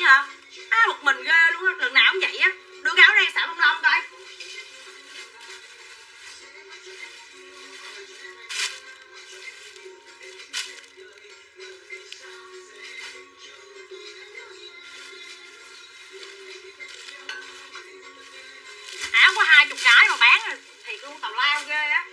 hả? Một mình ghê luôn á, lần nào cũng vậy á. Đưa cái áo đen xả bông lông coi. Áo có 20 cái mà bán rồi. Thiệt luôn, tào lao ghê á.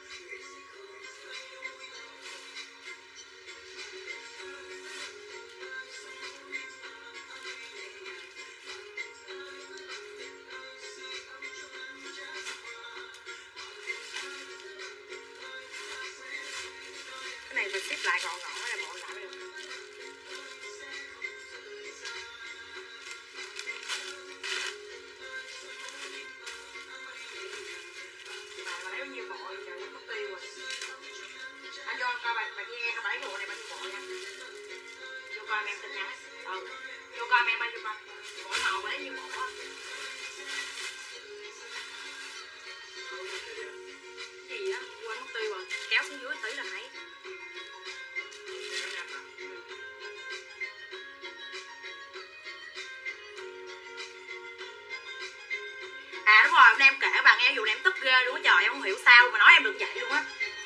Cái này mình ship lại gọn gọn là bọn lại được. Bà lấy bao nhiêu bộ rồi trời, mất tiêu rồi. Anh vô coi bà nghe coi bà lấy bộ này bao nhiêu bộ nha. Vô coi em tin nhắn. Vô coi em bao nhiêu coi. Mỗi màu bà lấy nhiêu bộ á. Gì á, quên mất tiêu rồi. Kéo xuống dưới tí là thấy. À đúng rồi, hôm nay em kể bà nghe vụ này em tức ghê luôn á trời, em không hiểu sao mà nói em được vậy luôn á.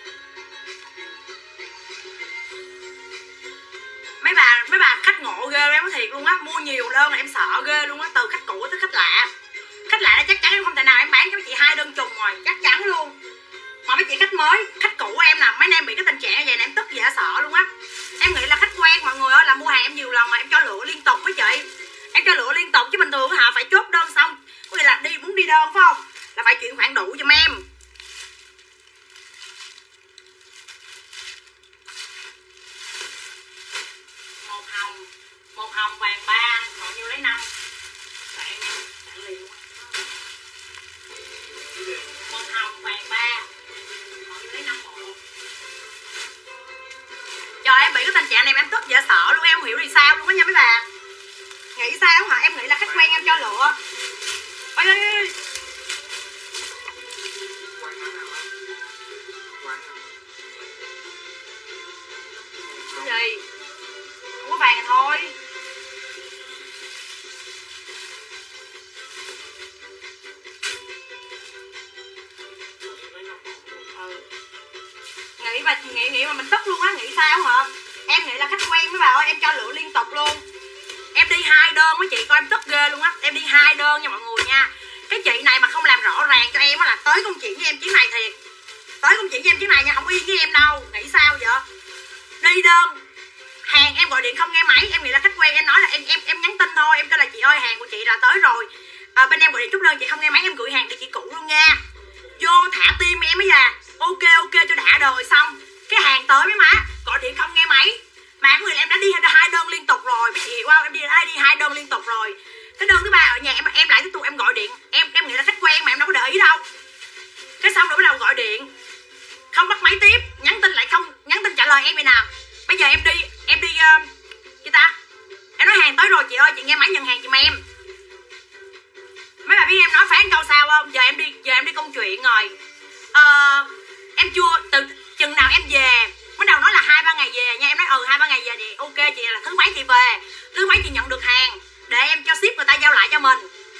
Mấy bà khách ngộ ghê em nói thiệt luôn á, mua nhiều đơn là em sợ ghê luôn á, từ khách cũ tới khách lạ. Khách lạ chắc chắn em không thể nào em bán cho mấy chị 2 đơn trùng rồi, chắc chắn luôn. Mà mấy chị khách mới, khách cũ em nè, mấy em bị cái tình trạng như vậy nè em tức dễ sợ luôn á. Em nghĩ là khách quen mọi người ơi, là mua hàng em nhiều lần mà em cho lựa liên tục với chị. Em cho lựa liên tục chứ bình thường hả phải chốt đơn xong, có nghĩa là muốn đi đơn phải không? Là phải chuyển khoản đủ giùm em. Một hồng vàng 3, còn nhiêu lấy 5. Bạn liền luôn á. Một hồng vàng 3, còn nhiêu lấy 5 bộ. Trời em bị cái tình trạng này mà em tức dễ sợ luôn, em không hiểu vì sao luôn á nha mấy bà. Nghĩ sao hả? Em nghĩ là khách quen em cho lựa. Ôi ơi ơi. Cái gì? Không có vàng thì thôi. Nghĩ mà mình tức luôn á, nghĩ sao hả? Em nghĩ là khách quen mấy bà ơi, em cho lựa liên tục luôn. Em đi 2 đơn với chị coi em tức ghê luôn á. Em đi 2 đơn nha mọi người nha. Cái chị này mà không làm rõ ràng cho em á là tới công chuyện với em chuyến này thiệt. Tới công chuyện với em chuyến này nha, không yên với em đâu. Nghĩ sao vậy? Đi đơn hàng em gọi điện không nghe máy, em nghĩ là khách quen, em nói là em nhắn tin thôi, em kêu là chị ơi hàng của chị là tới rồi. Bên em gọi điện trút đơn chị không nghe máy, em gửi hàng cho chị cũ luôn nha. Vô thả tim em ấy à. Ok cho đã đời xong. Cái hàng tới mấy má, gọi điện không nghe máy. Mà người em đã đi 2 đơn liên tục rồi, mấy chị hiểu không? Em đi 2 đơn liên tục rồi. Cái đơn thứ 3 ở nhà em lại tiếp tục em gọi điện. Em nghĩ là khách quen mà em đâu có để ý đâu. Cái xong rồi bắt đầu gọi điện không bắt máy tiếp, nhắn tin lại không, nhắn tin trả lời em vậy nào. Bây giờ em đi chị ta. Em nói hàng tới rồi chị ơi, chị nghe máy nhận hàng giùm em. Mấy bà biết em nói phán câu sao không? Giờ em đi công chuyện rồi. Em chưa từ chừng nào em về. Bắt đầu nói là 2-3 ngày về nha. Em nói 2-3 ngày về thì ok chị, là thứ mấy chị về, thứ mấy chị nhận được hàng để em cho ship người ta giao lại cho mình.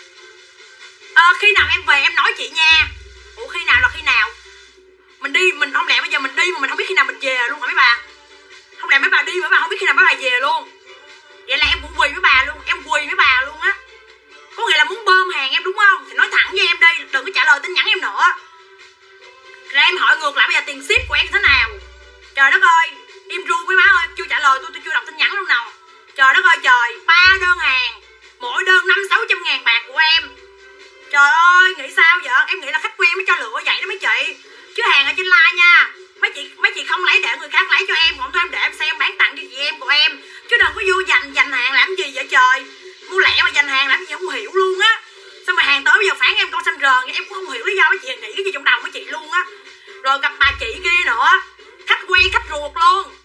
Khi nào em về em nói chị nha. Ủa khi nào là khi nào? Mình không lẽ bây giờ mình đi mà mình không biết khi nào mình về luôn hả mấy bà? Không lẽ mấy bà đi mà mấy bà không biết khi nào mấy bà về luôn? Vậy là em cũng quỳ với bà luôn, em quỳ với bà luôn á. Có nghĩa là muốn bơm hàng em đúng không? Thì nói thẳng với em đây, đừng có trả lời tin nhắn em nữa. Rồi em hỏi ngược lại bây giờ tiền ship của em thế nào? Trời đất ơi, im ru với má ơi, chưa trả lời tôi chưa đọc tin nhắn luôn nào. Trời đất ơi trời, 3 đơn hàng, mỗi đơn 500-600 ngàn bạc của em. Trời ơi, nghĩ sao vậy? Em nghĩ là khách quen mới cho lựa vậy đó mấy chị. Chứ hàng ở trên live nha, mấy chị không lấy để người khác lấy cho em, còn thôi em để em xem bán tặng cho chị em của em. Chứ đừng có vô dành hàng làm gì vậy trời. Mua lẻ mà dành hàng làm gì không hiểu luôn á. Sao mà hàng tới bây giờ phản em con xanh rờn, em cũng không hiểu lý do mấy chị nghĩ cái gì trong đầu mấy chị luôn á. Rồi gặp bà chị kia nữa, khách quen khách ruột luôn.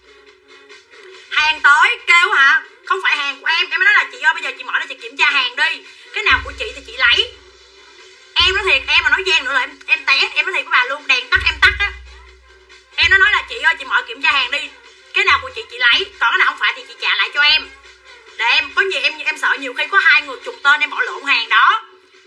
Hàng tới kêu hả, không phải hàng của em mới nói là chị ơi bây giờ chị mở để chị kiểm tra hàng đi, cái nào của chị thì chị lấy. Em nói thiệt, em mà nói gian nữa là em té, em nói thiệt với bà luôn, đèn tắt em tắt á. Em nói là chị ơi chị mở kiểm tra hàng đi, cái nào của chị lấy, còn cái nào không phải thì chị trả lại cho em Để em có gì em sợ nhiều khi có hai người trùng tên em bỏ lộn hàng đó.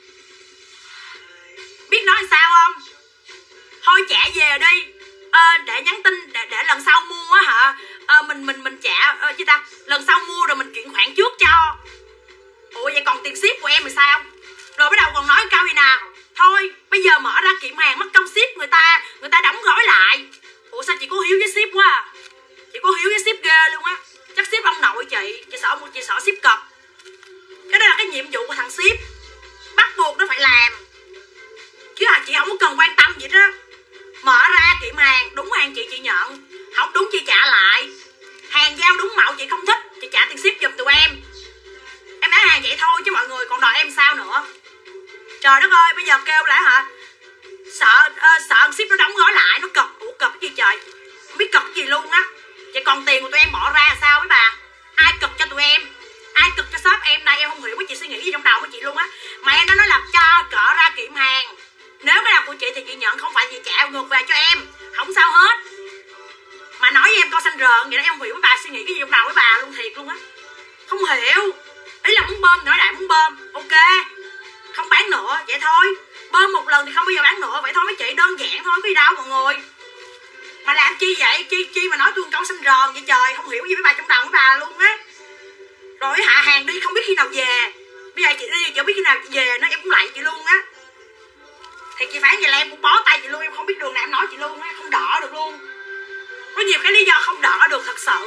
Biết nói sao không? Thôi trả về đi. Để nhắn tin để lần sau mua á hả? Mình trả chứ ta, lần sau mua rồi mình chuyển khoản trước cho. Ủa vậy còn tiền ship của em thì sao? Rồi bắt đầu còn nói câu gì nào? Thôi bây giờ mở ra kiểm hàng mất công ship, người ta đóng gói lại. Ủa sao chị có hiếu với ship quá à? Chị có hiếu với ship ghê luôn á. Chắc ship ông nội chị sợ ship cọc. Cái đó là cái nhiệm vụ của thằng ship, bắt buộc nó phải làm, chứ là chị không có cần quan tâm gì đó. Mở ra kiểm hàng, đúng hàng chị nhận, không đúng chị trả lại. Hàng giao đúng mẫu chị không thích, chị trả tiền ship giùm tụi em. Em bán hàng vậy thôi chứ mọi người còn đòi em sao nữa. Trời đất ơi, bây giờ kêu là hả, sợ ship nó đóng gói lại, nó cực. Ủa cực cái gì trời, không biết cực cái gì luôn á. Vậy còn tiền của tụi em bỏ ra là sao mấy bà? Ai cực cho tụi em? Ai cực cho shop em đây? Em không hiểu cái chị suy nghĩ gì trong đầu của chị luôn á. Mà em đó nói là cho cỡ ra kiểm hàng, nếu cái nào của chị thì chị nhận, không phải chị trả ngược về cho em, không sao hết. Mà nói với em coi xanh rợn vậy đó, em không hiểu mấy bà suy nghĩ cái gì trong đầu với bà luôn, thiệt luôn á. Không hiểu. Ý là muốn bơm, nói lại muốn bơm, ok, không bán nữa, vậy thôi. Bơm một lần thì không bao giờ bán nữa, vậy thôi mấy chị, đơn giản thôi, có gì đâu mọi người. Mà làm chi vậy? Chi mà nói tôi câu xanh rờn vậy trời, không hiểu gì với bà trong đầu với bà luôn á. Rồi hạ hàng đi không biết khi nào về. Bây giờ chị đi chị không biết khi nào chị về nó, em cũng lạy chị luôn á. Thì chị phán vậy là em cũng bó tay chị luôn, em không biết đường nào em nói chị luôn á, không đỡ được luôn. Có nhiều cái lý do không đỡ được thật sự.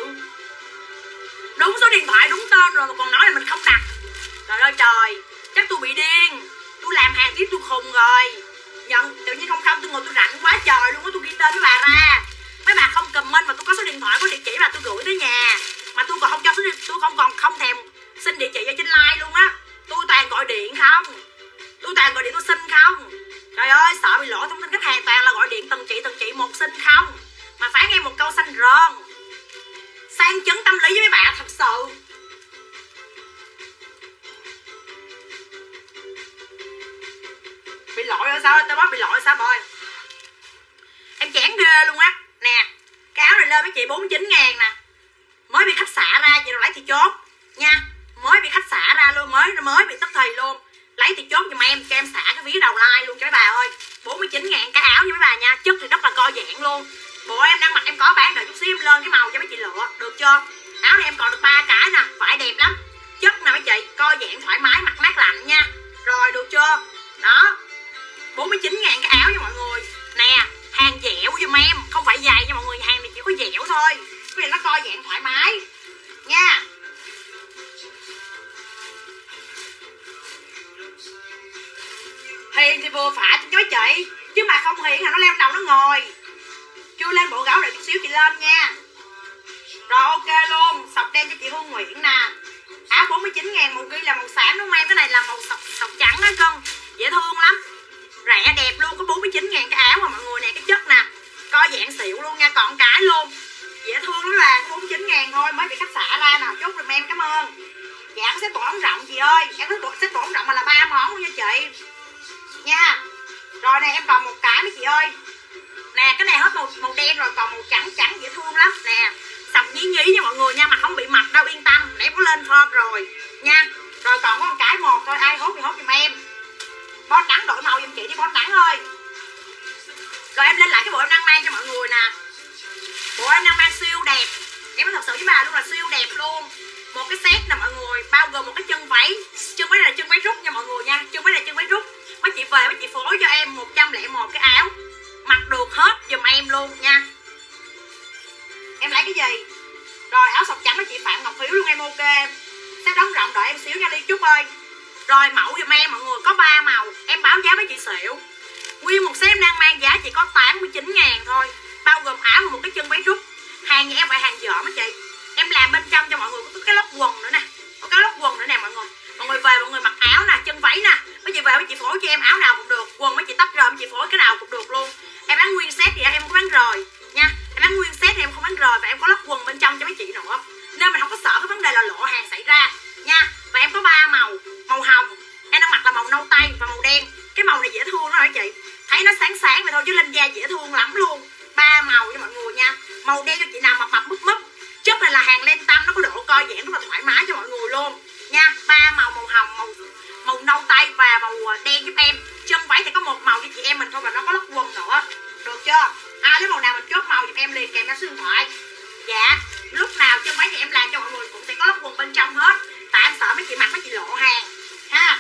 Đúng số điện thoại đúng tên rồi mà còn nói là mình không đặt. Trời ơi trời, chắc tôi bị điên. Tôi làm hàng tiếp tôi khùng rồi. Nhận tự nhiên không tôi ngồi tôi rảnh quá trời luôn á, tôi ghi tên với bà ra. Mấy bà không comment mà tôi có số điện thoại, có địa chỉ mà tôi gửi tới nhà. Mà tôi còn không cho số điện, tôi không thèm xin địa chỉ ở trên like luôn á. Tôi toàn gọi điện không. Tôi toàn gọi điện tôi xin không. Trời ơi sợ bị lỗi thông tin khách hàng, toàn là gọi điện từng chị một xin không. Mà phán em một câu xanh rơn. Sang chấn tâm lý với mấy bạn thật sự. Bị lỗi rồi sao? Tao nói bị lỗi sao bơi? Em chán ghê luôn á. Nè, cái áo này lên mấy chị 49.000 nè. Mới bị khách xả ra, chị rồi lấy thì chốt nha. Mới bị khách xả ra luôn, mới bị tức thì luôn. Lấy thì chốt giùm em, cho em xả cái ví đầu like luôn cho mấy bà ơi. 49.000 cái áo cho mấy bà nha. Chất thì rất là co giãn luôn. Bộ em đang mặc em có bán, đợi chút xíu em lên cái màu cho mấy chị lựa, được chưa? Áo này em còn được 3 cái nè, vải đẹp lắm. Chất nè mấy chị, co giãn thoải mái, mặc mát lạnh nha. Rồi được chưa? Đó, 49.000 cái áo nha mọi người. Nè, hàng dẻo giùm em, không phải dày nha mọi người, hàng này chỉ có dẻo thôi. Cái này nó co giãn thoải mái nha. Hiền thì vừa phải cho chị, chứ mà không hiền là nó leo đầu nó ngồi. Chưa lên bộ gấu, đợi chút xíu chị lên nha. Rồi ok luôn, sọc đen cho chị Hương Nguyễn nè. Áo 49.000 màu ghi là màu xám đúng không em? Cái này là màu sọc trắng đó cân, dễ thương lắm. Rẻ đẹp luôn, có 49.000 cái áo mà mọi người nè, cái chất nè, co giãn xịu luôn nha, còn cái luôn. Dễ thương lắm là 49.000 thôi, mới bị khách xả ra nào, chốt giùm em, cảm ơn. Dạ có xếp tổ ống rộng chị ơi, em có xếp tổ ống rộng mà là 3 món luôn nha chị. Nha. Rồi nè em còn một cái mấy chị ơi. Nè cái này hết màu đen rồi, còn màu trắng dễ thương lắm nè. Sọc nhí nha mọi người nha, mà không bị mập đâu, yên tâm. Nãy có lên form rồi nha. Rồi còn có một cái một thôi, ai hốt thì hốt giùm em. Bon trắng đổi màu giùm chị đi bon trắng ơi. Rồi em lên lại cái bộ em đang mang cho mọi người nè. Bộ em đang mang siêu đẹp. Em nói thật sự với bà luôn là siêu đẹp luôn. Một cái set nè mọi người, bao gồm một cái chân váy. Chân váy này là chân váy rút nha mọi người nha. Chân váy này chân váy rút. Mấy chị về mấy chị phối cho em 101 cái áo, mặc được hết giùm em luôn nha. Em lấy cái gì? Rồi áo sọc trắng với chị Phạm Ngọc Hiếu luôn em, ok. Sẽ đóng rộng đợi em xíu nha Ly Trúc ơi. Rồi mẫu giùm em mọi người, có 3 màu. Em báo giá với chị xỉu. Nguyên một set em đang mang giá chỉ có 89.000 thôi, bao gồm áo và một cái chân váy rút. Hàng nhà em phải hàng dở mấy chị. Em làm bên trong cho mọi người có cái lót quần nữa nè. Có cái lót quần nữa nè mọi người. Mọi người về mọi người mặc áo nè, chân váy nè. Mấy chị về mấy chị phối cho em áo nào cũng được. Quần mấy chị tách rời mấy chị phối cái nào cũng được luôn. Em bán nguyên set thì em không có bán rời nha. Em bán nguyên set thì em không bán rời. Và em có lót quần bên trong cho mấy chị nữa, nên mình không có sợ cái vấn đề là lộ hàng xảy ra nha. Và em có 3 màu. Màu hồng em đang mặc là màu nâu tây và màu đen. Cái màu này dễ thương đó hả chị, thấy nó sáng vậy thôi chứ lên da dễ thương lắm luôn. 3 màu cho mọi người nha. Màu đen cho chị nào mà mập múp, chất này là hàng len tâm, nó có độ co giãn rất là thoải mái cho mọi người luôn nha. 3 màu, màu hồng, màu nâu tây và màu đen giúp em. Chân váy thì có một màu cho chị em mình thôi và nó có lót quần nữa, được chưa? Ai lấy màu nào mình chốt màu giúp em liền kèm theo số điện thoại. Dạ, lúc nào chân váy thì em làm cho mọi người cũng sẽ có lót quần bên trong hết, tại em sợ mấy chị mặc mấy chị lộ hàng ha.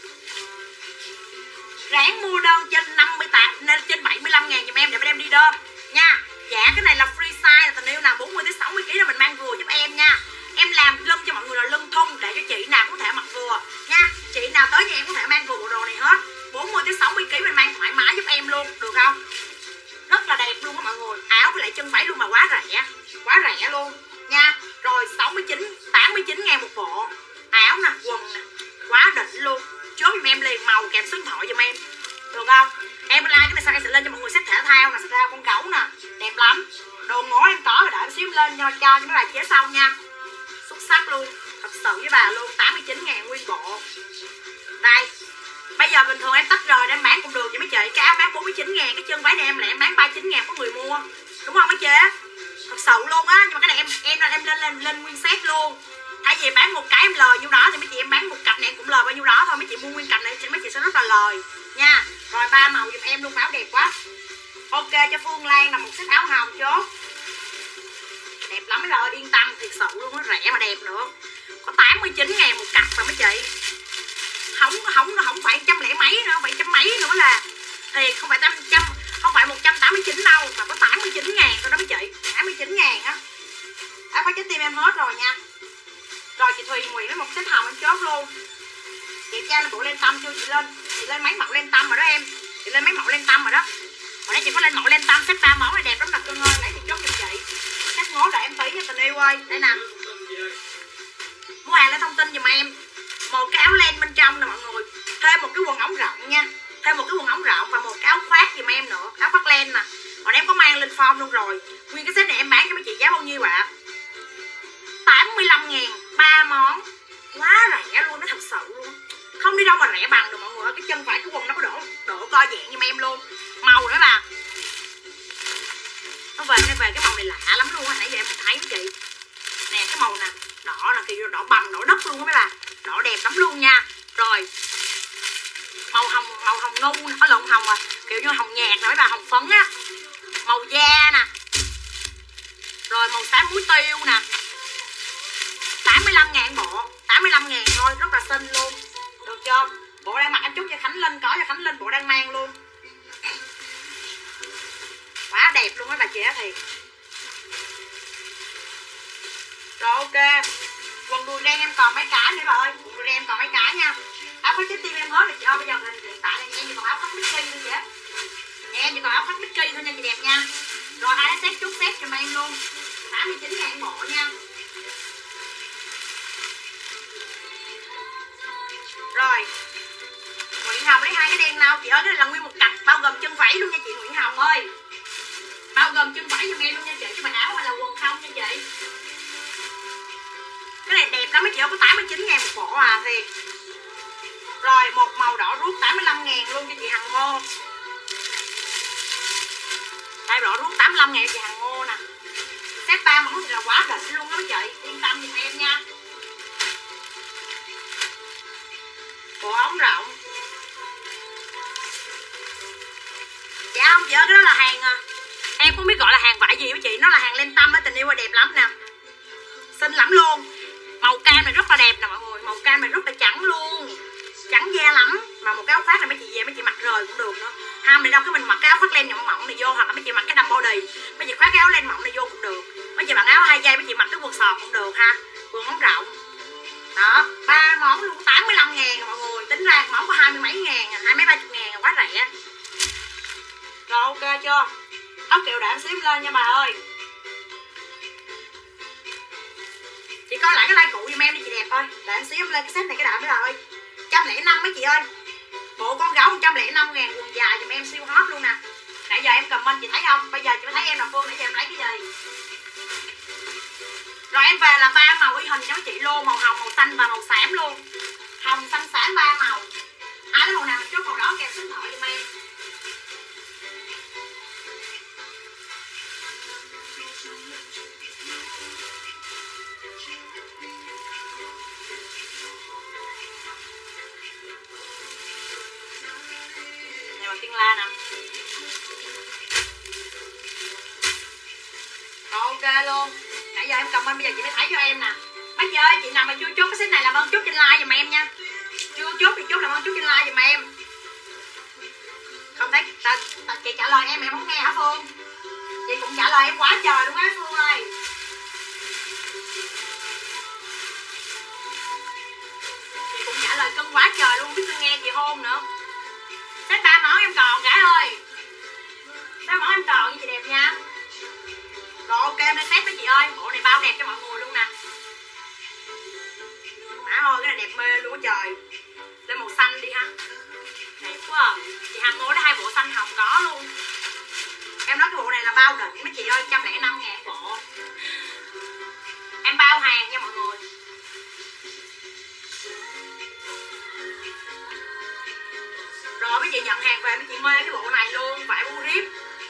Ráng mua đơn trên 58 nên trên 75 ngàn giùm em để bên em đi đơn nha. Dạ, cái này là free size, là tình yêu nào 40 tới 60 kg là mình mang vừa giúp em nha. Em làm lưng cho mọi người là lưng thun để cho chị nào cũng có thể mặc vừa nha. Chị nào tới nhà em có thể mang vừa bộ đồ này hết. 40 tới 60 kg mình mang thoải mái giúp em luôn, được không? Rất là đẹp luôn á mọi người. Áo với lại chân váy luôn mà quá rẻ luôn nha. Rồi 69, 89 ngàn một bộ. Áo nè, quần nè, quá đỉnh luôn. Chốt giùm em liền màu kèm số điện thoại giùm em, được không? Em like cái này sau em sẽ lên cho mọi người set thể thao nè, set thể thao con gấu nè, đẹp lắm. Đồ ngố em có rồi, đợi em xíu em lên cho mấy bài chế sau nha. Xuất sắc luôn, thật sự với bà luôn. 89 ngàn nguyên bộ. Đây, bây giờ bình thường em tách rồi em bán cũng được vậy mấy chị. Cái áo bán 49 ngàn, cái chân váy này em lại em bán 39 ngàn có người mua, đúng không mấy chị? Thật sự luôn á. Nhưng mà cái này em lên nguyên set luôn. Thay vì bán một cái em lời nhiêu đó thì mấy chị em bán một cặp này em cũng lời bao nhiêu đó thôi. Mấy chị mua nguyên cặp này mấy chị sẽ rất là lời nha. Rồi 3 màu giùm em luôn, áo đẹp quá. Ok cho Phương Lan là một set áo hồng chốt. Đẹp lắm mấy rồi, yên tâm thiệt sự luôn, nó rẻ mà đẹp nữa. Có 89 ngàn một cặp mà mấy chị. Không phải 100 mấy nữa, không phải trăm mấy nữa là thì không phải 100, không phải 189 đâu mà có 89 ngàn thôi đó mấy chị. 89 ngàn á. Áo khoác trái tim em hết rồi nha. Rồi chị Thùy Nguyễn với một set hồng em chốt luôn. Chị tra lên bộ lên tâm chưa? Chị lên mấy mẫu lên tâm rồi đó em. Chị lên mấy mẫu lên tâm rồi đó. Hồi nãy chị có lên mẫu lên tâm set 3 món này đẹp lắm nè cưng ơi. Lấy chị chốt giùm chị. Set ngố đợi em tí nha tình yêu ơi. Đây nè. Mua hàng lên thông tin giùm em. Một cái áo len bên trong nè mọi người. Thêm một cái quần ống rộng nha. Thêm một cái quần ống rộng và một cái áo khoác giùm em nữa. Áo khoác len nè. Còn em có mang lên form luôn rồi. Nguyên cái set này em bán cho mấy chị giá bao nhiêu ạ? 85 ngàn 3 món. Quá rẻ luôn, nó thật sự luôn. Không đi đâu mà rẻ bằng được mọi người. Cái chân phải cái quần nó có độ co giãn giùm em luôn. Màu nữa bà. Nó về cái màu này lạ lắm luôn á. Nãy giờ em thấy chị. Nè cái màu nè. Đỏ là kiểu đỏ bầm, đỏ đất luôn á mấy bà. Đỏ đẹp lắm luôn nha. Rồi màu hồng ngu, nó lộn hồng à, kiểu như hồng nhạt nè mấy bà, hồng phấn á. Màu da nè. Rồi màu xám muối tiêu nè. 85 ngàn bộ. 85 ngàn thôi, rất là xinh luôn. Được chưa? Bộ đang mặc em chút cho Khánh Linh, có cho Khánh Linh bộ đang mang luôn. Quá đẹp luôn mấy bà chị á thiệt. Rồi ok. Quần đùi đen em còn mấy cái nữa bà ơi. Quần đùi đen em còn mấy cái nha. Áo khoác trái tim em hết rồi chị ơi. Bây giờ hiện tại là nhà em chỉ còn áo khoác Mickey thôi vậy á. Nhà em chỉ còn áo khoác Mickey thôi nha chị đẹp nha. Rồi ai đã set chút set cho em luôn. 89 ngàn bộ nha. Rồi Nguyễn Hồng lấy 2 cái đen nào chị ơi. Cái này là nguyên một cặp bao gồm chân váy luôn nha chị Nguyễn Hồng ơi. Bao gồm chân váy cho em luôn nha chị. Chứ mà áo hay là quần không nha chị. Cái này đẹp lắm mấy chị ơi. Có 89 ngàn một bộ à thiệt. Rồi một màu đỏ rút 85 ngàn luôn cho chị Hằng Ngô. Đây đỏ rút 85 ngàn cho chị Hằng Ngô nè. Set 3 món thì là quá đỉnh luôn đó mấy chị. Yên tâm giùm em nha. Bộ ống rộng. Dạ không chị ơi, cái đó là hàng em không biết gọi là hàng vải gì với chị. Nó là hàng len tâm á, tình yêu đẹp lắm nè. Xinh lắm luôn. Màu cam này rất là đẹp nè mọi người. Màu cam này rất là trắng luôn. Trắng da lắm. Mà một cái áo khoác này mấy chị về mấy chị mặc rời cũng được nữa. Ham này đâu cái mình mặc cái áo khoác len nhọn mỏng này vô. Hoặc là mấy chị mặc cái đầm body. Mấy chị khoác cái áo len mỏng này vô cũng được. Mấy chị mặc áo 2 dây mấy chị mặc cái quần sọt cũng được ha. Quần ống rộng. Đó, 3 món luôn 85 ngàn mọi người. Tính ra món có 20 mấy ngàn, 20 mấy 30 ngàn quá rẻ. Rồi ok chưa? Áo kiều để em xếp lên nha bà ơi. Chị coi lại cái like cũ giùm em đi chị đẹp ơi. Để em xếp lên cái set này cái đạm với bà ơi. 105 mấy chị ơi. Bộ con gấu 105 ngàn, quần dài giùm em siêu hot luôn nè. Nãy giờ em comment chị thấy không? Bây giờ chị thấy em là Phương, nãy giờ em lấy cái gì? Rồi em về là 3 màu y hình cho chị luôn. Màu hồng, màu xanh và màu xám luôn. Hồng, xanh, xám 3 màu. Ai lấy màu nào mình chốt màu đó kèm số điện thoại giùm em. Tiên La nè. Rồi ok luôn. Nãy giờ em comment, bây giờ chị mới thấy cho em nè. Bác ơi, chị nào mà chưa chốt cái set này làm ơn chốt trên like giùm em nha. Chưa chốt thì chốt làm ơn chốt trên like giùm em. Không thấy chị trả lời em không nghe hả Phương? Chị cũng trả lời em quá trời luôn á Phương ơi. Chị cũng trả lời cân quá trời luôn, biết tôi nghe chị hôn nữa. Set 3 món em còn gái ơi. 3 món em còn với chị đẹp nha. Rồi ok em lên set với chị ơi. Bộ này bao đẹp cho mọi người luôn nè. Má ơi cái này đẹp mê luôn á trời. Lên màu xanh đi ha. Đẹp quá à. Chị Hằng ngồi đó 2 bộ xanh hồng có luôn. Em nói cái bộ này là bao đỉnh mấy chị ơi, 105.000 bộ. Em bao hàng nha mọi người. Rồi mấy chị nhận hàng về mấy chị mê cái bộ này luôn, vải bu rip.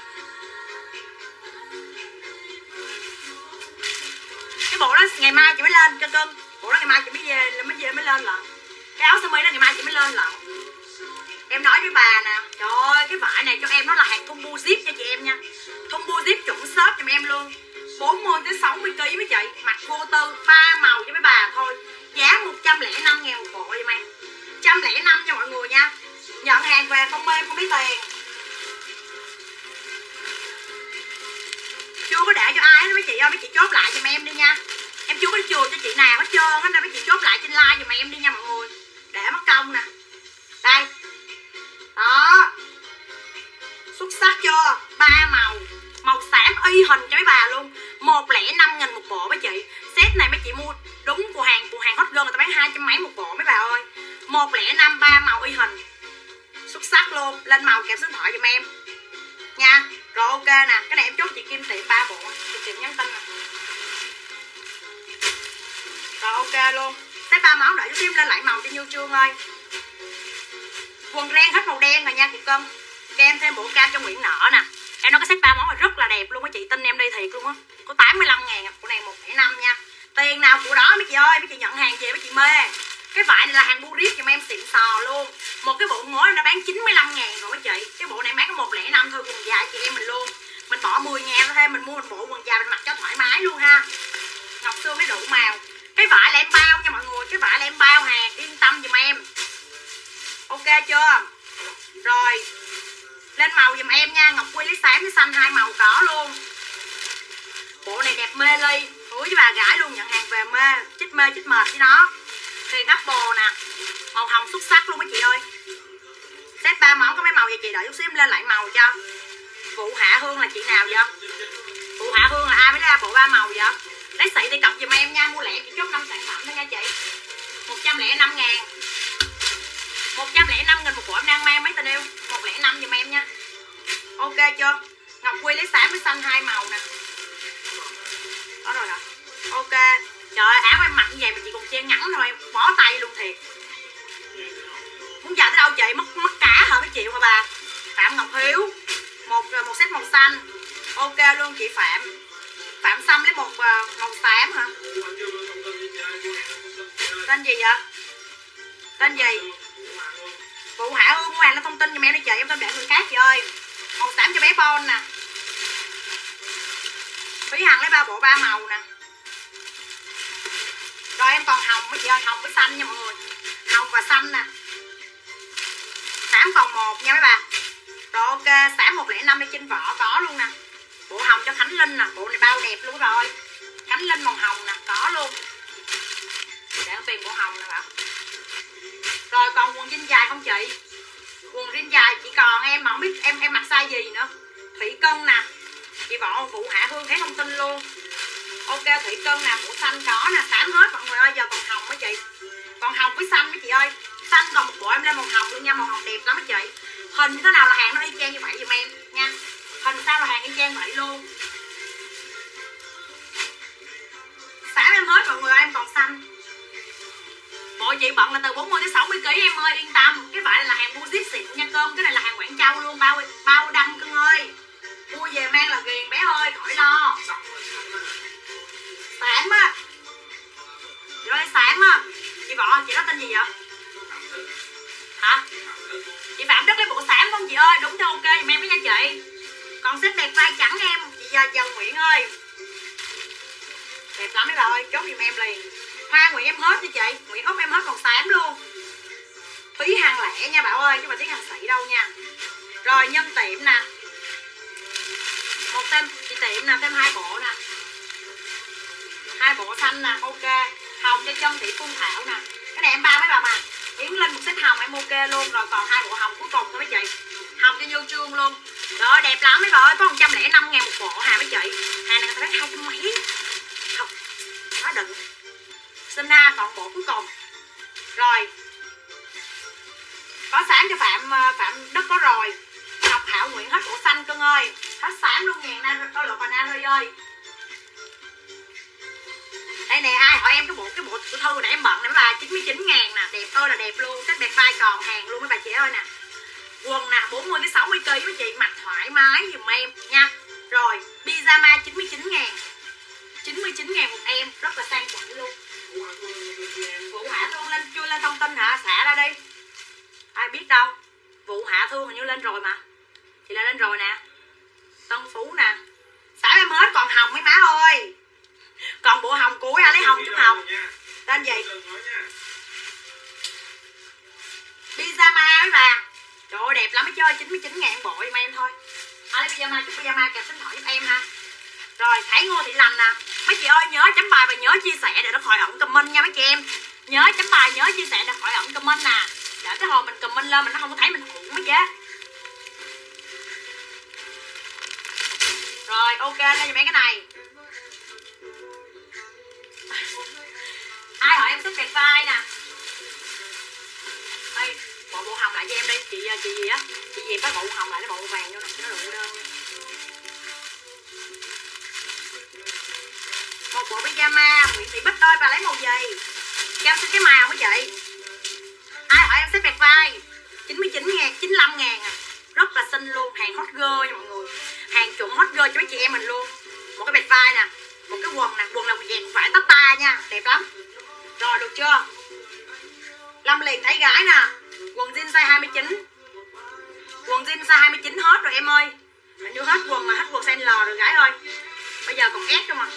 Cái bộ đó ngày mai chị mới lên cho cưng. Bộ đó ngày mai chị mới lên lận. Cái áo sơ mi đó ngày mai chị mới lên lận. Em nói với bà nè, trời ơi cái vải này cho em nó là hàng combo zip cho chị em nha. Combo zip chuẩn shop cho em luôn. 40 tới 60 kg mấy chị, mặc vô tư, 3 màu cho mấy bà thôi. Giá 105.000 một bộ cho em. 105 cho mọi người nha. Nhận hàng về không em không lấy tiền. Chưa có để cho ai hết mấy chị ơi, mấy chị chốt lại giùm em đi nha. Em chưa có chừa cho chị nào hết trơn á, nên mấy chị chốt lại trên like giùm em đi nha mọi người. Để mất công nè. Đây. Đó. Xuất sắc chưa? 3 màu. Màu xám y hình cho mấy bà luôn. 105.000 một bộ mấy chị. Set này mấy chị mua đúng của hàng hot girl người ta bán 200 mấy một bộ mấy bà ơi. 105 3 màu y hình. Xuất sắc luôn. Lên màu kèm số điện thoại giùm em nha. Rồi ok nè, cái này em chốt chị Kim tiệm 3 bộ. Chị Kim nhắn tin nè. Rồi ok luôn. Set 3 món đợi chút xíu lên lại màu cho Như Trương ơi. Quần ren hết màu đen rồi nha chị Cân. Cho em thêm bộ cam cho Nguyễn Nợ nè. Em nói cái set 3 món này rất là đẹp luôn á chị, tin em đi thiệt luôn á. Có 85.000, bộ này 105 nha. Tiền nào của đó mấy chị ơi, mấy chị nhận hàng về mấy chị mê. Cái vải này là hàng bu rip giùm em xịn sò luôn. Một cái bộ ngối nó bán 95.000 rồi mấy chị. Cái bộ này bán có 105 thôi, quần dài chị em mình luôn. Mình bỏ 10.000 thêm mình mua một bộ quần dài mình mặc cho thoải mái luôn ha. Ngọc Sương mới đủ màu. Cái vải là em bao nha mọi người, cái vải là em bao hàng, yên tâm giùm em. Ok chưa? Rồi. Lên màu giùm em nha, Ngọc Quy lấy xám với xanh 2 màu có luôn. Bộ này đẹp mê ly, hứa với bà gái luôn, nhận hàng về mê chích mệt với nó. Tiền apple nè, màu hồng xuất sắc luôn mấy chị ơi. Set 3 món có mấy màu vậy chị, đợi chút xíu em lên lại màu cho. Vụ Hạ Hương là chị nào vậy? Vụ Hạ Hương là ai mới ra bộ 3 màu vậy? Lấy xị thì cọc giùm em nha, mua lẻ chị chốt 5 sản phẩm thôi nha chị. 105.000. 105.000 một bộ em đang mang mấy tình yêu. 105 giùm em nha. Ok chưa? Ngọc Quy lấy xám với xanh 2 màu nè. Đó rồi hả? Ok. Trời ơi, áo em mặc như vậy mà chị còn chen ngắn thôi, em bó tay luôn thiệt. Muốn chạy tới đâu chị? Mất cá hả mấy chị hả bà? Phạm Ngọc Hiếu. Một set màu xanh. Ok luôn chị Phạm. Phạm Xăm lấy một màu xám hả? Tên gì vậy? Tên gì? Vụ Hạ Hương mua hàng nó thông tin cho em đi chị, em thông để người khác chị ơi. Màu xám cho bé Bon nè. Thúy Hằng lấy 3 bộ 3 màu nè. Rồi em còn hồng mấy chị ơi, hồng với xanh nha mọi người. Hồng và xanh nè. Xám còn 1 nha mấy bà. Rồi ok, xám 105 đi trên vỏ có luôn nè. Bộ hồng cho Khánh Linh nè, bộ này bao đẹp luôn rồi. Khánh Linh màu hồng nè, có luôn. Để tiền bộ hồng nè bà. Rồi còn quần jean dài không chị? Quần jean dài chỉ còn em mà không biết em mặc size gì nữa. Thủy Cân nè. Chị Võ Vụ Hạ Hương thấy thông tin luôn. Ok Thủy Cân nè, bộ xanh có nè, xám hết mọi người ơi, giờ còn hồng mấy chị. Còn hồng với xanh mấy chị ơi. Xanh còn một bộ em lên màu hồng luôn nha, màu hồng đẹp lắm mấy chị. Hình như thế nào là hàng nó y chang như vậy giùm em nha. Hình sao là hàng y chang vậy luôn. Xám em hết mọi người ơi, em còn xanh. Bộ chị bận là từ 40 tới 60 kg em ơi, yên tâm. Cái vải này là hàng mua zip xịn nha cơm, cái này là hàng Quảng Châu luôn, bao đăng cưng ơi. Mua về mang là ghiền bé ơi, khỏi lo. Xám á. Chị nói xám á. Chị Võ, chị đó tên gì vậy? Hả? Chị Phạm Đức lấy bộ xám không chị ơi? Đúng Còn set đẹp vai trắng em, chị Dầu Nguyễn ơi. Đẹp lắm mấy bà ơi, chốt giùm em liền. Hoa Nguyễn em hết nha chị, Nguyễn Úc em hết màu xám luôn. Phí hàng lẻ nha bảo ơi, chứ mà phí hàng sỉ đâu nha. Rồi nhân tiệm nè. Một thêm, chị tiệm nè, thêm 2 bộ nè. 2 bộ xanh nè, ok. Hồng cho Trân Thị Phương Thảo nè. Cái này em bao mấy bà mà. Yến Linh một set hồng em ok luôn. Rồi còn 2 bộ hồng cuối cùng thôi mấy chị. Hồng cho Vô Trương luôn. Rồi đẹp lắm mấy bà ơi, có 105 ngàn một bộ hàng mấy chị. Hàng này người ta bán 200 mấy. Không, quá đựng. Xin ha, còn bộ cuối cùng. Rồi. Có xám cho Phạm Đất có rồi. Ngọc Hảo Nguyễn hết bộ xanh cưng ơi. Hết xám luôn ngàn có lộ còn Nari ơi. Đây nè, ai hỏi em cái bộ của Thư nãy em bận nè mấy bà, 99 ngàn nè, đẹp ơi là đẹp luôn, các đẹp vai còn hàng luôn mấy bà chị ơi nè. Quần nè, 40 tới 60 kg mấy chị, mặc thoải mái giùm em nha. Rồi, pyjama 99 ngàn. 99 ngàn một em, rất là sang chảnh luôn. Vụ Hạ Thương lên chưa lên thông tin hả? Xả ra đi. Ai biết đâu. Vụ Hạ Thương hình như lên rồi mà. Thì là lên rồi nè. Tân Phú nè. Xả em hết còn hồng mấy má ơi. Còn bộ hồng cuối ai lấy hồng chút hồng. Tên gì? Pyjama mấy bà. Trời ơi đẹp lắm mới chơi, 99 ngàn bộ giùm em thôi. Ai lấy pyjama chút pyjama kèm xin hỏi giúp em ha. Rồi Khải Ngô Thị Lành nè. Mấy chị ơi nhớ chấm bài và nhớ chia sẻ để nó khỏi ẩn comment nha mấy chị em. Nhớ chấm bài, nhớ chia sẻ để khỏi ẩn comment nè. Để cái hồi mình comment lên mình nó không có thấy mình ủng mấy chứ. Rồi ok lên giùm em cái này. Ai hỏi em xếp đẹp vai nè. Ê, bộ hồng lại cho em đi. Chị gì á. Chị gì có bộ hồng lại, cái bộ vàng vô nè, nó đủ đơn. Một bộ pyjama Nguyễn Thị Bích ơi, bà lấy màu gì? Cho em xin cái màu mấy chị. Ai hỏi em xếp đẹp vai 99 ngàn, 95 ngàn à. Rất là xinh luôn, hàng hot girl nha mọi người. Hàng chuẩn hot girl cho mấy chị em mình luôn. Một cái bẹt vai nè, một cái quần nè, quần là quần vải tata nha, đẹp lắm. Rồi được chưa? Lâm liền thấy gái nè. Quần jean size 29. Quần jean size 29 hết rồi em ơi. Hình như hết quần mà, hết quần size L rồi gái ơi. Bây giờ còn S cơ mà.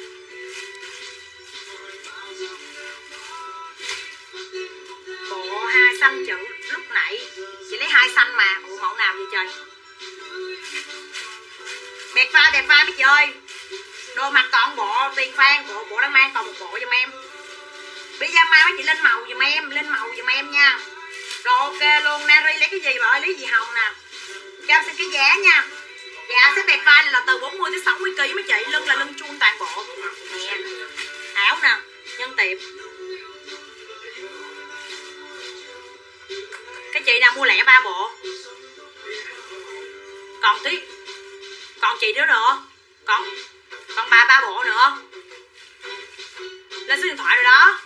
Bộ 2 xanh chữ lúc nãy chị lấy 2 xanh mà. Ủa mẫu nào vậy trời? Đẹp vai mấy chị ơi. Đồ mặc còn bộ, Tiền Phan bộ đang mang còn một bộ giùm em. Pyjama mấy chị lên màu giùm em nha. Rồi ok luôn. Nari lấy cái gì bà ơi? Lấy gì hồng nè. Cho em xin cái giá nha. Dạ xếp đẹp vai là từ 40 tới 60 kg mấy chị. Lưng là lưng chuông toàn bộ nè. Áo nè, nhân tiệm. Cái chị nào mua lẻ 3 bộ. Còn tí. Còn chị nữa nữa. Còn 3 bộ nữa. Lên số điện thoại rồi đó.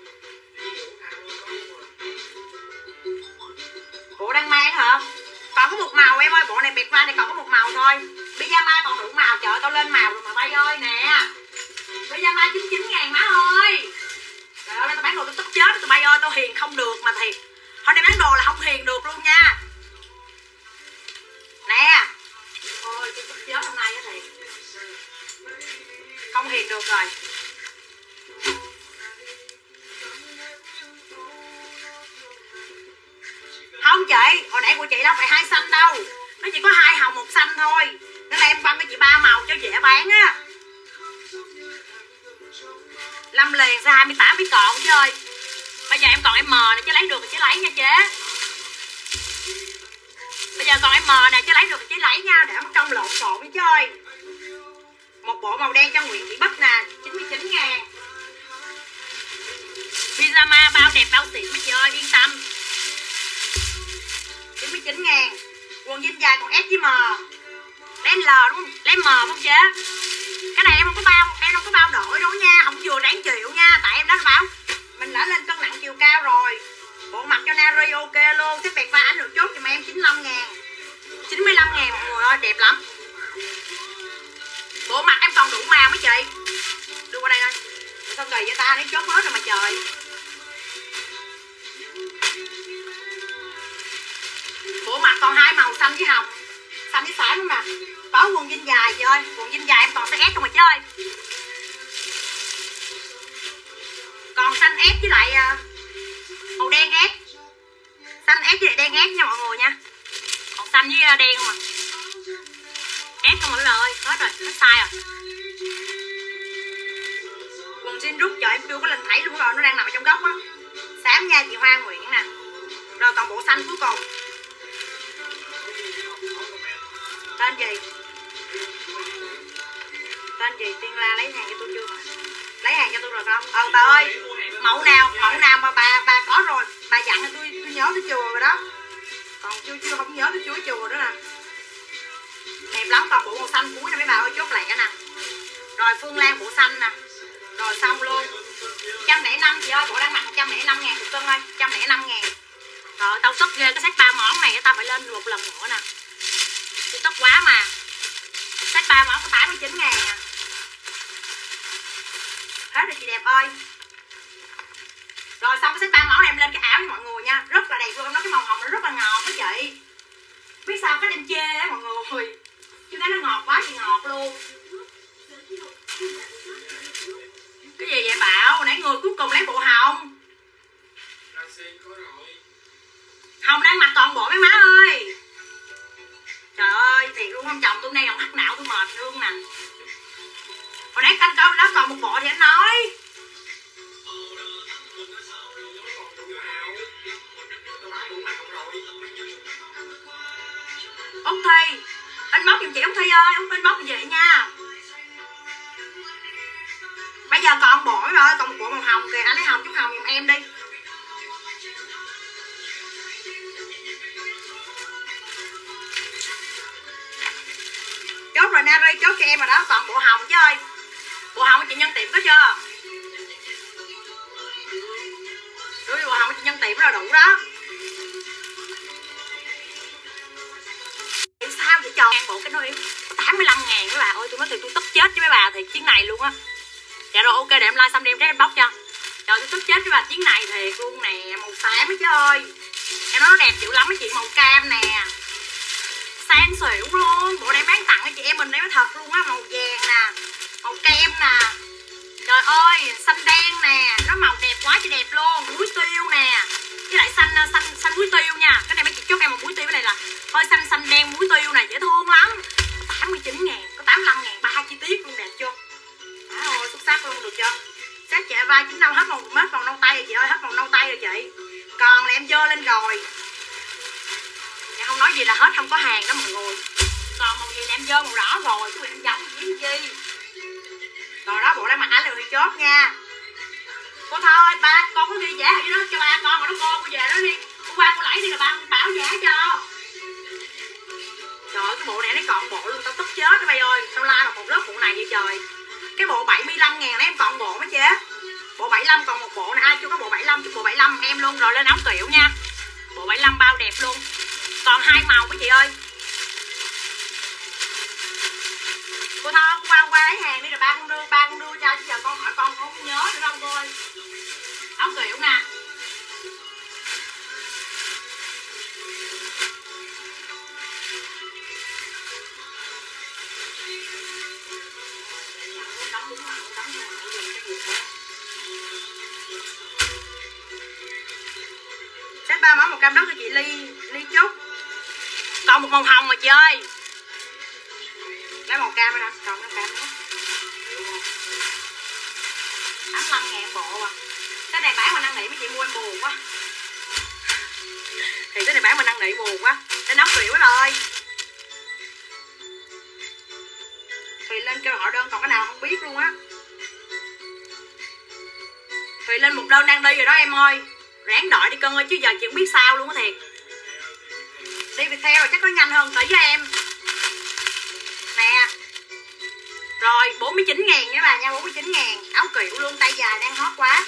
Bộ đang mang hả? Còn có một màu em ơi, bộ này bẹt vai này còn có một màu thôi. Pyjama còn đủ màu, trời ơi tao lên màu rồi mà bay ơi nè. Pyjama 99 ngàn má ơi. Trời ơi tao bán đồ tao tức chết tụi bay ơi, tao hiền không được mà thiệt. Hôm nay bán đồ là không hiền được luôn nha. Nè. Ôi tôi tức chết hôm nay á thiệt. Không hiền được rồi. Không chị, hồi nãy của chị đâu phải 2 xanh đâu. Nó chỉ có 2 hồng 1 xanh thôi. Nên là em băng cho chị 3 màu cho dễ bán á. Lâm liền size 28 biết còn chứ ơi. Bây giờ em còn M này chứ lấy được thì chứ lấy nha chế. Bây giờ còn M này chứ lấy được thì chứ lấy nha. Để mất trong lộn xộn đi chơi. Một bộ màu đen cho Nguyễn Thị Bích nè, 99 ngàn. Pyjama bao đẹp bao xịn mấy chị ơi, yên tâm. 99 ngàn. Quần jean dài còn S với M. Lấy L đúng không? Lấy M không chế? Cái này em không có bao đổi đâu nha. Không vừa đáng chịu nha. Tại em đã bảo mình đã lên cân nặng chiều cao rồi. Bộ mặt cho Nari ok luôn. Cái bẹt vai ảnh được chốt giùm em 95 ngàn. 95 ngàn mọi người ơi, đẹp lắm. Bộ mặt em còn đủ màu mấy chị. Đưa qua đây thôi. Sao kỳ vậy ta, để chốt hết rồi mà trời. Bộ mặt còn 2 màu xanh với hồng. Xanh với xám luôn nè. Có quần jean dài chị ơi, quần jean dài em còn size S không mà chơi. Còn xanh S với lại màu đen S. Xanh S với lại đen S nha mọi người nha. Còn xanh với đen không à. S không mọi người ơi, hết rồi, hết size rồi. Quần jean rút giờ em chưa có lên thấy luôn rồi, nó đang nằm ở trong góc á. Xám nha chị Hoa Nguyễn nè. Rồi còn bộ xanh cuối cùng. Tên gì? Tên gì? Tiên La lấy hàng cho tôi chưa mà? Lấy hàng cho tôi rồi không? Bà ơi, mẫu nào mà bà có rồi, bà dặn là tôi nhớ tới chùa rồi đó. Còn chưa không nhớ tới chuối chùa nữa nè. Đẹp lắm, còn bộ màu xanh cuối nè mấy bà ơi, chốt lẹ nè. Rồi Phương Lan bộ xanh nè. Rồi xong luôn. 105 chị ơi, bộ đang mặc 105 ngàn cục cân ơi, 105 ngàn. Rồi tao tức ghê cái set 3 món này tao phải lên một lần nữa nè. Tôi tức quá mà. Set 3 món có 89 ngàn à. Hết rồi chị đẹp ơi. Rồi xong cái set 3 món này em lên cái áo cho mọi người nha. Rất là đẹp luôn, nó cái màu hồng nó rất là ngọt đó chị. Biết sao các em chê á mọi người. Chứ thấy nó ngọt quá thì ngọt luôn. Cái gì vậy Bảo? Nãy người cuối cùng lấy bộ hồng. Hồng đang mặc toàn bộ mấy má ơi. Trời ơi, thiệt luôn không chồng tôi nay còn hắc não tôi mệt luôn nè. Hồi nãy canh câu đó còn một bộ thì anh nói. Út Thi, anh bóc giùm chị Út Thi ơi, anh bóc giùm chị nha. Bây giờ còn bộ rồi, còn một bộ màu hồng kìa, anh lấy hồng chút hồng giùm em đi. Chốt rồi Nari, chốt cho em rồi đó, còn bộ hồng chứ ơi. Bộ hồng chị Nhân Tiệm có chưa? Đối bộ hồng chị Nhân Tiệm là đủ đó. Sao vậy trời? Bộ cái nó có 85 ngàn mấy bà ơi, tôi nói thì tôi tức chết với mấy bà thì chuyến này luôn á. Dạ rồi ok, để em like xong đem em bóc cho. Trời tôi tức chết với bà, chuyến này thiệt luôn nè, màu xám ấy chứ ơi. Em nói nó đẹp dữ lắm mấy chị, màu cam nè. Sang xỉu luôn, bộ này bán tặng cho chị em mình đấy mới thật luôn á, màu vàng nè, màu kem nè. Trời ơi, xanh đen nè, nó màu đẹp quá chị, đẹp luôn, muối tiêu nè. Với lại xanh muối tiêu nha. Cái này mấy chị chốt em một muối tiêu, cái này là hơi xanh đen muối tiêu này, dễ thương lắm. 89 ngàn, có 85 ngàn, 3 chi tiết luôn, đẹp chưa? Ôi, xuất sắc luôn, được chưa? Set chạy vai 95 hết màu nâu tay rồi chị ơi, hết màu nâu tay rồi chị. Còn là em dơ lên rồi. Em không nói gì là hết, không có hàng đó mọi người. Còn màu gì là em dơ màu đỏ rồi, chứ em giống gì chi. Rồi đó, bộ đang mặc ảnh là thì chốt nha. Cô thôi, ba con có ghi giá ở dưới đó cho ba con, mà nó cô về đó đi. Cô qua cô lấy đi là ba bảo giá cho. Trời ơi, cái bộ này nó còn bộ luôn, tao tức chết đó bay ơi. Sao la mà một lớp bộ này vậy trời. Cái bộ 75 ngàn này em còn bộ mấy chế. Bộ 75 còn một bộ này, ai chưa có bộ 75, chụp bộ 75 em luôn, rồi lên áo kiểu nha. Bộ 75 bao đẹp luôn. Còn 2 màu với chị ơi. Cô Tho, cô qua lấy hàng đi rồi ba con đưa cho, chứ giờ con hỏi con không nhớ nữa đâu cô ơi. Áo kiểu nè. Set 3 món 100 đất cho chị Ly Trúc. Còn một màu hồng mà chị ơi. Lấy màu cam nè, còn màu cam nữa. 85 ngàn bộ à. Cái này bán mà năn nỉ mấy chị mua em buồn quá. Thì cái này bán mà năn nỉ buồn quá. Để nấu kiểu rồi. Thùy lên kêu họ đơn còn cái nào không biết luôn á. Thùy lên một đơn đang đi rồi đó em ơi. Ráng đợi đi cân ơi, chứ giờ chị không biết sao luôn á thiệt. Đi Viettel rồi chắc có nhanh hơn tỷ với em. Nè. Rồi 49 ngàn nha bà nha, 49 ngàn. Áo kiểu luôn, tay dài đang hot quá.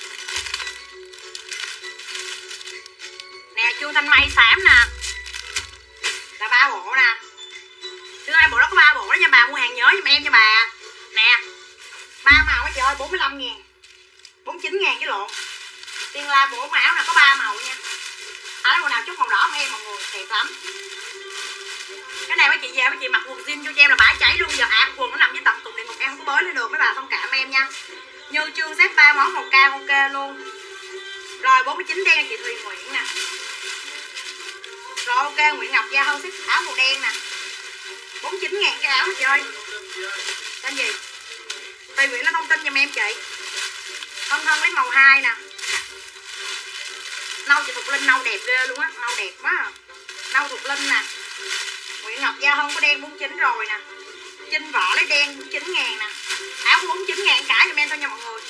Nè Chu Thanh Mây xám nè. Là 3 bộ nè. Chứ hai bộ đó có 3 bộ đó nha bà, mua hàng nhớ giùm em nha bà. Nè 3 màu á chị ơi, 45 ngàn, 49 ngàn cái lộn. Tiên La bộ áo là có 3 màu nha. Lấy màu nào chút màu đỏ của em mọi người, đẹp lắm. Cái này mấy chị về mấy chị mặc quần jean cho em là bãi cháy luôn. Giờ quần nó nằm dưới tầng tùng điện ngục em không có bới lên được, mấy bà thông cảm em nha. Như chương xếp 3 món màu cam ok luôn. Rồi 49 đen chị Thùy Nguyễn nè. Rồi ok, Nguyễn Ngọc Gia Hân xếp áo màu đen nè. 49.000 cái áo chị ơi. Tên gì? Thùy Nguyễn nó thông tin giùm em chị. Hân lấy màu 2 nè. Nâu chị Thục Linh nâu đẹp ghê luôn á, nâu đẹp quá à. Nâu Thục Linh nè. Nguyễn Ngọc Gia Hân có đen 49 rồi nè. Trinh Võ lấy đen 49.000 nè. Áo 49.000 cả giùm em thôi nha mọi người.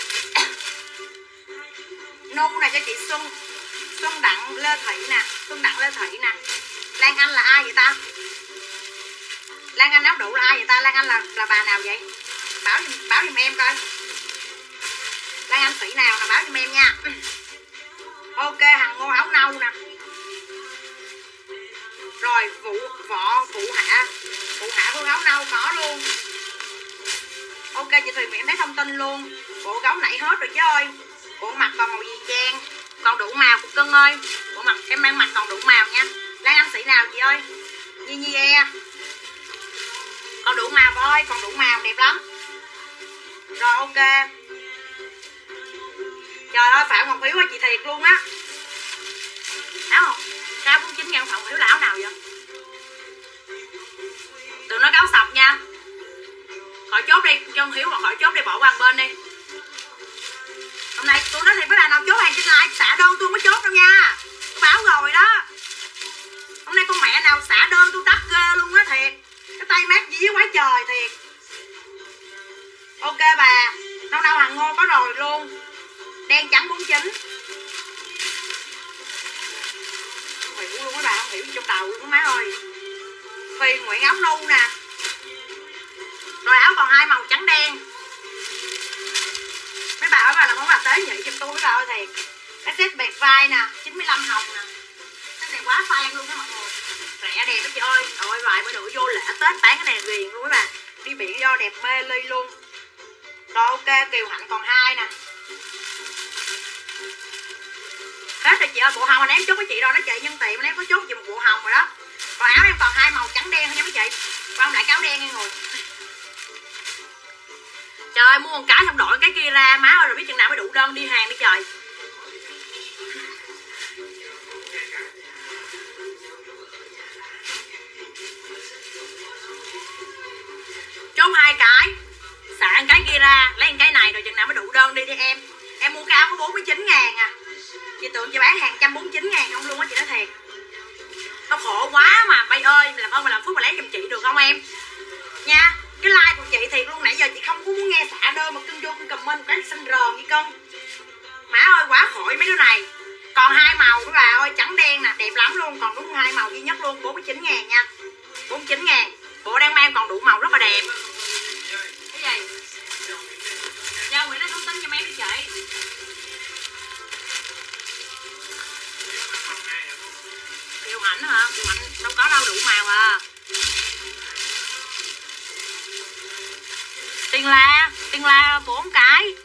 Nu nè cho chị Xuân Đặng Lê Thị nè. Xuân Đặng Lê Thị nè. Lan Anh là ai vậy ta? Lan Anh áo đủ là ai vậy ta? Lan Anh là bà nào vậy? Báo giùm em coi. Lan Anh sĩ nào là báo giùm em nha. Ok, Hằng Ngô áo nâu nè. Rồi Phụ Hạ Hương áo nâu có luôn. Ok chị Thùy Nguyễn thấy thông tin luôn. Bộ gấu nãy hết rồi chứ ơi. Bộ mặt còn màu gì trang. Còn đủ màu của cưng ơi. Bộ mặt em mang mặt còn đủ màu nha. Lan Anh sĩ nào chị ơi? Nhi e. Còn đủ màu ơi, còn đủ màu đẹp lắm. Rồi ok. Trời ơi Phạm Ngọc Hiếu ơi chị thiệt luôn á. Áo không? Cao 49.000 Phạm Ngọc Hiếu là áo nào vậy? Đừng nói cáo sọc nha. Khỏi chốt đi, cho Hiếu mà khỏi chốt đi, bỏ qua một bên đi. Hôm nay tôi nói thiệt với bà nào chốt hàng trên like xả đơn tôi không có chốt đâu nha. Tôi báo rồi đó. Hôm nay con mẹ nào xả đơn tôi tắt ghê luôn á thiệt. Cái tay mát dí quá trời thiệt. Ok bà. Nâu Hằng Ngô có rồi luôn. Đen trắng 49. Không hiểu luôn á bà, không hiểu trong đầu luôn á má ơi. Thùy Nguyễn áo nu nè. Rồi áo còn 2 màu trắng đen. Mấy bà ơi bà là món bà tế nhị giùm tôi mấy bà ơi thiệt. Cái set bẹt vai nè, 95 hồng nè. Cái này quá fan luôn đó mọi người. Rẻ đẹp đó chị ơi. Rồi vài bữa nữa vô lễ Tết bán cái này ghiền luôn mấy bà. Đi biển do đẹp mê ly luôn. Rồi ok, Kiều Hạnh còn 2 nè. Hết rồi chị ơi, bộ hồng anh em chốt với chị rồi đó chị, nhân tiệm anh em có chốt chị một bộ hồng rồi đó. Còn áo em còn 2 màu trắng đen thôi nha mấy chị. Qua lại cáo đen nha người. Trời ơi, mua một cái xong đổi cái kia ra má ơi, rồi biết chừng nào mới đủ đơn đi hàng đi trời. Chốt 2 cái. Xả cái kia ra, lấy cái này rồi chừng nào mới đủ đơn đi em. Em mua cái áo có 49.000 à. Chị tưởng chị bán hàng 149.000 không luôn á chị nói thiệt. Nó khổ quá mà bay ơi, làm ơn mà làm phước mà lấy giùm chị được không em? Nha, cái like của chị thiệt luôn, nãy giờ chị không có muốn nghe xả đơn mà cưng vô cưng comment cái xanh rờn với cưng. Má ơi quá khỏi mấy đứa này. Còn 2 màu các bà ơi, trắng đen nè, đẹp lắm luôn, còn đúng 2 màu duy nhất luôn, 49.000 nha. 49.000. Bộ đang mang còn đủ màu rất là đẹp. Cái gì? Giao Nguyễn nói thông tin cho em đi chị. Kiều Hạnh hả? Kiều Hạnh đâu có đâu, đủ màu à. Tiền la 4 cái.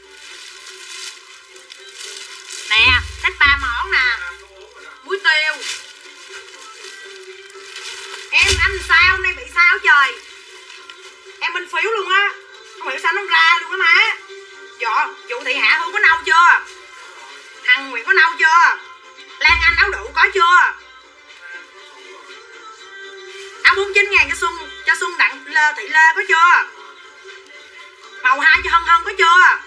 Nè, xách 3 món nè. Muối tiêu. Em anh sao hôm nay bị sao trời. Em bên phiếu luôn á. Không hiểu sao nó ra luôn á má. Vụ Thị Hạ Hương có nâu chưa? Hằng Nguyễn có nâu chưa? Lan Anh áo đủ có chưa? Áo 49.000 cho Xuân Đặng Thị Lê có chưa? Màu 2 cho Hân có chưa?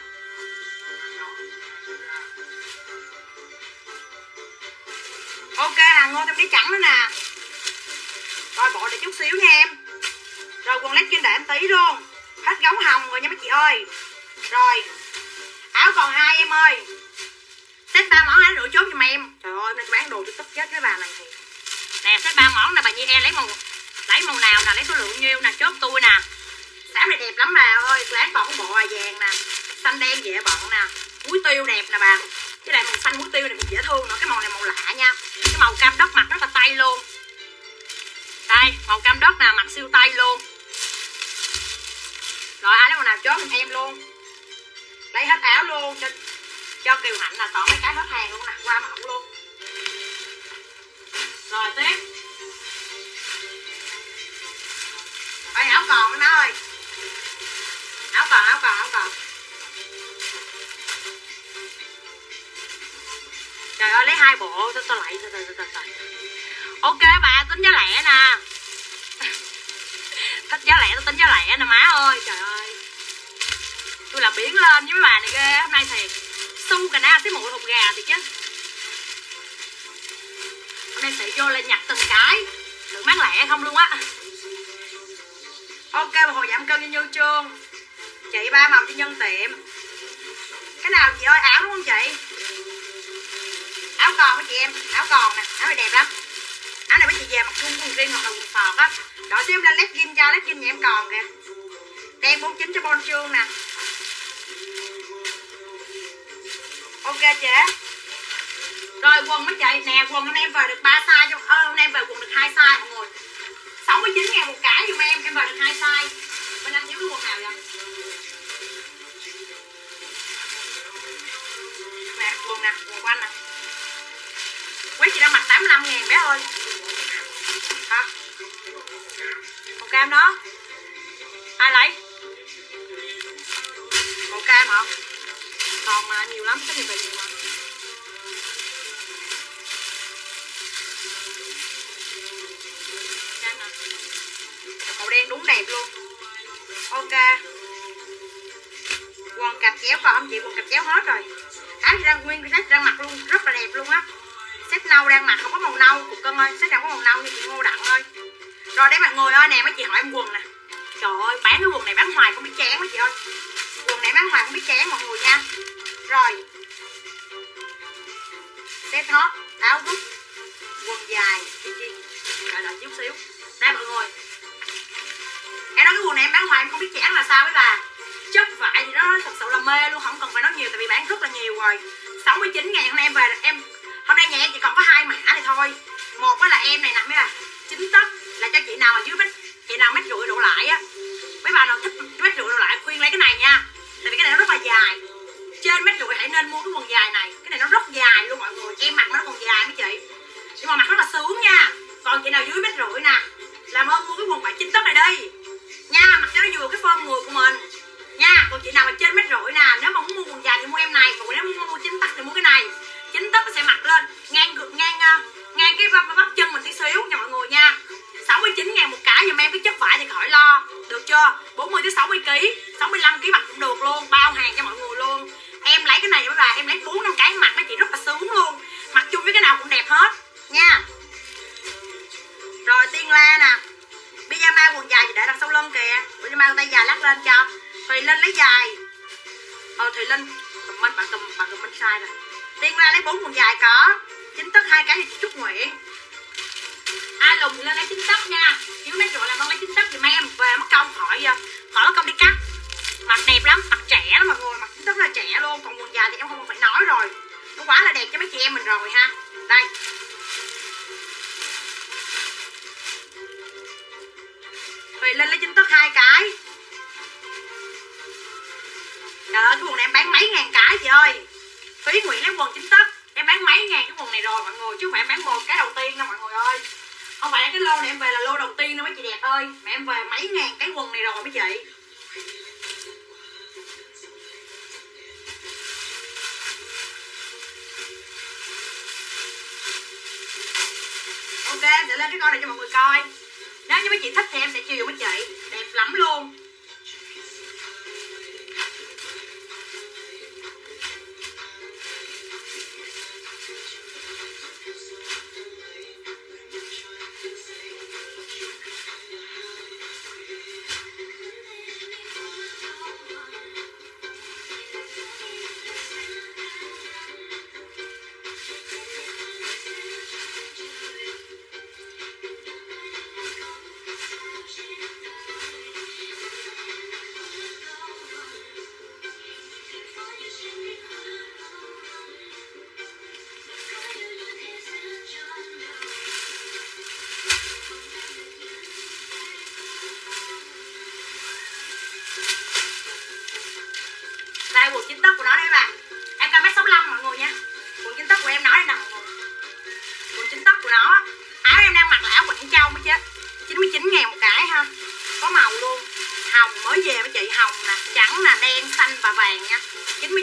Ok, Hằng Ngô thêm cái trắng nữa nè. Rồi bộ để chút xíu nha em. Rồi quần led trên để em tí luôn. Hết gấu hồng rồi nha mấy chị ơi. Rồi áo còn 2 em ơi. Set 3 món áo rưỡi chốt giùm em. Trời ơi, nên bán đồ tôi tức chết với bà này thì. Nè, set 3 món nè bà Nhi em lấy màu nào nè, lấy số lượng nhiêu nè, chốt tôi nè. Xám này đẹp lắm bà ơi, láng còn có bộ vàng nè, xanh đen dễ bận nè, muối tiêu đẹp nè bà. Cái này màu xanh muối tiêu này cũng dễ thương nữa, cái màu này màu lạ nha. Cái màu cam đất mặt rất là tay luôn. Đây, màu cam đất nè, mặt siêu tay luôn. Rồi ai lấy màu nào chốt giùm em luôn. Lấy hết áo luôn cho Kiều Hạnh là toàn mấy cái hết hàng luôn nè, qua mẫu luôn. Rồi tiếp. Ơi áo còn má ơi. Áo còn. Trời ơi lấy 2 bộ tôi lại. Ok bà tính giá lẻ nè. Thích giá lẻ tôi tính giá lẻ nè má ơi. Trời ơi tôi là biến lên với mấy bà này ghê hôm nay thiệt. Su cà na xí muội hột gà thì chứ. Hôm nay sẽ vô là nhặt từng cái. Đừng bán lẻ không luôn á. Ok một hồi giảm cân như Trương. Chị 3 màu cho nhân tiệm. Cái nào chị ơi áo đúng không chị? Áo còn với chị em. Áo còn nè. Áo này đẹp lắm. Áo này với chị về mặc quần jean hoặc là quần sọt á. Đợi xem lên legging cho legging nhà em còn kìa. Đen 49 cho Bon Trương nè. Ok chị. Rồi quần mấy chị nè, quần hôm nay em về được 3 size cho hôm nay em về quần được 2 size mọi người. 69.000 một cái giùm em về được 2 size. Bên anh thiếu cái quần nào vậy? Nè, quần nè, quần của anh nè. Quý chị đang mặc 85.000 bé ơi. Hả? Màu cam đó. Ai lấy? Màu cam hả? Còn mà nhiều lắm, cái này về nhiều mà. Cam nè. Màu đen đúng đẹp luôn. Ok. Quần cặp chéo còn không chị? Quần cặp chéo hết rồi. Áo chị đang nguyên set đang mặc luôn, rất là đẹp luôn á. Set nâu đang mặc không có màu nâu cục cân ơi, set đang có màu nâu như chị Ngô Đặng ơi. Rồi đây mọi người ơi nè, mấy chị hỏi em quần nè. Trời ơi bán cái quần này bán hoài không biết chán mấy chị ơi. Quần này bán hoài không biết chán mọi người nha. Rồi set hot, áo rút, quần dài, chi đợi chút xíu. Đây mọi người. Em nói cái quần này em bán hoài em không biết chán là sao với bà. Chất vải thì nó thật sự là mê luôn, không cần phải nói nhiều tại vì bán rất là nhiều rồi. 69.000 hôm nay em về em hôm nay nhà em chỉ còn có 2 mã này thôi. Một là em này nè mấy bà 9 tấc là cho chị nào mà dưới chị nào mét rưỡi đổ lại á, mấy bà nào thích mét rưỡi đổ lại khuyên lấy cái này nha, tại vì cái này nó rất là dài. Trên mét rưỡi hãy nên mua cái quần dài này, cái này nó rất dài luôn mọi người, em mặc nó còn dài mấy chị, nhưng mà mặc rất là sướng nha. Còn chị nào dưới mét rưỡi nè làm ơn mua cái quần vải 9 tấc này đi nha, mặc cho nó vừa cái form người của mình nha. Còn chị nào mà trên mét rưỡi nè, nếu mà muốn mua quần dài thì mua em này, còn nếu muốn mua 9 tấc thì mua cái này. 9 tấc nó sẽ mặc lên ngang cái bắp chân mình tí xíu nha mọi người nha. 69.000 một cái giùm em, cái chất vải thì khỏi lo, được chưa? 40 tới 60 kg, 65 kg mặc cũng được luôn, bao hàng cho mọi người luôn. Em lấy cái này với bà, em lấy 4-5 cái mặc mấy chị rất là sướng luôn, mặc chung với cái nào cũng đẹp hết nha. Rồi Tiên La nè, pyjama quần dài thì để đằng sau lưng kìa, pyjama tay dài lắc lên cho. Thùy Linh lấy dài. Thùy Linh comment bạn comment sai rồi. Tiên La lấy 4 quần dài có 9 tấc 2 cái cho chị Trúc Nguyễn. Ai lùng thì lên lấy 9 tấc nha, dưới mét rưỡi là con lấy 9 tấc giùm em, về mất công khỏi mất công đi cắt. Mặc đẹp lắm, mặc trẻ lắm mọi người, mặc 9 tấc là trẻ luôn. Còn quần dài thì em không phải nói rồi, nó quá là đẹp cho mấy chị em mình rồi ha. Đây Thùy Linh lấy 9 tấc 2 cái. Trời ơi cái quần này em bán mấy ngàn cái chị ơi. Thúy Nguyễn lấy quần 9 tấc em bán mấy ngàn cái quần này rồi mọi người, chứ không phải em bán một cái đầu tiên đâu mọi người ơi. Không phải cái lô này em về là lô đầu tiên đâu mấy chị đẹp ơi, mà em về mấy ngàn cái quần này rồi mấy chị. Ok em sẽ lên cái con này cho mọi người coi. Nếu như mấy chị thích thì em sẽ chiều mấy chị, đẹp lắm luôn.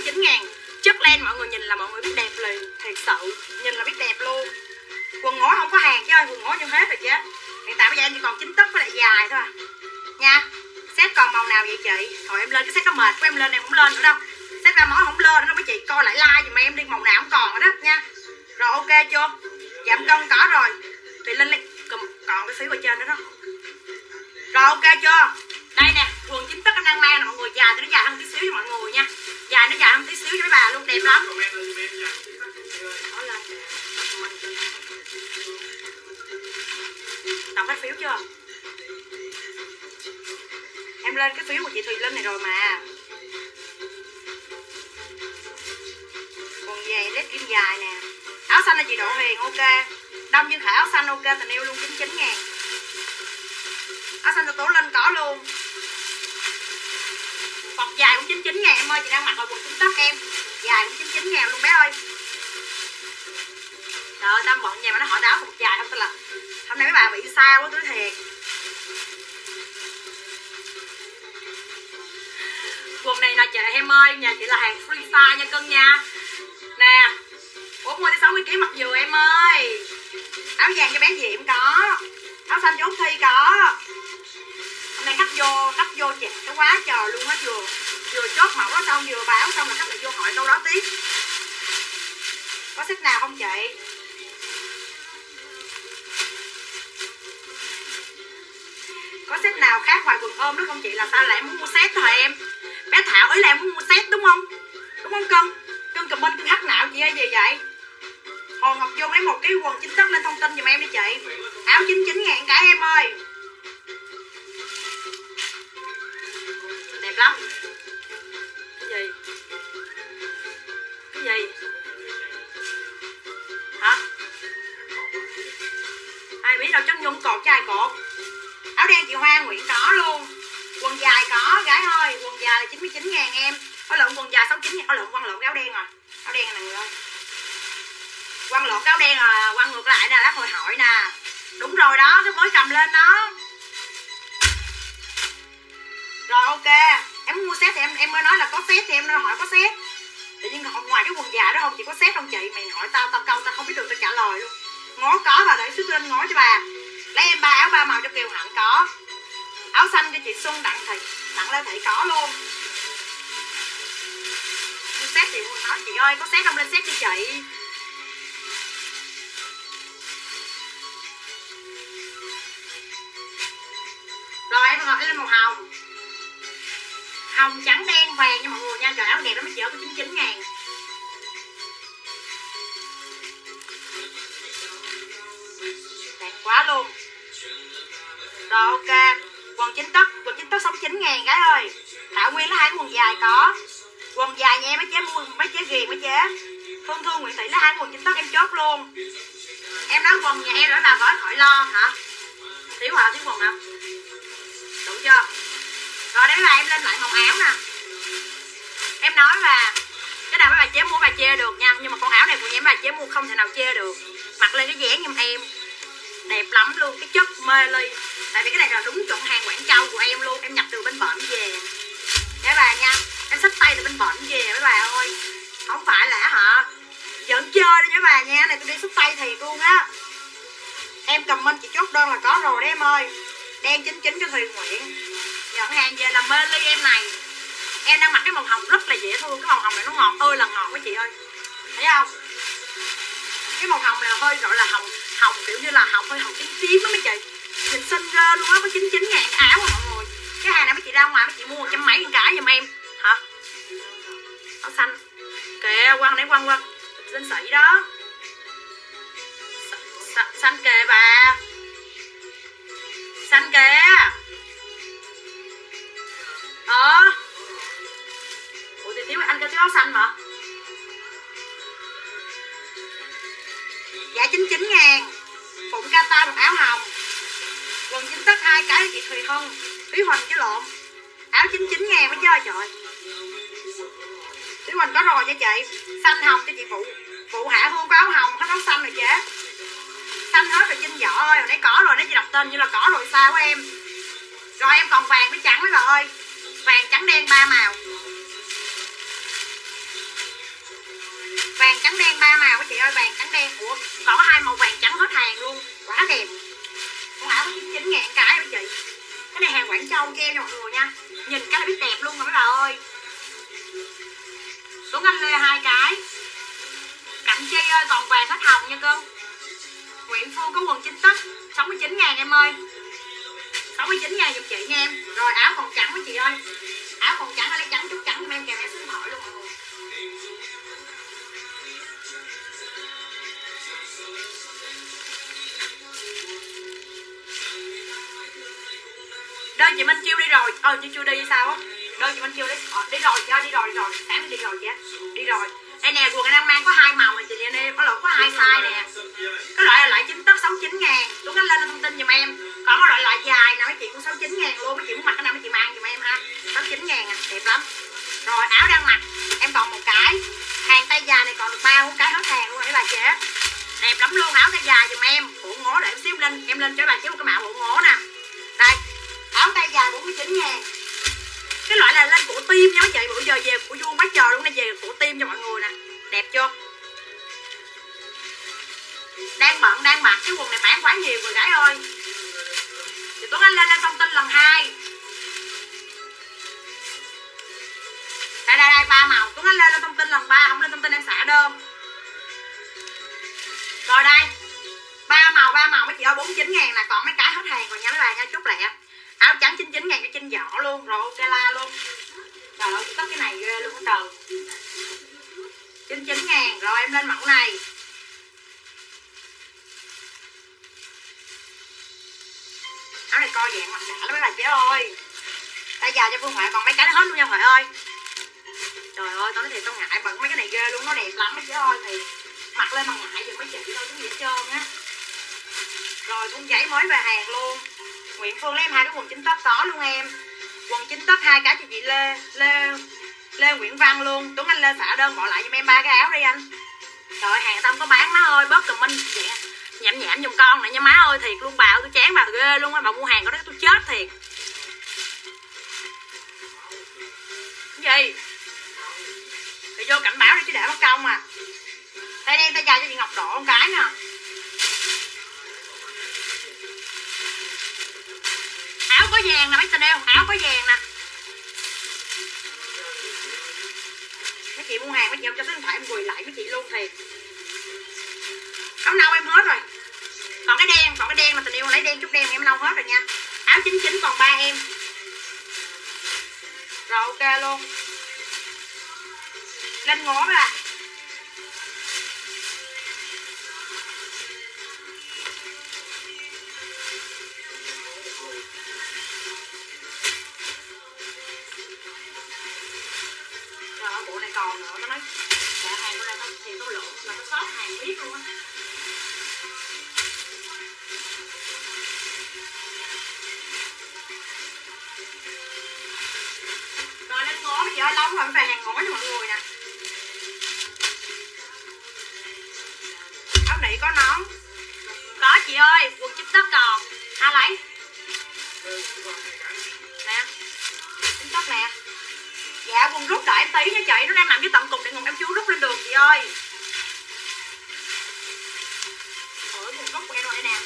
199 ngàn. Chất len mọi người nhìn là mọi người biết đẹp liền. Thiệt sự, nhìn là biết đẹp luôn. Quần ngố không có hàng chứ ơi, quần ngố như hết rồi chứ. Hiện tại bây giờ em chỉ còn 9 tấc với lại dài thôi à. Nha. Set còn màu nào vậy chị? Thôi em lên cái set nó mệt của em lên em không lên nữa đâu. Set ra món không lên nữa mấy chị coi lại like giùm em đi, màu nào không còn rồi đó nha. Rồi ok chưa? Giảm cân có rồi. Thì lên còn cái phiếu ở trên đó đó. Rồi ok chưa? Đây nè, quần 9 tấc em đang mang nè mọi người, dài thì nó dài hơn tí xíu cho mọi người nha. Dài nó dài hơn tí xíu cho mấy bà luôn, đẹp lắm. Đọc hết phiếu chưa? Em lên cái phiếu của chị Thùy Linh này rồi mà. Quần dài red kim dài nè. Áo xanh là chị Độ Huyền ok. Đông Dương Khải áo xanh ok, tình yêu luôn 99 ngàn. Áo xanh cho Tố Linh có luôn. Bọc dài cũng 99 ngàn em ơi, chị đang mặc là quần 9 tấc em. Dài cũng 99 ngàn luôn bé ơi. Trời ơi, Tâm bận nhà mà nó hỏi áo bọc dài không, tức là hôm nay mấy bà bị sao quá, tôi thiệt. Quần này là chị em ơi, nhà chị là hàng free size nha cân nha. Nè 40-60kg mặc vừa em ơi. Áo vàng cho bé Diệm có. Áo xanh cho Út Thi có. Hôm nay khách vô chặt cái quá trời luôn á, vừa chốt mẫu đó xong vừa báo xong là khách lại vô hỏi câu đó tiếp. Có set nào không chị? Có set nào khác ngoài quần ôm đó không chị? Là sao lại muốn mua set thôi em? Bé Thảo ý là em muốn mua set đúng không? Đúng không Cân? Cân comment cưng hắc não chị ơi gì vậy? Hồ Ngọc Dung lấy một cái quần 9 tấc lên thông tin giùm em đi chị. Áo 99 ngàn cả em ơi. Đẹp lắm. Cái gì? Cái gì? Hả? Ai biết đâu, chắc Nhung cột cho ai cột. Áo đen chị Hoa Nguyễn có luôn. Quần dài có gái ơi. Quần dài là 99 ngàn em. Có lộn quần dài 69 ngàn. Có lộn quăng lộn cái áo đen rồi. Áo đen này người ơi. Quăng lộn cái áo đen là quăng ngược lại nè, lát hồi hỏi nè. Đúng rồi đó, cái mới cầm lên đó. Rồi ok. Em muốn mua set thì em mới nói là có set thì em nói hỏi có set. Tự nhiên ngoài cái quần dài đó không chị có set không chị? Mày hỏi tao câu tao không biết được tao trả lời luôn. Ngó có bà để xuất lên ngó cho bà. Lấy em 3 áo 3 màu cho Kiều Hạnh có. Áo xanh cho chị Xuân Đặng Lê Thị có luôn. Mua set thì nói chị ơi có set không lên set đi chị. Rồi em gọi lên màu hồng. Hồng trắng đen vàng nha mọi người nha. Trời áo đẹp lắm mấy chị ơi, có 99 ngàn. Đẹp quá luôn. Rồi ok. Quần 9 tấc 69 ngàn gái ơi. Thảo Nguyên lấy 2 quần dài có. Quần dài nha mấy chế mua, mấy chế ghiền mấy chế. Thương Nguyễn Thị lấy 2 quần 9 tấc em chốt luôn. Em nói quần nhà em nữa là khỏi lo hả? Thiếu hả? Thiếu quần hả? Đủ chưa? Rồi đấy là em lên lại màu áo nè. Em nói là cái nào mấy bà chế mua bà chê được nha. Nhưng mà con áo này của em bà chế mua không thể nào chê được. Mặc lên cái dáng giùm em. Đẹp lắm luôn, cái chất mê ly. Tại vì cái này là đúng chuẩn hàng Quảng Châu của em luôn. Em nhập từ bên bển về. Các bà nha. Em xách tay từ bên bển về mấy bà ơi. Không phải là hả giỡn chơi đâu nha bà nha. Này tôi đi xách tay thiệt luôn á. Em comment chị chốt đơn là có rồi đấy em ơi. Đen 99 cho Thùy Nguyễn. Nhận hàng về là mê ly em này. Em đang mặc cái màu hồng rất là dễ thương. Cái màu hồng này nó ngọt ơi là ngọt mấy chị ơi. Thấy không? Cái màu hồng là hơi gọi là hồng kiểu như là hơi hồng tím tím đó mấy chị. Nhìn xinh ghê luôn á, có 99 ngàn cái áo à mọi người. Cái hàng này mấy chị ra ngoài mấy chị mua 100 mấy cái giùm em. Hả? Áo xanh. Kìa quăng để quăng danh sĩ đó. Xanh kìa bà. Xanh kìa. Ủa thì thiếu anh kêu thiếu áo xanh mà. Dạ 99 ngàn. Phụng Kata một áo hồng. Quần 9 tấc 2 cái cho chị Thùy Hân. Thúy Huỳnh chứ lộn. Áo 99 ngàn mới chơi trời. Thúy Huỳnh có rồi nha chị. Xanh hồng cho chị Phụ Hạ Hương có áo hồng. Hết áo xanh rồi chị. Xanh hết rồi Trinh Võ ơi. Hồi nãy có rồi, nãy chị đọc tên như là có rồi sao của em. Rồi em còn vàng với trắng mấy bà ơi. Vàng trắng đen 3 màu. trắng đen 3 màu các chị ơi, vàng trắng đen. Ủa còn có 2 màu vàng trắng hết hàng luôn, quá đẹp. Con áo có 99 ngàn cái đó chị. Cái này hàng Quảng Châu cho em cho mọi người nha. Nhìn cái là biết đẹp luôn rồi mấy bà ơi. Tuấn Anh Lê 2 cái. Cạnh Chi ơi còn vàng hết hồng nha cưng. Nguyễn Phương có quần 9 tấc 69 ngàn em ơi. 69 ngàn giùm chị nha em. Rồi áo còn trắng với chị ơi. Áo còn trắng lấy trắng chút trắng giùm em kèm em số điện thoại luôn mọi người. Đơn chị Minh Chiêu đi rồi. Chưa đi sao á. Đơn chị Minh Chiêu đi rồi chị ơi, đi rồi. Sáng đi rồi chị á. Đi rồi. Đây nè, quần anh đang mang có 2 màu này chị anh em, có 2 size nè. Cái loại là loại 9 tấc 69 ngàn. Tuấn Anh lên thông tin giùm em. Còn cái loại dài nào mấy chị cũng 69 ngàn luôn. Mấy chị muốn mặc cái nào mấy chị mang giùm em ha. 69 ngàn à, đẹp lắm. Rồi áo đang mặc em còn một cái. Hàng tay dài này còn được 3 cái hết hàng luôn hả bà chế. Đẹp lắm luôn, áo tay dài giùm em. Bộ ngố để em xíu lên, em lên cho bà chế một cái mạo bộ ngố nè. Đây, áo tay dài 49 ngàn. Cái loại là lên cổ tim nha mấy chị. Bữa giờ về của vuông bác chờ luôn, này về cổ tim cho mọi người nè. Đẹp chưa? Đang bận đang mặc cái quần này bán quá nhiều rồi gái ơi. Thì Tuấn Anh lên thông tin lần 2. Đây 3 màu. Tuấn Anh lên thông tin lần 3, không lên thông tin em xả đơn. Rồi đây 3 màu mấy chị ơi 49 ngàn là còn mấy cái hết hàng rồi nha mấy bà nha, chút lẹ. Áo trắng 99 ngàn cho trên vỏ luôn. Rồi ok la luôn. Trời ơi có cái này ghê luôn á trời. 99 ngàn. Rồi em lên mẫu này. Áo này co dạng mặt đã lắm mấy bà chế ơi. Tay dài cho Phương Huệ còn mấy cái hết luôn nha Huệ ơi. Trời ơi tao nói thiệt tao ngại bận mấy cái này ghê luôn, nó đẹp lắm mấy chế ơi. Thì mặc lên mà ngại giùm mấy chị thôi chứ gì hết trơn á. Rồi thun giấy mới về hàng luôn. Nguyễn Phương lấy em 2 cái quần 9 tấc có luôn em. Quần 9 tấc 2 cái cho chị Lê Nguyễn Văn luôn. Tuấn Anh lên xả đơn bỏ lại giùm em 3 cái áo đi anh. Trời ơi hàng tông có bán má ơi, bớt comment nhảm giùm con này nha má ơi, thiệt luôn bà, tôi chán bà ghê luôn á, bà mua hàng có đó tôi chết thiệt. Cái gì? Thì vô cảnh báo đi chứ để mất công à. Tay đen tay dài cho chị Ngọc Độ một cái nè. Áo có vàng nè mấy tình yêu, áo có vàng nè. Mấy chị mua hàng mấy chị không cho số điện thoại em gửi lại mấy chị luôn thiệt. Áo nâu em hết rồi. Còn cái đen mà tình yêu lấy đen chút đen em nâu hết rồi nha. Áo 99 còn 3 em. Rồi ok luôn. Lên ngố ra. Trời ơi bộ này còn nữa, tao nói trả hàng của này tao thì tao lộn là tao sót hàng biết luôn á. Rồi lên ngố bây giờ lâu rồi về hàng ngố cho mọi người nè. Áo nị có nón. Có chị ơi, quần 9 tấc còn. Ai lấy? Nè. 9 tấc nè. Dạ quần rút đợi em tí nha chị, nó đang nằm dưới tận cùng để ngùng em chưa rút lên đường chị ơi. Quần rút của em rồi đây nè.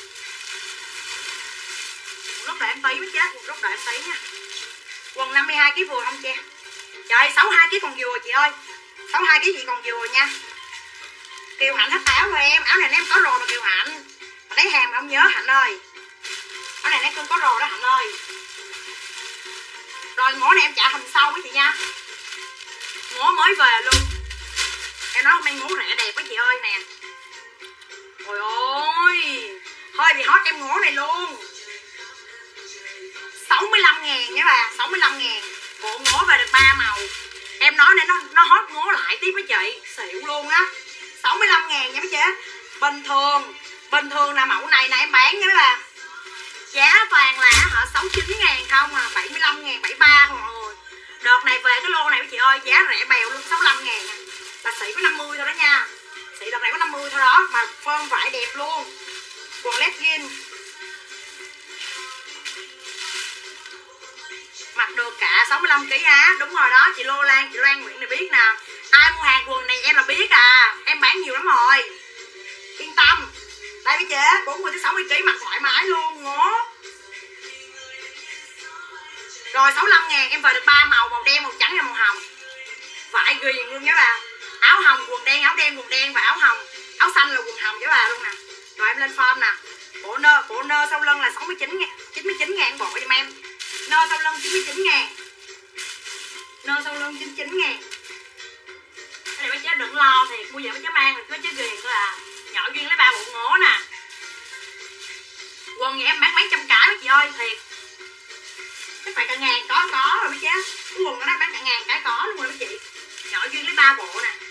Quần rút đợi em tí mới chết, quần rút đợi em tí nha. Quần 52 kg vừa không che. Trời 62 kg còn vừa chị ơi. 62 kg chị còn vừa nha. Kiều Hạnh hết áo rồi em, áo này em có rồi mà Kiều Hạnh. Mà lấy hàng mà không nhớ Hạnh ơi. Áo này em cưng có rồi đó Hạnh ơi. Rồi ngố này em trả hình sau với chị nha. Ngố mới về luôn. Em nói hôm nay ngố rẻ đẹp với chị ơi nè. Ôi ôi. Hơi bị hot em ngố này luôn. 65 ngàn nha bà. 65 ngàn. Bộ ngố về được 3 màu. Em nói này nó hot ngố lại tiếp với chị. Xịu luôn á. 65 ngàn nha mấy chế. Bình thường là mẫu này nè em bán nha mấy bà. Giá toàn là hả 69 ngàn không à. 75 ngàn 73 không mọi người. Đợt này về cái lô này với chị ơi giá rẻ bèo luôn 65 ngàn à. Là xỉ có 50 thôi đó nha. Xỉ đợt này có 50 thôi đó. Mà form vải đẹp luôn. Quần legging mặc được cả 65 kg á. Đúng rồi đó chị Lô Lan, chị Loan Nguyễn này biết nè. Ai mua hàng quần này em là biết à. Em bán mấy chế, 40 tới 60 kg mặc thoải mái luôn, ngố. Rồi 65 ngàn em về được 3 màu, màu đen, màu trắng và màu hồng. Vải ghiền luôn nhớ bà. Áo hồng quần đen, áo đen quần đen và áo hồng. Áo xanh là quần hồng với bà luôn nè. Rồi em lên form nè. Bộ nơ sau lưng là 99 ngàn bộ giùm em. Nơ sau lưng 99 ngàn. Nơ sau lưng 99 ngàn. Cái này mấy chế đừng lo thiệt, mua về mấy chế mang là mấy chế ghiền thôi à. Nhỏ duyên lấy 3 bộ ngố nè. Quần vậy em bán mấy trăm cái mấy chị ơi, thiệt. Chắc phải cả ngàn có rồi mấy chế. Cái quần đó bán cả ngàn cái có luôn rồi mấy chị. Nhỏ duyên lấy 3 bộ nè.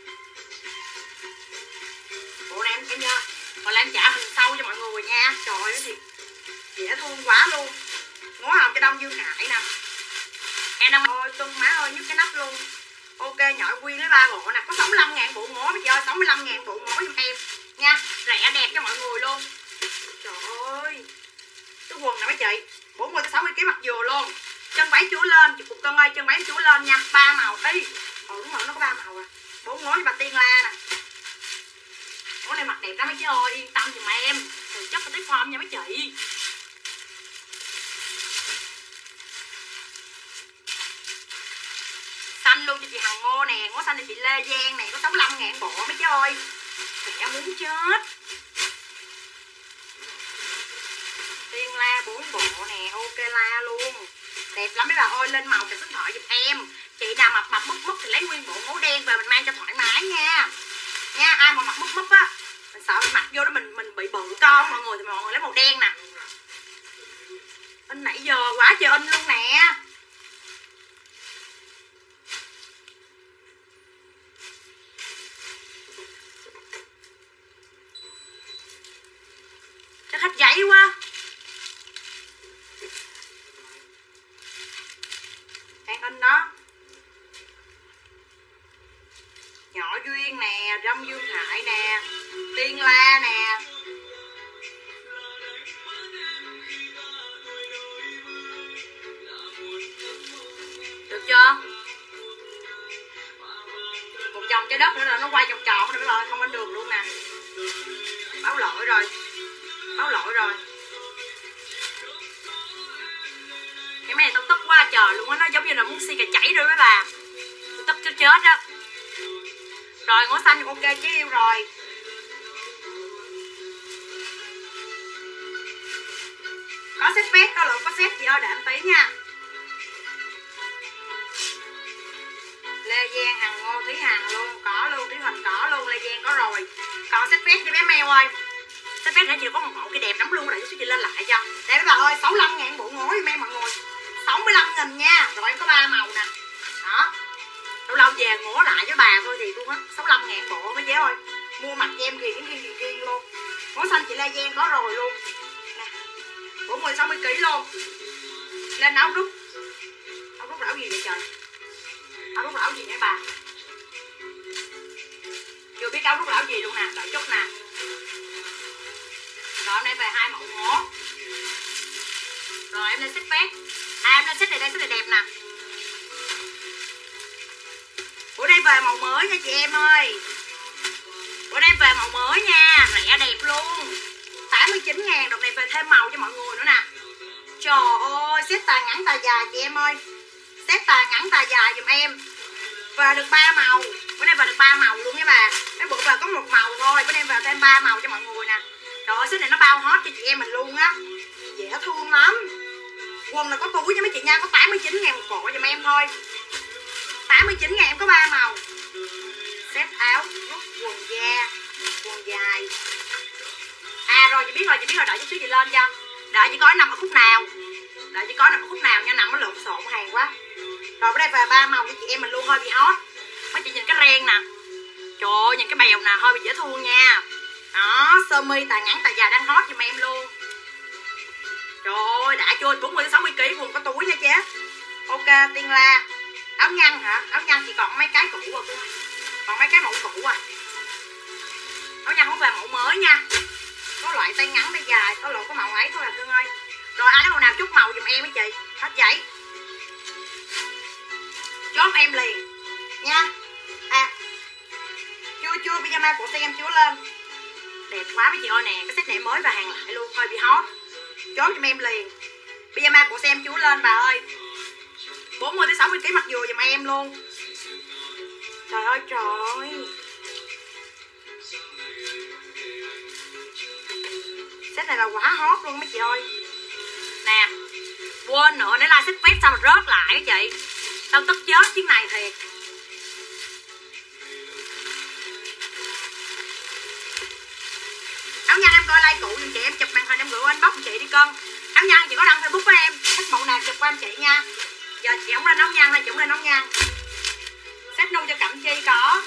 Bộ này em nha. Còn là em trả hình sâu cho mọi người nha. Trời ơi thì dễ thương quá luôn. Ngố hồng cho Đông Dương Hải nè. Em đang ơi cưng má ơi nhức cái nắp luôn. Ok nhỏ Quyên lấy 3 bộ nè. Có 65 ngàn bộ ngố bây giờ, 65 ngàn bộ ngố giùm em nha. Rẻ đẹp cho mọi người luôn. Trời ơi. Cái quần nè mấy chị 40 tới 60 kg mặc vừa luôn. Chân váy chúa lên, chị Cục Cân ơi, chân váy chúa lên nha. 3 màu đi. Đúng rồi nó có 3 màu à. 4 ngố với bà Tiên La nè. Ủa này mặc đẹp lắm mấy chị ơi, yên tâm giùm em. Từ chất tới form nha mấy chị. Xanh luôn cho chị Hằng Ngô nè, ngố xanh cho chị Lê Giang nè, có 65 ngàn bộ mấy chị ơi. Thì em muốn chết. Tiên La 4 bộ nè, ok la luôn. Đẹp lắm mấy bà ơi, lên màu cho số điện thoại giùm em. Chị nào mập mút thì lấy nguyên bộ ngố đen về mình mang cho thoải mái nha. Nha, ai mà mặc mút á, mình sợ mình mặc vô đó mình bị bự con mọi người thì mọi người lấy màu đen nè. In nãy giờ quá trời in luôn nè. Chắc hết giấy quá. Đang in đó. Nhỏ Duyên nè, Đông Dương Hải nè, Tiên La nè. Được chưa? Một vòng trái đất nữa rồi nó quay vòng tròn nữa rồi, không lên đường luôn nè. Báo lỗi rồi. Báo lỗi rồi. Cái máy này tao tức quá trời luôn á, nó giống như là muốn xi cà chảy rồi mấy bà. Tôi tức cho chết á. Rồi ngó xanh ok chứ yêu rồi. Có set vest, có lượng có set chị ơi, để em tí nha. Lê Giang, Hằng Ngô, Thúy Hằng luôn, có luôn, Thúy Huỳnh có luôn, Lê Giang có rồi. Còn set vest cho bé Mèo ơi. Set vest nãy chị có một mẫu cái đẹp lắm luôn, để số chị lên lại cho. Để mấy bà ơi, 65 ngàn bộ ngố cho em mọi người. 65 nghìn nha. Rồi em có 3 màu nè. Đó. Lâu lâu về ngố lại với bà thôi thì luôn á. 65 ngàn bộ mấy chế ơi. Mua mặt cho em riêng luôn. Ngố xanh chị Lê Giang có rồi luôn. Nè. 40 60 kg luôn. Lên áo rút. Áo rút là áo gì vậy trời? Áo rút là áo gì vậy bà? Chưa biết áo rút là áo gì luôn nè, đợi chút nè. Rồi hôm nay về 2 mẫu ngố. Rồi em lên set vest. Em lên set này đây, set này đẹp nè. Bữa nay về màu mới nha chị em ơi. Bữa nay về màu mới nha, rẻ đẹp luôn. 89 ngàn, đợt này về thêm màu cho mọi người nữa nè. Trời ơi, set tà ngắn tà dài chị em ơi. Set tà ngắn tà dài giùm em. Về được 3 màu. Bữa nay về được 3 màu luôn nha bà. Cái bữa về có 1 màu thôi, bữa nay về thêm 3 màu cho mọi người nè. Trời ơi, set này nó bao hot cho chị em mình luôn á. Dễ thương lắm. Quần là có túi cho mấy chị nha, có 89 ngàn một bộ giùm em thôi. 89 ngàn em có 3 màu. Set áo, rút quần da, quần dài. À rồi chị biết rồi, đợi chút xíu chị lên cho. Đợi chị coi nằm ở khúc nào. Nha, nằm nó lộn xộn hàng quá. Rồi bữa đây về 3 màu cho chị em mình luôn, hơi bị hot. Mấy chị nhìn cái ren nè. Trời ơi, nhìn cái bèo nè, hơi bị dễ thương nha. Đó, sơ mi tà ngắn tà dài đang hot giùm em luôn. Trời ơi, đã chưa, 40-60 kg quần có túi nha chế. Ok, Tiên La. Áo nhăn hả? Áo nhăn chỉ còn mấy cái cũ rồi cô. Còn mấy cái mẫu cũ à. Áo nhăn không về mẫu mới nha. Có loại tay ngắn tay dài, có loại có màu ấy thôi à cưng ơi. Rồi ai lấy màu nào chút màu giùm em mấy chị. Hết giấy. Chốt em liền nha. À chưa pyjama của em chưa lên. Đẹp quá mấy chị ơi nè. Cái set này mới và hàng lại luôn. Hơi bị hot. Chốt cho em liền. Pyjama của xem chú lên bà ơi. 40 tới 60 kg mặc dù giùm em luôn. Trời ơi trời. Set này là quá hot luôn mấy chị ơi. Nè. Quên nữa, nếu like set vest sao mà rớt lại á chị. Tao tức chết chiếc này thiệt. Áo nhăn em coi like cũ giùm chị, em chụp màn hình em gửi anh bóc chị đi cân. Áo nhăn chị có đăng Facebook của em, thích mẫu nào chụp qua em chị nha. Giờ chị không lên nấu nhăn hay chị không lên nấu nhăn. Set nu cho Cẩm Chi có.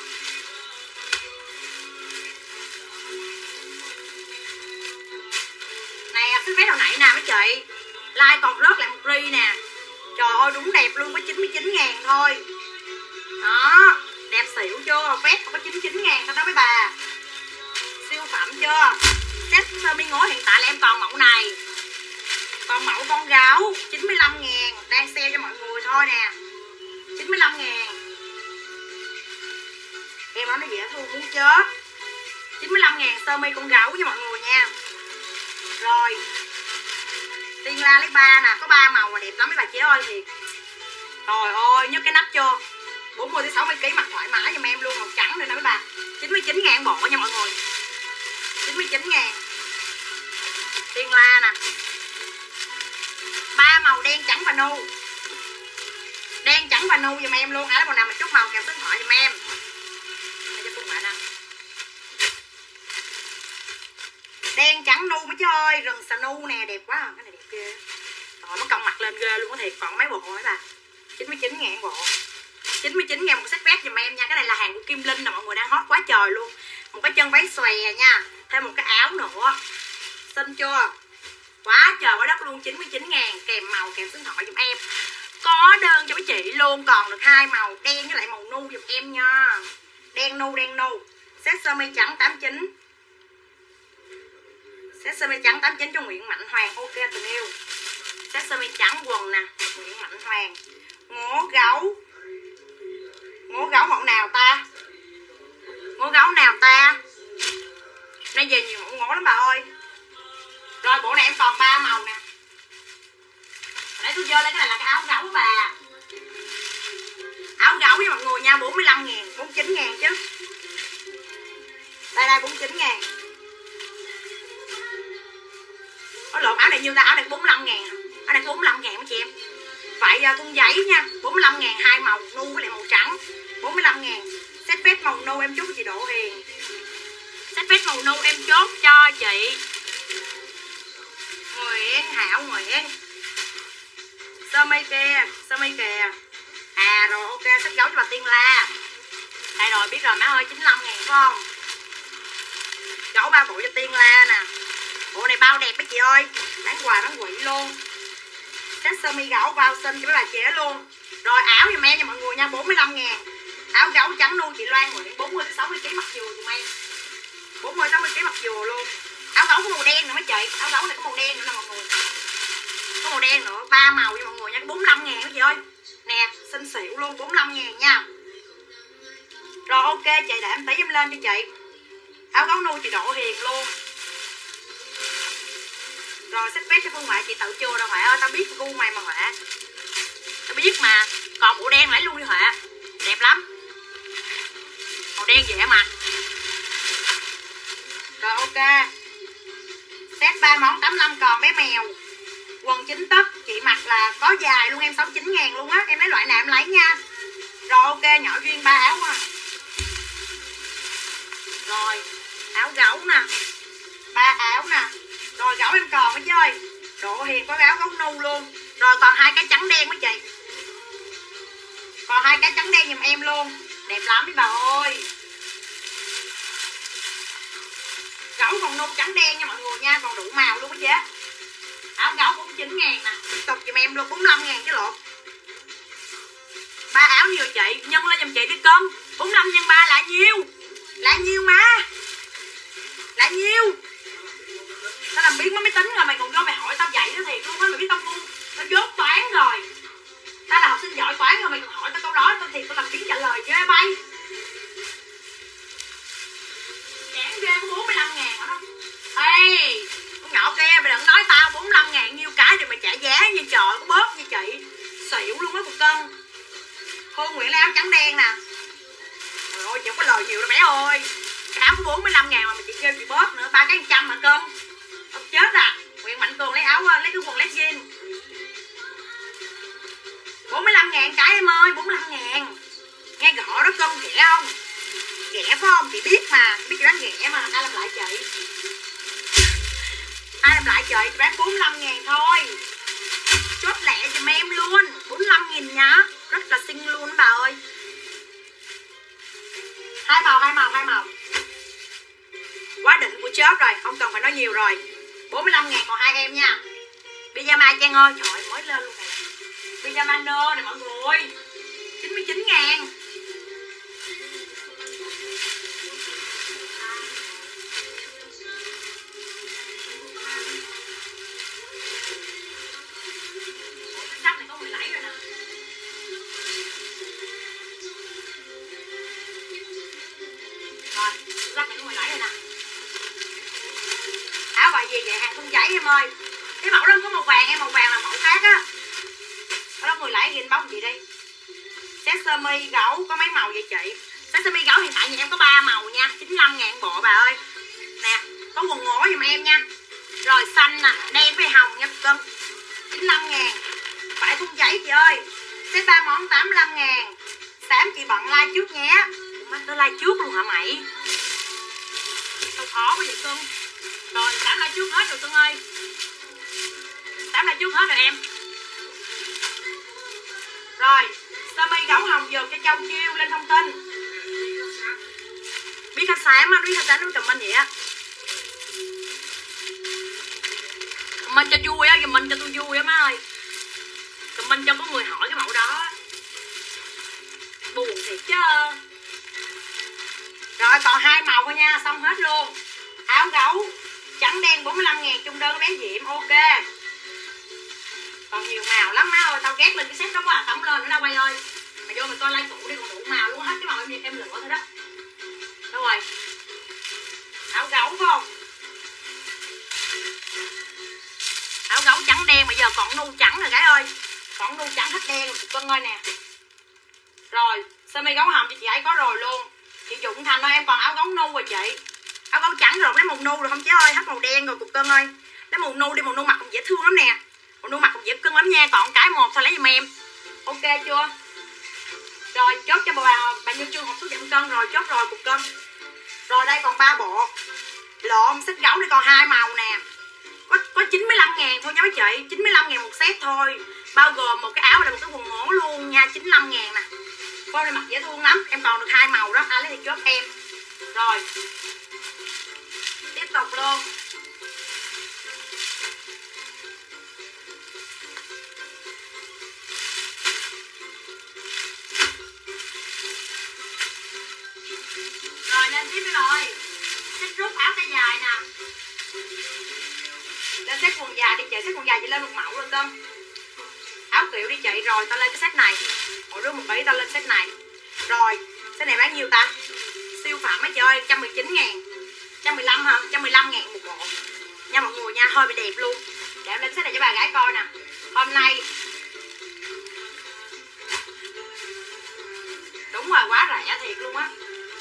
Nè, set vest hồi nãy nè mấy chị. Like còn rớt lại một ri nè. Trời ơi đúng đẹp luôn, có 99.000 thôi. Đó, đẹp xỉu chưa? Vest có 99.000 thôi đó mấy bà. Siêu phẩm chưa? Set sơ mi ngố hiện tại là em còn mẫu này. Còn mẫu con gấu 95.000. Đang sale cho mọi người thôi nè. 95.000. Em nói nó dễ thương muốn chết. 95.000 sơ mi con gấu cho mọi người nha. Rồi Tiên La lấy 3 nè. Có 3 màu mà đẹp lắm mấy bà chị ơi thiệt. Trời ơi nhớ cái nắp chưa? 40 tới 60 kg mặc thoải mái giùm em luôn. Màu trắng nữa nè mấy bà. 99.000 bộ nha mọi người. 99.000. Tiên La nè. 3 màu đen trắng và nu. Đen trắng và nu giùm em luôn. Ai màu nào mà chút màu kèm số điện thoại giùm em. Đây cho Phương Ngoại nè. Đen trắng nu mấy chứ ơi. Rừng xà nu nè, đẹp quá. Cái này đẹp ghê. Rồi nó cong mặt lên ghê luôn có thiệt. Còn mấy bộ mấy bà. 99.000 bộ. 99.000 một set vest giùm em nha. Cái này là hàng của Kim Linh nè mọi người, đang hot quá trời luôn. Một cái chân váy xòe nha. Thêm một cái áo nữa. Xinh chưa? Quá trời quá đất luôn. 99.000 kèm màu kèm số điện thoại giùm em. Có đơn cho mấy chị luôn. Còn được 2 màu đen với lại màu nu giùm em nha. Đen nu. Set sơ mi trắng 89. Set sơ mi trắng 89 cho Nguyễn Mạnh Hoàng. Ok tình yêu. Set sơ mi trắng quần nè. Nguyễn Mạnh Hoàng. Ngố gấu. Ngố gấu mẫu nào ta? Ngố gấu nào ta? Nay về nhiều mẫu ngố lắm bà ơi. Rồi bộ này em còn 3 màu nè. Nãy tôi dơ lên cái này là cái áo gấu bà. Áo gấu với mọi người nha. 45.000, 49.000 chứ. Đây 49.000. Có lộn, áo này nhiêu ta? Áo này 45.000. Áo này 45.000 mấy chị em. Vậy thun giấy nha. 45.000 2 màu nu với lại màu trắng. 45.000. Set vest màu nu em chốt cho chị Độ Hiền. Set vest màu nu em chốt cho chị Nguyễn Hảo Nguyễn. Sơ mi kìa. À rồi ok, set gấu cho bà Tiên La. Đây rồi biết rồi má ơi, 95.000 phải không? Gấu 3 bộ cho Tiên La nè. Bộ này bao đẹp mấy chị ơi. Bán quà bán quỷ luôn. Set sơ mi gấu bao xinh cho mấy bà trẻ luôn. Rồi áo giùm em nha mọi người nha. 45.000. Áo gấu trắng nu chị Loan Nguyễn. 40 tới 60 kg mặc dù giùm em. 40 60 kg mặc dù luôn. Áo gấu có màu đen nữa mấy chị. Áo gấu này có màu đen nữa nè mọi người. Có màu đen nữa. 3 màu nha mọi người nha. 45.000 mấy chị ơi. Nè xinh xỉu luôn. 45.000 nha. Rồi ok chị, để em tí em lên cho chị. Áo gấu nu chị Độ Hiền luôn. Rồi set vest cho Phương Ngoại chị tự chưa đâu Huệ ơi. Tao biết gu mày mà Huệ. Tao biết mà. Còn bộ đen lấy luôn đi Huệ. Đẹp lắm. Màu đen dễ mặc. Rồi ok. Set 3 món 85 còn bé mèo. Quần 9 tấc chị mặc là có dài luôn em, 69.000 luôn á. Em lấy loại nào em lấy nha. Rồi ok, nhỏ duyên 3 áo à. Rồi áo gấu nè. 3 áo nè. Rồi gấu em còn mấy chơi. Độ Hiền có áo gấu nu luôn. Rồi còn 2 cái trắng đen mấy chị. Còn 2 cái trắng đen giùm em luôn. Đẹp lắm mấy bà ơi. Gấu còn nu trắng đen nha mọi người nha. Còn đủ màu luôn á chứ. Áo gấu 49.000 nè. Tiếp tục giùm em luôn 45.000 chứ lộn. 3 áo nhiều chị. Nhân lên giùm chị đi cân. 45 nhân 3 là nhiêu? Là nhiêu má? Là nhiêu? Tao làm biến mới tính rồi. Mày còn vô mày hỏi tao vậy đó thiệt luôn á. Mày biết tao ngu. Tao dốt toán rồi. Tao là học sinh giỏi toán rồi. Mày còn hỏi tao câu đó. Tao thiệt tao làm biến trả lời ghê bay. Chán ghê có 45.000 mà nó bé ơi. Cái áo có 45 ngàn mà chị kêu chị bóp nữa, 3 cái 100 mà cân. Không chết à. Nguyễn Mạnh Cường lấy áo, lấy cái quần legging 45 ngàn cái em ơi, 45 ngàn. Nghe rõ đó, cân rẻ không? Rẻ phải không? Chị biết mà, biết chị bán rẻ mà, ai làm lại chị? Ai làm lại chị bán 45 ngàn thôi. Chốt lẹ giùm em luôn, 45 nghìn nhá. Rất là xinh luôn bà ơi. Hai màu. Quá đỉnh của chớp rồi, không cần phải nói nhiều rồi. 45 ngàn còn hai em nha. Pyjama Trang ơi, trời ơi, mới lên luôn nè. Pyjama nơ này mọi người, 99 ngàn. Sắp này có người lấy rồi nè. Rồi, sắp này có người lấy rồi nè. Áo bài gì vậy? Hàng thun giấy em ơi. Cái mẫu đó có màu vàng, em màu vàng là mẫu khác á. Đó người lấy ghi bóng chị đi. Sesame gấu có mấy màu vậy chị? Sesame gấu hiện tại nhà em có 3 màu nha, 95 ngàn bộ bà ơi. Nè, có quần ngố giùm em nha. Rồi xanh nè, đen với hồng nha cưng, 95 ngàn. Phải thun giấy chị ơi. Set 3 món 85 ngàn. Xám chị bận like trước nhé. Má tôi like trước luôn hả mày? Sao khó quá vậy cưng? Rồi xám like trước hết rồi cưng ơi. Xám like trước hết rồi em. Rồi, sơ mi gấu hồng dược cho Châu Chiêu lên thông tin. Biết khách xám á, biết khách xám nó comment vậy á. Comment cho vui á, comment cho tôi vui á má ơi. Comment cho có người hỏi cái mẫu đó. Buồn thiệt chứ. Rồi còn hai màu thôi nha, xong hết luôn. Áo gấu trắng đen 45 ngàn chung đơn bé Diễm, ok. Còn nhiều màu lắm má ơi, tao ghét lên cái set đó quá à, tắm lên nữa đâu quay ơi. Mày vô mày coi like tủ đi, còn đủ màu luôn, hết cái màu em lựa thôi đó. Đâu rồi? Áo gấu phải không? Áo gấu trắng đen, bây giờ còn nu trắng rồi gái ơi. Còn nu trắng hết đen rồi cưng ơi nè. Rồi, sơ mi gấu hồng thì chị ấy có rồi luôn. Chị Dũng Thành ơi, em còn áo gấu nu rồi chị. Áo gấu trắng rồi, lấy màu nu rồi không chứ ơi, hết màu đen rồi cục cưng ơi. Lấy màu nu đi, màu nu mặc cũng dễ thương lắm nè. Màu nu mặc cũng dễ cưng lắm nha, còn cái một thôi lấy giùm em. Ok chưa? Rồi chốt cho bà Như Trương học thuốc giảm cân rồi, chốt rồi cục cân. Rồi đây còn 3 bộ. Lộn, set gấu đây còn 2 màu nè. Có 95 ngàn thôi nha mấy chị, 95 ngàn một set thôi. Bao gồm một cái áo và một cái quần ngố luôn nha, 95 ngàn nè. Con này mặc dễ thương lắm, em còn được 2 màu đó, ai lấy thì chốt em. Rồi tiếp tục luôn. Rồi lên tiếp rồi. Set rút áo tay dài nè. Lên set quần dài đi chị, set quần dài chị lên một mẫu rồi cơm. Áo kiểu đi chị, rồi tao lên cái set này. Mỗi đứa một ý, tao lên set này. Rồi, set này bán nhiêu ta? Siêu phẩm mấy chị ơi, 119 ngàn. 115 hả? 115 ngàn một bộ. Nha mọi người nha, hơi bị đẹp luôn. Để em lên set này cho bà gái coi nè. Hôm nay đúng rồi, quá rẻ thiệt luôn á.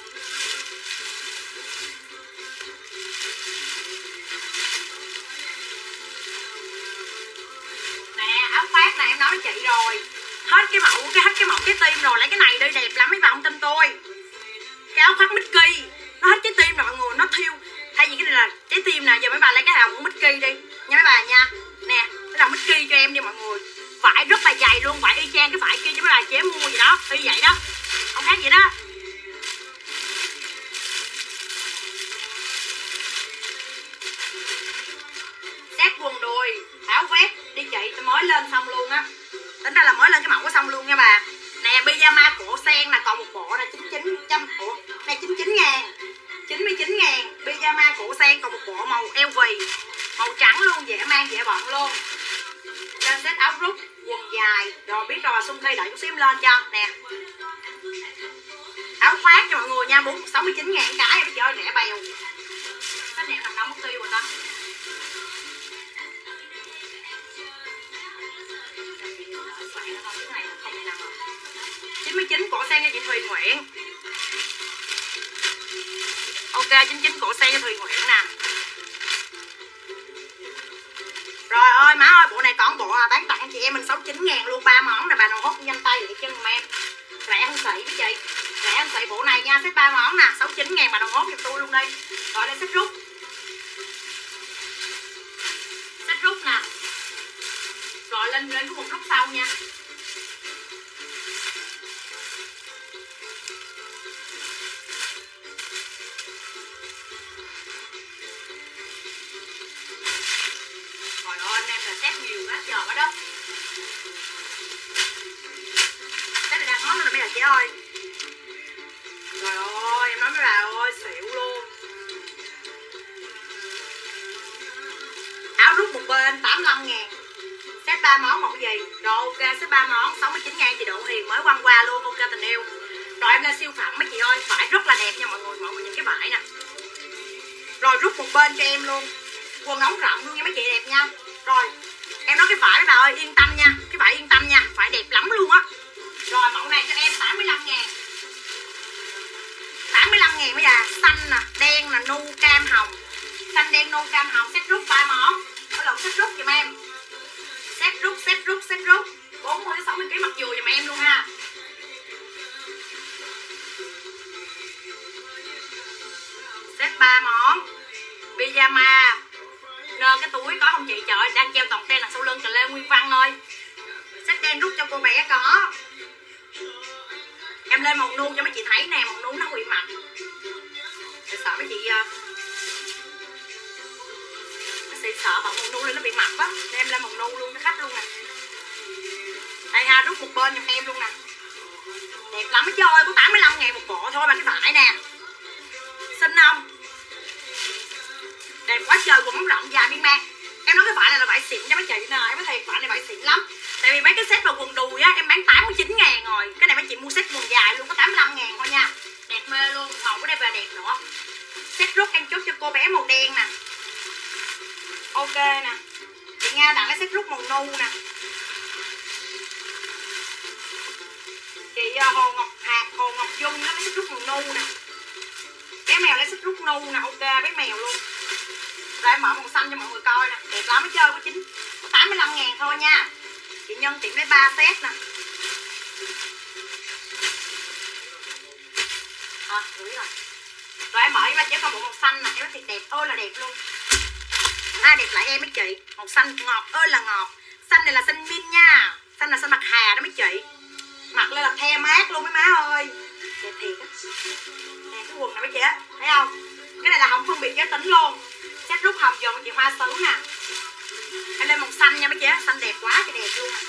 Nè, áo khoác này em nói với chị rồi. Hết cái mẫu cái tim rồi, lấy cái này đi, đẹp lắm mấy bà không tin tôi. Cái áo khoác Mickey nó hết trái tim rồi mọi người, nó thiêu. Thay vì cái này là trái tim nè, giờ mấy bà lấy cái hồng của Mickey đi nha mấy bà nha. Nè, cái hồng Mickey cho em đi mọi người. Vải rất là dày luôn, vải y chang cái vải kia cho mấy bà chế mua gì đó, y vậy đó, không khác vậy đó. Set quần đùi, áo vest đi chị, tôi mới lên xong luôn á. Tính ra là mới lên cái mẫu có xong luôn nha bà. Nè, pyjama cổ sen là còn một bộ là 99 trăm. Ủa, này 99 ngàn 99 ngàn. Pyjama cổ sen còn một bộ màu LV, màu trắng luôn, dễ mang dễ bận luôn. Lên set áo rút, quần dài. Rồi biết rồi, Xuân Thi đợi chút xíu lên cho. Nè, áo khoác cho mọi người nha, 69 ngàn cái, bây giờ rẻ bèo. Cái này làm đâu mất tiêu rồi ta. Cái này là 99 cổ sen cho chị Thùy Nguyễn. Ok 99 cổ xe cho Thùy Nguyễn nè. Rồi ơi má ơi, bộ này còn bộ bán tặng chị em mình 69.000 luôn, 3 món nè, bà nào hốt nhanh tay lại chân giùm em. Rẻ hơn xị với chị. Rẻ hơn xị bộ này nha, set 3 món nè, 69.000 bà nào hốt giùm tôi luôn đi. Rồi lên set rút. Set rút nè. Rồi lên cái quần rút sau nha. Trời ơi anh em là set nhiều quá trời quá đó. Set này đang hot luôn nè mấy bà chị ơi. Trời ơi em nói mấy bà ơi xỉu luôn. Áo rút một bên 85.000. Set 3 món một gì. Rồi ok set 3 món 69.000 chị Độ Hiền mới quăng qua luôn. Ok tình yêu. Rồi em lên siêu phẩm mấy chị ơi. Vải rất là đẹp nha mọi người. Mọi người nhìn cái vải nè. Rồi rút một bên cho em luôn. Quần ống rộng luôn nha mấy chị, đẹp nha. Rồi em nói cái vải mấy bà ơi yên tâm nha. Cái vải yên tâm nha. Vải đẹp lắm luôn á. Rồi mẫu này cho em 85.000. 85.000 mấy bà. Xanh nè, đen nè, nu, cam, hồng. Xanh, đen, nu, cam, hồng. Set rút 3 món. Có lộn set rút giùm em. Set rút, set rút, set rút 40-60kg mặc dù giùm em luôn ha. Set 3 món. Pyjama. Nơ cái túi có không chị? Trời ơi, đang treo toàn ten đằng sau lưng trời Lê Nguyên Văn ơi. Set đen rút cho cô bé có. Em lên màu nu cho mấy chị thấy nè, màu nu nó bị mặt. Để sợ mấy chị sợ bọc màu nu lên nó bị mặt á. Để em lên màu nu luôn cho khách luôn nè. Đây ha, rút một bên cho em luôn nè. Đẹp lắm mấy chơi, có 85.000 một bộ thôi mà cái vải nè. Xinh không? Đẹp quá trời, quần ống rộng dài miên man. Em nói cái vải này là vải xịn cho mấy chị nè, em nói thiệt vải này vải xịn lắm. Tại vì mấy cái set mà quần đùi á em bán 89.000 rồi. Cái này mấy chị mua set quần dài luôn có 85.000 thôi nha. Đẹp mê luôn, màu của đây và đẹp nữa. Set rút em chốt cho cô bé màu đen nè. Ok nè. Chị Nga tặng cái set rút màu nu nè. Chị Hồ Ngọc Hạt, Hồ Ngọc Dung nó lấy set rút màu nu nè. Bé mèo lấy set rút nu nè, ok bé mèo luôn. Rồi em mở màu xanh cho mọi người coi nè. Đẹp lắm mới chơi có 85.000 thôi nha. Chị Nhân tiệm lấy 3 set nè. Rồi. Rồi em mở với ba chế con bộ màu xanh nè. Em nói thiệt đẹp ơi là đẹp luôn. Đẹp lại em mấy chị. Màu xanh ngọt ơi là ngọt. Xanh này là xanh min nha. Xanh là xanh mặt hà đó mấy chị. Mặc lên là the mát luôn mấy má ơi. Đẹp thiệt á. Nè cái quần này mấy chị á. Thấy không? Cái này là không phân biệt giới tính luôn. Set rút hồng dồn chị Hoa Sứ nè. Em lên màu xanh nha mấy chị á. Xanh đẹp quá trời đẹp luôn nè.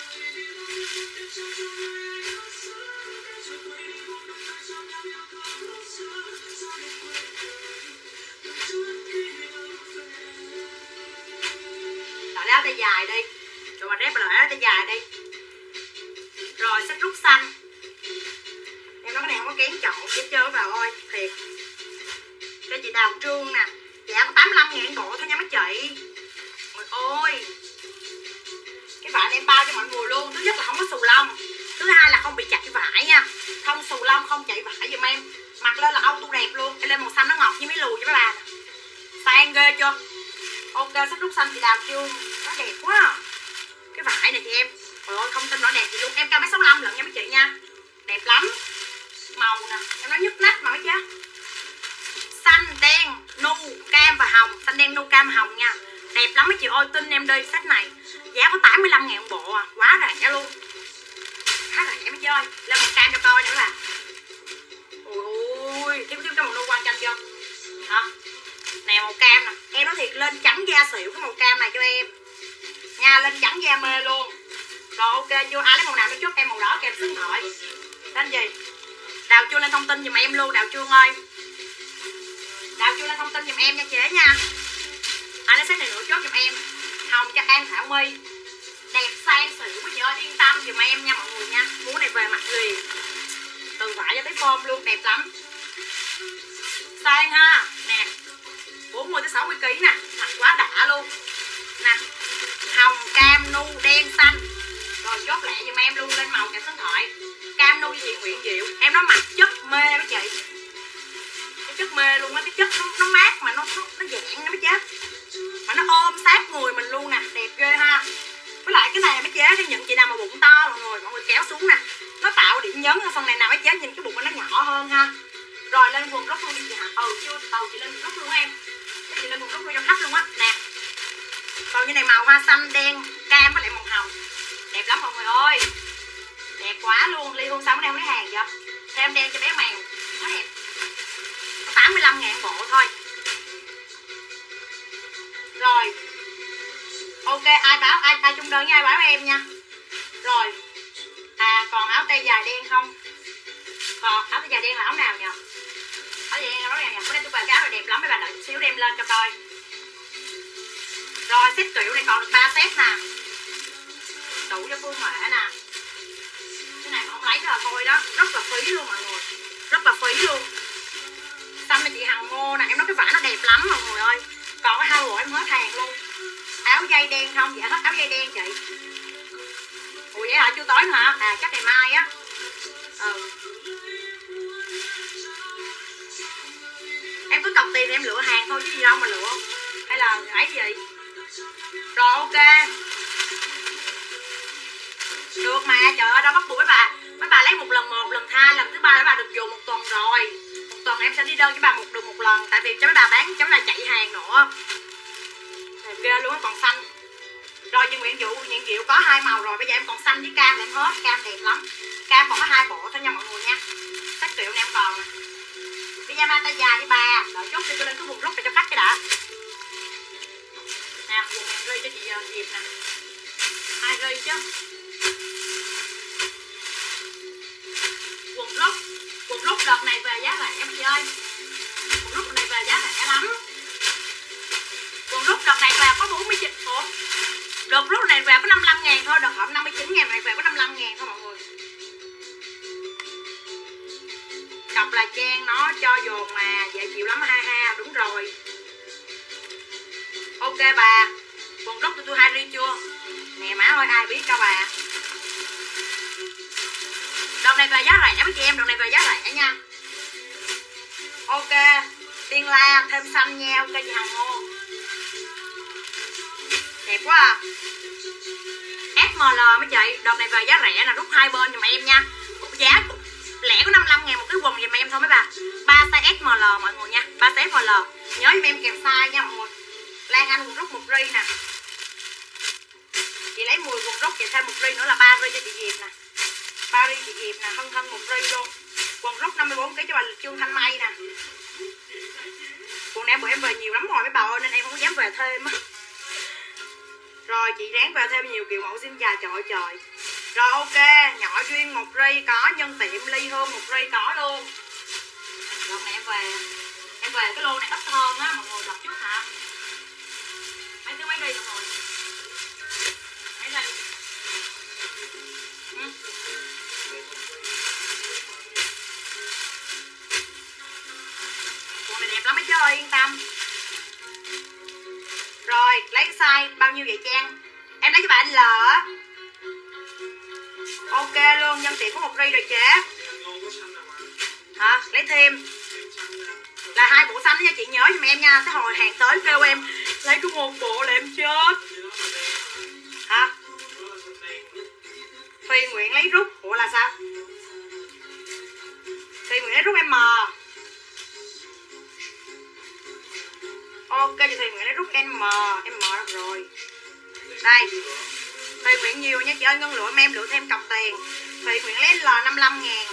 Lại áo tay dài đi. Rồi mà rép lại áo tay dài đi. Rồi set rút xanh. Em nói cái này không có kén chọn chứ chơi vào ơi. Thiệt. Cho chị Đào Trương nè. Giá có 85.000 bộ thôi nha mấy chị. Trời ơi. Cái vải này em bao cho mọi người luôn. Thứ nhất là không có xù lông. Thứ hai là không bị chặt cái vải nha. Không xù lông, không chạy vải giùm em. Mặc lên là auto đẹp luôn. Em lên màu xanh nó ngọt như mấy lùi cho mấy bà nè. Sang ghê chưa. Ok sắp rút xanh chị Đào Trương. Nó đẹp quá à. Cái vải này chị em. Trời ơi không tin nó đẹp gì luôn. Em cao 1m65 lận nha mấy chị nha. Đẹp lắm. Màu nè. Em nói nhức nách mà mấy chứ. Xanh, đen, nu, cam và hồng. Xanh, đen, nu, cam, hồng nha. Đẹp lắm mấy chị ơi, tin em đi. Set này giá có 85.000 bộ à. Quá rẻ luôn. Khá rẻ mấy chị ơi. Lên màu cam cho coi nữa là. Ôi thiếu cái màu nu quan trọng chưa. Hả? Nè màu cam nè. Em nói thiệt lên trắng da xỉu cái màu cam này cho em nha. Lên trắng da mê luôn. Rồi ok chưa. Ai lấy màu nào nó chốt em màu đỏ kèm số điện thoại. Tên gì? Đào Trương lên thông tin giùm em luôn. Đào Trương ơi. Đào Trương lên thông tin giùm em nha chế nha. Ai lấy set này nữa chốt giùm em. Hồng cho An Thảo My. Đẹp sang xỉu quá chị ơi. Yên tâm giùm em nha mọi người nha. Muốn này về mặt liền. Từ vải cho tới form luôn. Đẹp lắm. Sang ha. Nè 40-60kg nè. Mặt quá đã luôn. Nè. Hồng, cam, nu, đen, xanh. Rồi chốt lẹ giùm em luôn. Lên màu kèm số điện thoại. Cam nu với chị Nguyễn Diệu. Em nói mặt chất mê mấy chị. Cái chất rất mê luôn á, cái chất nó mát mà nó dạng nó mới chết, mà nó ôm sát người mình luôn nè, đẹp ghê ha. Với lại cái này mới chế cho những chị nào mà bụng to, mọi người kéo xuống nè, nó tạo điểm nhấn ở phần này nào mới chế nhìn cái bụng nó nhỏ hơn ha. Rồi lên quần rút luôn đi chị hả? Chưa chị lên quần rút luôn em, chị lên quần rút luôn cho khách luôn á nè. Còn như này màu hoa xanh đen cam với lại màu hồng, đẹp lắm mọi người ơi, đẹp quá luôn. Ly hôn xong em lấy hàng chưa? Thêm đen cho bé mèo quá đẹp, 85.000 bộ thôi. Rồi ok, ai chung đơn với ai báo em nha. Rồi còn áo tay dài đen không? Còn áo tay dài đen là áo nào nhỉ? Áo dài đen là áo nào nhỉ? Bữa nay tôi về cái áo này đẹp lắm, mấy bạn đợi chút xíu đem lên cho coi. Rồi set kiểu này còn được 3 set nè, đủ cho Phương Huệ nè. Cái này mà không lấy là thôi đó, rất là phí luôn mọi người, rất là phí luôn. Xăm cho chị Hằng Ngô nè, em nói cái vải nó đẹp lắm mọi người ơi. Còn cái 2 bộ em hết hàng luôn. Áo dây đen không? Dạ hết áo dây đen chị. Ủa vậy hả? Chưa tối nữa hả? Chắc ngày mai á. Em cứ cọc tiền thì em lựa hàng thôi chứ gì đâu mà lựa. Hay là ấy gì? Rồi ok. Được mà, trời ơi đâu bắt buộc mấy bà lấy một lần 2, lần thứ 3 mấy bà được dùng 1 tuần rồi. 1 tuần em sẽ đi đơn cho bà được 1 lần, tại vì cho mấy bà bán cho mấy bà chạy hàng nữa. Đẹp ghê luôn, còn xanh. Rồi như Nguyễn Diệu có 2 màu rồi, bây giờ em còn xanh với cam em hết, cam đẹp lắm. Cam còn có 2 bộ thôi nha mọi người nha. Sách triệu em còn nè. Pyjama tay dài đi bà, đợi chút đi tôi lên cái quần rút để cho khách cái đã. Nè, quần em rơi cho chị Diệp nè. Ai rơi chứ? Quần rút đợt này về giá rẻ chị ơi. Quần rút đợt này về giá rẻ lắm. Quần rút đợt này về có 49. Ủa? Đợt rút này về có 55.000 thôi, đợt hộp 59.000 này về có 55.000 thôi mọi người. Đọc là Trang nó cho dồn mà, dễ chịu lắm ha, đúng rồi. Ok bà, quần rút tôi 2 ri chưa? Nè má ơi, ai biết đâu bà. Đợt này về giá rẻ với chị em, đợt này về giá rẻ nha. Ok, Tiên La thêm xanh nha, ok chị Hằng Ngô. Đẹp quá à. SML mấy chị, đợt này về giá rẻ là rút 2 bên giùm em nha. Giá lẻ có 55.000 một cái quần giùm em thôi mấy bà. 3 size SML mọi người nha, 3 size SML. Nhớ giùm em kèm size nha mọi người. Lan Anh quần rút 1 ri nè. Chị lấy 10 quần rút, chị thêm 1 ri nữa là 3 ri cho chị Diệp nè. 3 ri chị Diệp nè, thân 1 ri luôn. Quần rút 54 kg cho bà Trương Thanh Mai nè. Quần này bữa em về nhiều lắm rồi mấy bà ơi, nên em không có dám về thêm á. Rồi chị ráng về thêm nhiều kiểu mẫu xin chào trời. Rồi ok, nhỏ duyên 1 ri có, nhân tiệm ly hương 1 ri có luôn. Đợt này em về cái lô này ít hơn á mọi người, đợt trước hả? Mấy ri được rồi. Mấy ri. Quần này đẹp lắm mấy chứ ơi, yên tâm. Rồi lấy size bao nhiêu vậy Trang? Em lấy cho bà anh L á. Ok luôn, nhân tiện có 1 ri rồi chế. Hả? Lấy thêm là 2 bộ xanh nha chị, nhớ giùm em nha. Cái hồi hàng tới kêu em lấy có 1 bộ là em chết. Hả? Phi Nguyễn lấy rút. Ủa là sao? Phi Nguyễn lấy rút M. Ok chị Thùy Nguyễn lấy rút M được rồi. Đây Thùy Nguyễn nhiều nha chị ơi, ngân lụa em lựa thêm cọc tiền. Thùy Nguyễn lấy L 55.000.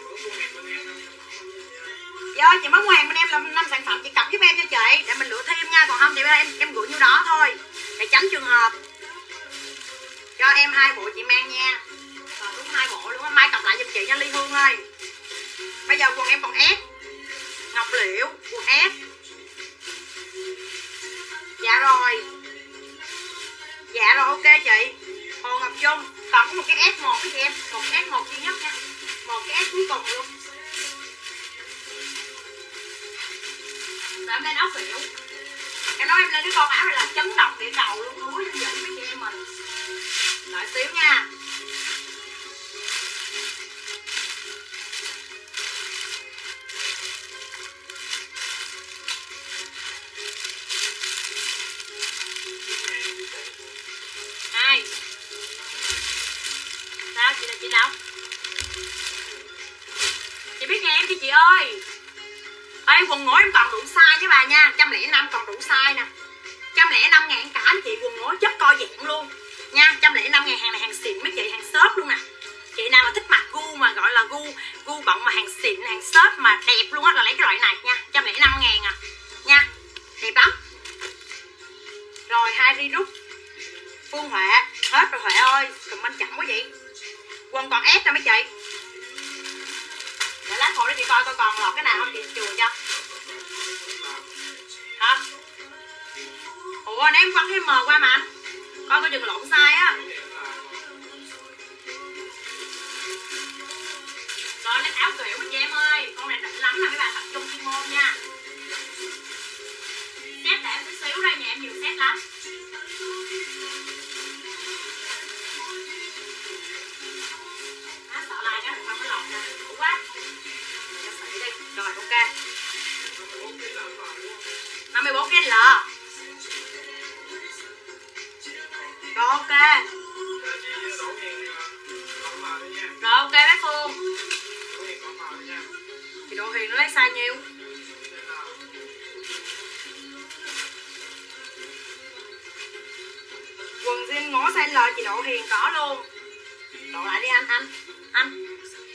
Dạ ơi chị mới mua hàng bên em là 5 sản phẩm, chị cọc giúp em cho chị để mình lựa thêm nha, còn không thì em gửi nhiêu đó thôi để tránh trường hợp. Cho em 2 bộ chị mang nha. Đúng 2 bộ luôn á, mai cọc lại giùm chị nha Ly Hương ơi. Bây giờ quần em còn S Ngọc Liễu, quần S. Dạ rồi ok chị. Hồ Ngọc Trung còn có một cái S1 với chị em, một cái S1 duy nhất nha, một cái S cuối cùng luôn. Rồi em lên áo phễu, em nói em lên cái con áo này là chấn động địa cầu luôn, thúi dữ với chị em mình. Đợi xíu nha. cho chị ơi. Ê, quần ngủ em còn đủ size với bà nha. 105 còn đủ size nè. 105 ngàn cả anh chị, quần ngủ chất co giãn luôn nha. 105 ngàn, hàng này hàng xịn mấy chị, hàng shop luôn nè. Chị nào mà thích mặc gu mà gọi là gu bận mà hàng xịn, hàng shop mà đẹp luôn á là lấy cái loại này nha. 105 ngàn à nha, đẹp lắm. Rồi 2 ri rút Phương Huệ, hết rồi Huệ ơi, comment chậm quá vậy. Quần còn ép ra mấy chị. Để lát hồi để chị coi còn lọt cái nào không chị chùi cho. Hả? Ủa nãy em quăng cái mờ qua mà anh. Con có dừng lộn size á. Rồi lấy áo kiểu với chị em ơi. Con này đỉnh lắm nè mấy bạn, tập trung chuyên môn nha. Set để em tí xíu đây, nhà em nhiều set lắm. Sợ lại cái không có lọt nè, đủ quá. Cho xị đi, rồi ok. 54 cái L. Rồi ok. Rồi ok bé Phương. Chị Độ Hiền nó lấy size nhiêu? Quần jean ngó size L chị Độ Hiền có luôn. Độ lại đi anh.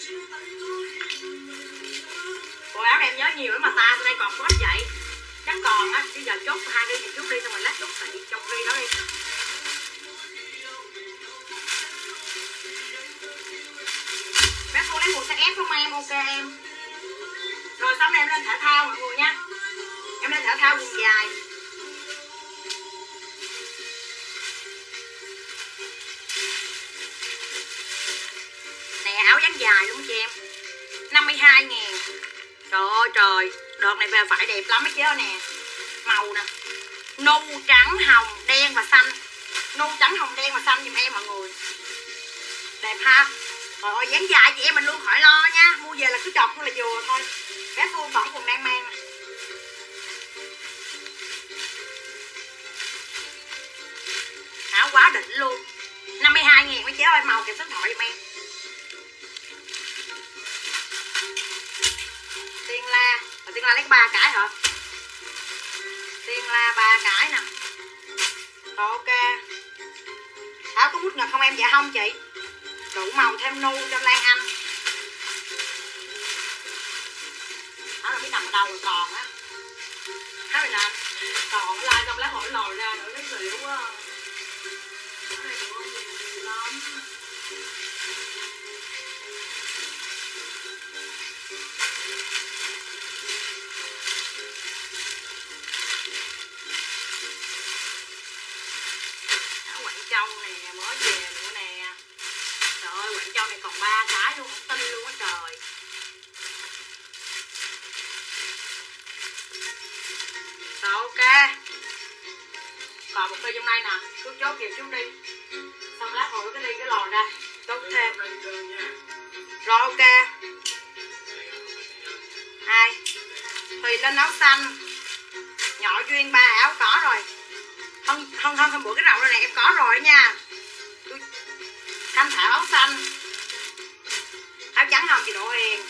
Bộ áo này em nhớ nhiều lắm mà ta đây còn có ít vậy. Chắc còn á, bây giờ chốt 2 ri một chút đi xong rồi lát chốt xị trong ri đó đi. Bé Phương lấy quần size S không em? Ok em. Rồi xong này em lên thể thao mọi người nha. Em lên thể thao quần dài. Nè áo dáng dài luôn chị em. 52 ngàn. Trời ơi trời, đợt này về phải đẹp lắm mấy chứ nè. Màu nè, nâu trắng hồng đen và xanh. Nâu trắng hồng đen và xanh giùm em mọi người. Đẹp ha. Trời ơi dáng dài chị em mình luôn khỏi lo nha. Mua về là cứ chọc luôn là vừa thôi. Bé Phương vẫn còn đang mang. Áo quá đỉnh luôn. 52 ngàn mấy chế ơi, màu kèm số điện thoại giùm em. Tiên la, Tiên la lấy 3 cái hả? Tiên la 3 cái nè. Rồi ok. Áo có mút ngực không em? Dạ không chị. Đủ màu thêm nu cho Lan Anh. Áo là biết nằm ở đâu rồi còn á. Áo này nè. Còn like xong lát hỏi lòi ra nữa lấy xỉu quá. Áo này được không? Nhiều lắm. Quảng Châu nè, mới về nữa nè. Trời ơi, Quảng Châu này còn 3 cái luôn, không tin luôn á trời. Rồi ok. Còn một cây trong đây nè, cứ chốt kịp chút đi. Xong lát hồi cái ly cái lò ra, chốt thêm. Rồi ok. 2 Thùy lên áo xanh. Nhỏ Duyên 3 áo có rồi. Hôm bữa cái rậu này em có rồi nha. Thanh Thảo áo xanh. Áo trắng hồng chị Độ Hiền.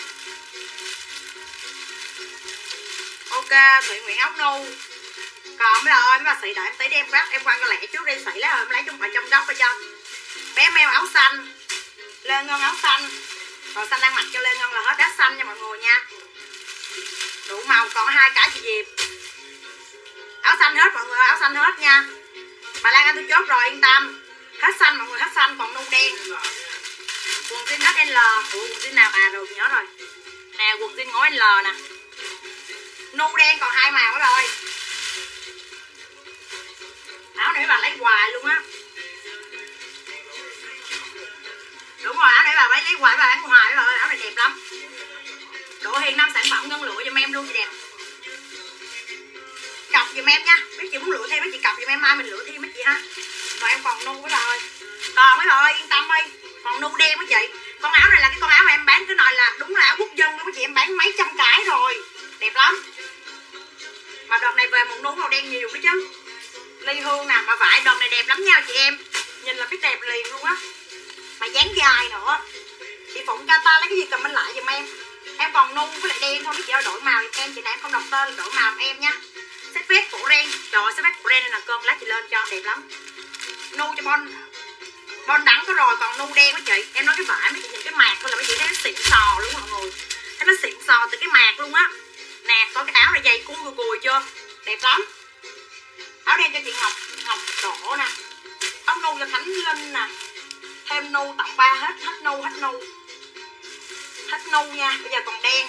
Ok, Thụy Nguyễn áo nu. Còn mấy bà ơi, mấy bà xị đợi em tí đi em quát, em quăng cái lẹ trước đi xị lấy rồi em lấy trong góc rồi cho. Bé Mèo áo xanh. Lê Ngân áo xanh. Rồi xanh đang mặc cho Lê Ngân là hết đá xanh nha mọi người nha. Đủ màu còn 2 cái chị Diệp. Áo xanh hết mọi người, áo xanh hết nha. Bà Lan Anh tôi chốt rồi yên tâm. Hết xanh mọi người, hết xanh còn nu đen. Quần jean hết L. Ủa quần jean nào à rồi nhớ rồi. Nè quần jean ngói L nè. Nu đen còn 2 màu đó rồi. Áo này bà lấy hoài luôn á. Đúng rồi, áo này bà lấy hoài, bà bán hoài rồi, áo này đẹp lắm. Độ Hiền 5 sản phẩm ngân lụa giùm em luôn, chị đẹp. Cọc giùm em nha. Mấy chị muốn lựa thêm mấy chị cọc giùm em, mai mình lựa thêm mấy chị ha. Rồi em còn nu với rồi. Còn mấy bà ơi yên tâm đi. Còn nu đen mấy chị. Con áo này là cái con áo mà em bán cái này là đúng là áo quốc dân luôn mấy chị, em bán mấy trăm cái rồi. Đẹp lắm. Mà đợt này về màu nu màu đen nhiều đó chứ. Ly Hương nè, mà vải đợt này đẹp lắm nha chị em. Nhìn là biết đẹp liền luôn á. Mà dáng dài nữa. Chị Phụng cho ta lấy cái gì comment lại giùm em. Em còn nu với lại đen thôi mấy chị ơi, đổi màu giùm em. Chị này em không đọc tên, đổi màu em nha. Set vest cổ ren, trời ơi, set vest cổ ren này là cơn, lát chị lên cho đẹp lắm. Nu cho bon đắng có rồi, còn nu đen mấy chị. Em nói cái vải mấy chị nhìn cái mạc thôi là mấy chị thấy nó xịn sò luôn mọi người. Thấy nó xịn sò từ cái mạc luôn á. Nè, có cái áo này dày cui cùi chưa, đẹp lắm. Áo đen cho chị Ngọc đỏ nè. Áo nu cho Khánh Linh nè. Thêm nu tặng 3 hết nu nha. Bây giờ còn đen.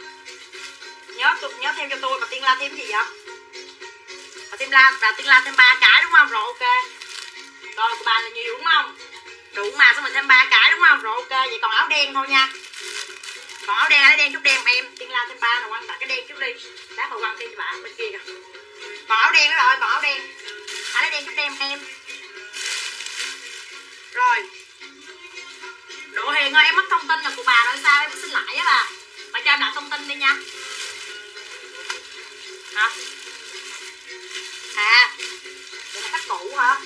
Nhớ thêm cho tôi. Và Tiên La thêm gì vậy? Và Tiên La thêm 3 cái đúng không? Rồi ok. Rồi của bà là nhiều đúng không? Đủ mà xong mình thêm 3 cái đúng không? Rồi ok. Vậy còn áo đen thôi nha. Còn áo đen chút đen em. Tiên La thêm 3 rồi quăng tặng cái đen chút đi. Đá hồi quăng thêm cho bà bên kia kìa. Còn áo đen nữa rồi, còn áo đen. Áo đen chút đen em. Rồi. Độ Hiền ơi, em mất thông tin là của bà rồi sao? Em có xin lại á bà. Bà cho em lại thông tin đi nha. Hả? À, đây là khách cũ hả?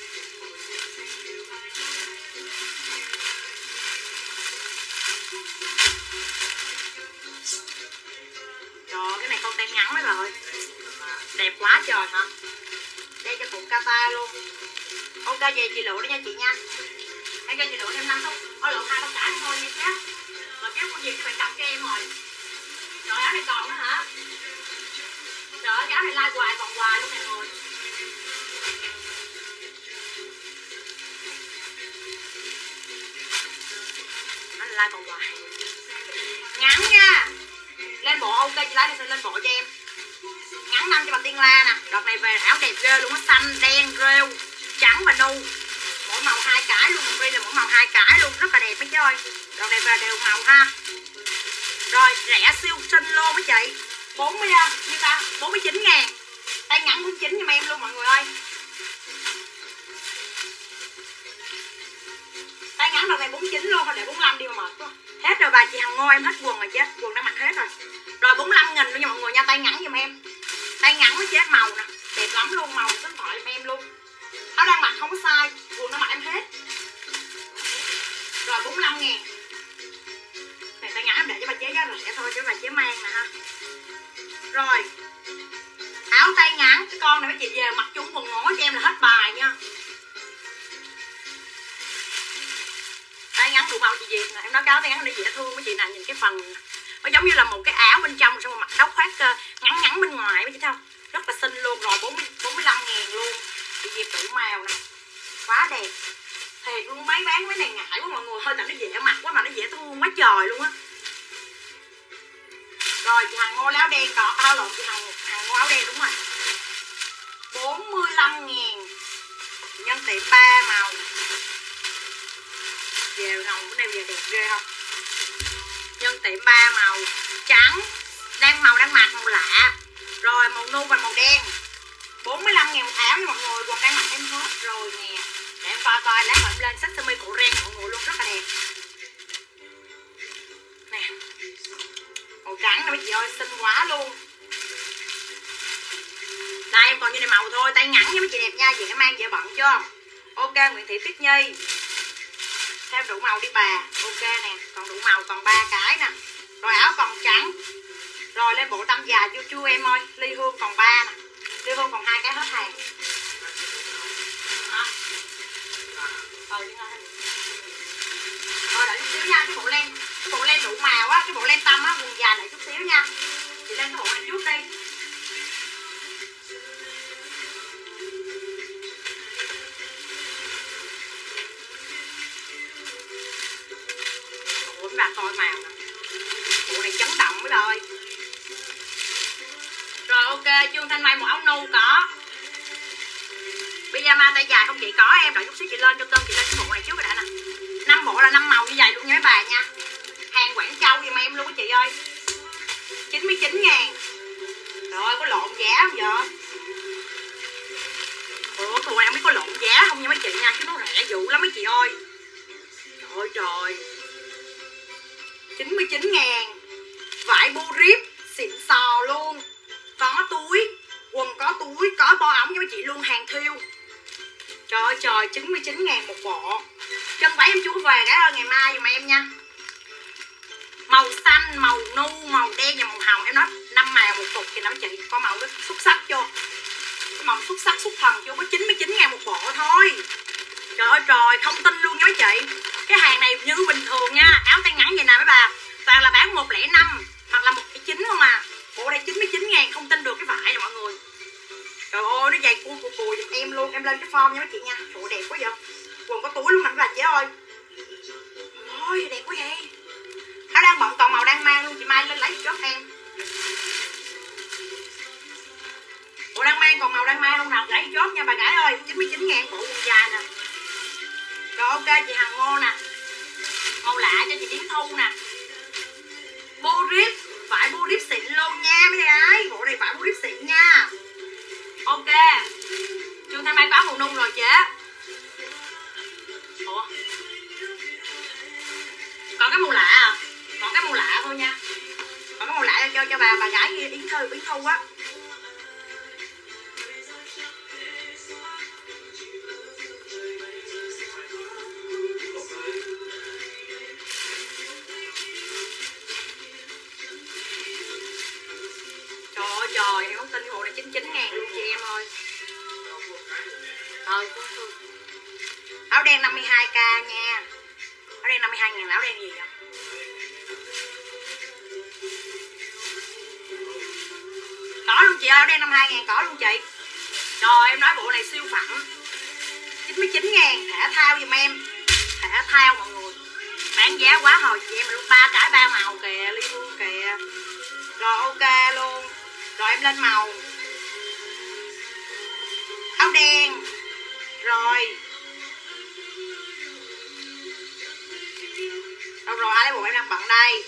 Trời, cái này con tay ngắn mấy rồi. Đẹp quá trời hả? Đây cho phụ kata luôn. Ok, về chị lựa đi nha chị nha. Em cho chị lựa thêm 5 số. Lựa 2 tóc cả thôi nha chứ. Mà kéo con gì các bạn cặp cho em rồi. Trời, áo này còn nữa hả? Trời ơi, cái áo này like hoài còn hoài luôn nè người. Anh like còn hoài. Ngắn nha. Lên bộ ok chị lấy thì sẽ lên bộ cho em. Ngắn 5 cho bà Tiên La nè. Đợt này về áo đẹp ghê luôn á, xanh, đen, rêu, trắng và nu. Mỗi màu 2 cái luôn, một ly là mỗi màu 2 cái luôn, rất là đẹp mấy chị ơi. Đợt này về đều màu ha. Rồi rẻ siêu xinh luôn mấy chị. 49 ngàn. Tay ngắn 49 giùm em luôn mọi người ơi. Tay ngắn đợt này 49 luôn, thôi để 45 đi mà mệt quá. Hết rồi bà chị Hằng Ngô em hết quần rồi chứ. Quần đang mặc hết rồi. Rồi 45 nghìn luôn nha mọi người nha, tay ngắn giùm em. Tay ngắn với chết màu nè, đẹp lắm luôn, màu số điện thoại giùm em luôn. Áo đang mặc không có sai, quần đang mặc em hết. Rồi 45 ngàn. Này tay ngắn em để cho bà chế giá rẻ thôi chứ bà chế mang nè ha. Rồi áo tay ngắn, cái con này mấy chị về mặc chung quần ngắn cho em là hết bài nha. Tay ngắn đủ màu chị Diệp nè, em nói cái áo tay ngắn để dễ thương mấy chị nè, nhìn cái phần nó giống như là một cái áo bên trong xong rồi mặc áo khoác ngắn bên ngoài mấy chị thấy không, rất là xinh luôn. Rồi 45 ngàn luôn, chị Diệp đủ màu nè, quá đẹp thiệt luôn. Bán mấy này ngại quá mọi người, hơi tại nó dễ mặc quá mà nó dễ thương quá trời luôn á. Rồi chị Hằng Ngô áo đen có lộn, chị Hằng Ngô áo đen đúng rồi, 45 ngàn nhân tiệm 3 màu. Về hồng cái này về đẹp ghê không, nhân tiệm 3 màu trắng, đang mặc màu lạ. Rồi màu nu và màu đen, 45 ngàn một áo nha mọi người. Quần đang mặc em hết rồi nè, để em coi lát mà em lên sách sơ mi cổ ren mọi người luôn, rất là đẹp nè. Màu trắng nè mấy chị ơi, xinh quá luôn. Đây em còn như này màu thôi, tay ngắn nha mấy chị, đẹp nha, dễ mang dễ bận chưa. Ok Nguyễn Thị Tuyết Nhi thêm đủ màu đi bà. Ok nè, còn đủ màu còn 3 cái nè. Rồi áo còn trắng. Rồi lên bộ tăm già chưa em ơi. Ly Hương còn 3 nè, Ly Hương còn 2 cái hết hàng. Hả? Rồi đợi chút xíu nha, cái bộ len đủ màu á, cái bộ len tăm á, quần dài đợi chút xíu nha. Chị lên cái bộ này trước đi. Ủa bà coi màu nè, bộ này chấn động mới rồi. Rồi ok, Trương Thanh Mai một áo nu có. Pyjama tay dài không chị, có em, đợi chút xíu chị lên cho cân, chị lên cái bộ này trước rồi đã nè. 5 bộ là 5 màu như vậy luôn nha mấy bà nha. Hàng Quảng Châu giùm em luôn á chị ơi, 99 ngàn. Rồi có lộn giá không vậy? Ủa tụi này không biết có lộn giá không nha mấy chị nha, chứ nó rẻ dữ lắm mấy chị ơi. Trời ơi trời, 99 ngàn. Vải bu rip xịn sò luôn. Có túi, quần có túi, có bo ống cho mấy chị luôn, hàng thiêu. Trời ơi trời, 99 ngàn một bộ. Chân váy em chú về cái ơi, ngày mai giùm em nha. Màu xanh, màu nu, màu đen và màu hồng. Em nói 5 màu một cục thì nó chị có màu nó xuất sắc chưa? Màu xuất sắc xuất thần chưa? Có 99.000 một bộ thôi. Trời ơi trời, không tin luôn nha mấy chị. Cái hàng này như bình thường nha. Áo tay ngắn vậy nè mấy bà, toàn là bán 105 hoặc là 109 không à. Bộ này 99.000, không tin được cái vải nè mọi người. Trời ơi nó dày cuốn cùi giùm em luôn. Em lên cái form nha mấy chị nha. Bộ đẹp quá vậy. Quần có túi luôn nè mấy bà chị ơi. Ôi đẹp quá vậy. Áo đang bận còn màu đang mang luôn. Chị Mai lên lấy giúp em. Bộ đang mang còn màu đang mang luôn nào. Lấy chốt nha bà gái ơi. 99.000 bộ quần dài nè. Rồi ok chị Hằng Ngô nè. Màu lạ cho chị Yến Thu nè. Bô rip. Phải bô rip xịn luôn nha mấy gái. Bộ này phải bô rip xịn nha. Ok. Trương Thanh Mai có màu nung rồi chế. Ủa, còn cái màu lạ à? Còn cái màu lạ thôi nha. Còn cái màu lạ cho bà gái Yến Thu á. Trời em không tin cái bộ này 99.000 luôn chị em ơi. Thôi áo đen 52k nha. Áo đen 52.000 là áo đen gì vậy? Có luôn chị ơi, áo đen 52.000 có luôn chị. Trời em nói bộ này siêu phẩm. 99.000 thể thao giùm em. Thể thao mọi người. Bán giá quá hồi chị em luôn, 3 cái 3 màu kìa, ly hương kìa. Rồi ok luôn. Rồi em lên màu áo đen. Rồi ai lấy bộ em đang bận đây.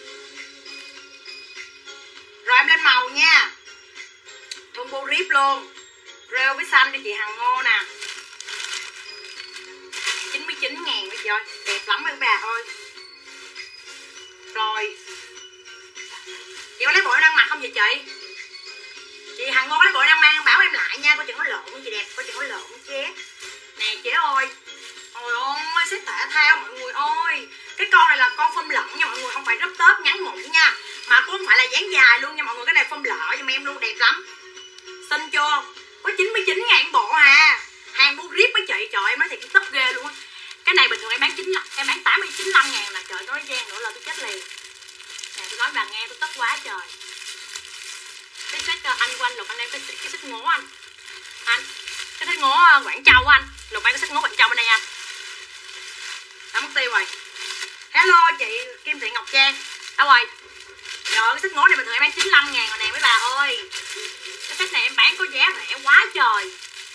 Rồi em lên màu nha. Thun bô rip luôn. Rêu với xanh cho chị Hằng Ngô nè. 99.000 mấy chị ơi. Đẹp lắm mấy bà ơi. Rồi chị có lấy bộ em đang mặc không vậy chị? Chị Hằng Ngô lấy bộ em đang mang bảo em lại nha. Coi chừng nó lộn chị đẹp. Coi chừng nó lộn chế. Nè chế ơi. Ôi ôi xếp thể thao mọi người ơi. Cái con này là con phông lợn nha mọi người. Không phải rớp tớp ngắn ngủn nha. Mà cũng không phải là dáng dài luôn nha mọi người. Cái này phông lợ giùm em luôn, đẹp lắm. Xinh chưa? Có 99.000 bộ hà. Hàng bút rip với chị. Trời em nói thiệt cái tức ghê luôn á. Cái này bình thường em bán 95.000 là trời nói gian nữa là tôi chết liền. Nè tôi nói bà nghe tôi tức quá trời. Cái set anh của anh Lục anh em cái set ngố anh. Anh cái set ngố Quảng Châu anh. Lục anh cái set ngố Quảng Châu bên đây anh. Đã mất tiêu rồi. Hello chị Kim Thị Ngọc Trang. Đâu rồi? Trời ơi cái set ngố này bình thường em bán 95.000 rồi nè mấy bà ơi. Cái set này em bán có giá rẻ quá trời.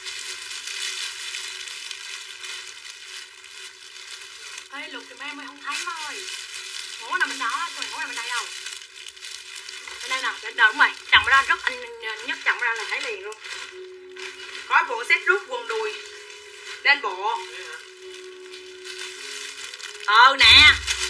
Ê Lục thì em mới không thấy má ơi. Ngố nằm bên đó, sao ngố nằm bên đây đâu? Bên đây nè, bên đâu đúng rồi. Chồng ra rất anh nhất chồng ra là thấy liền luôn. Có bộ set rút quần đùi. Lên bộ. Nè.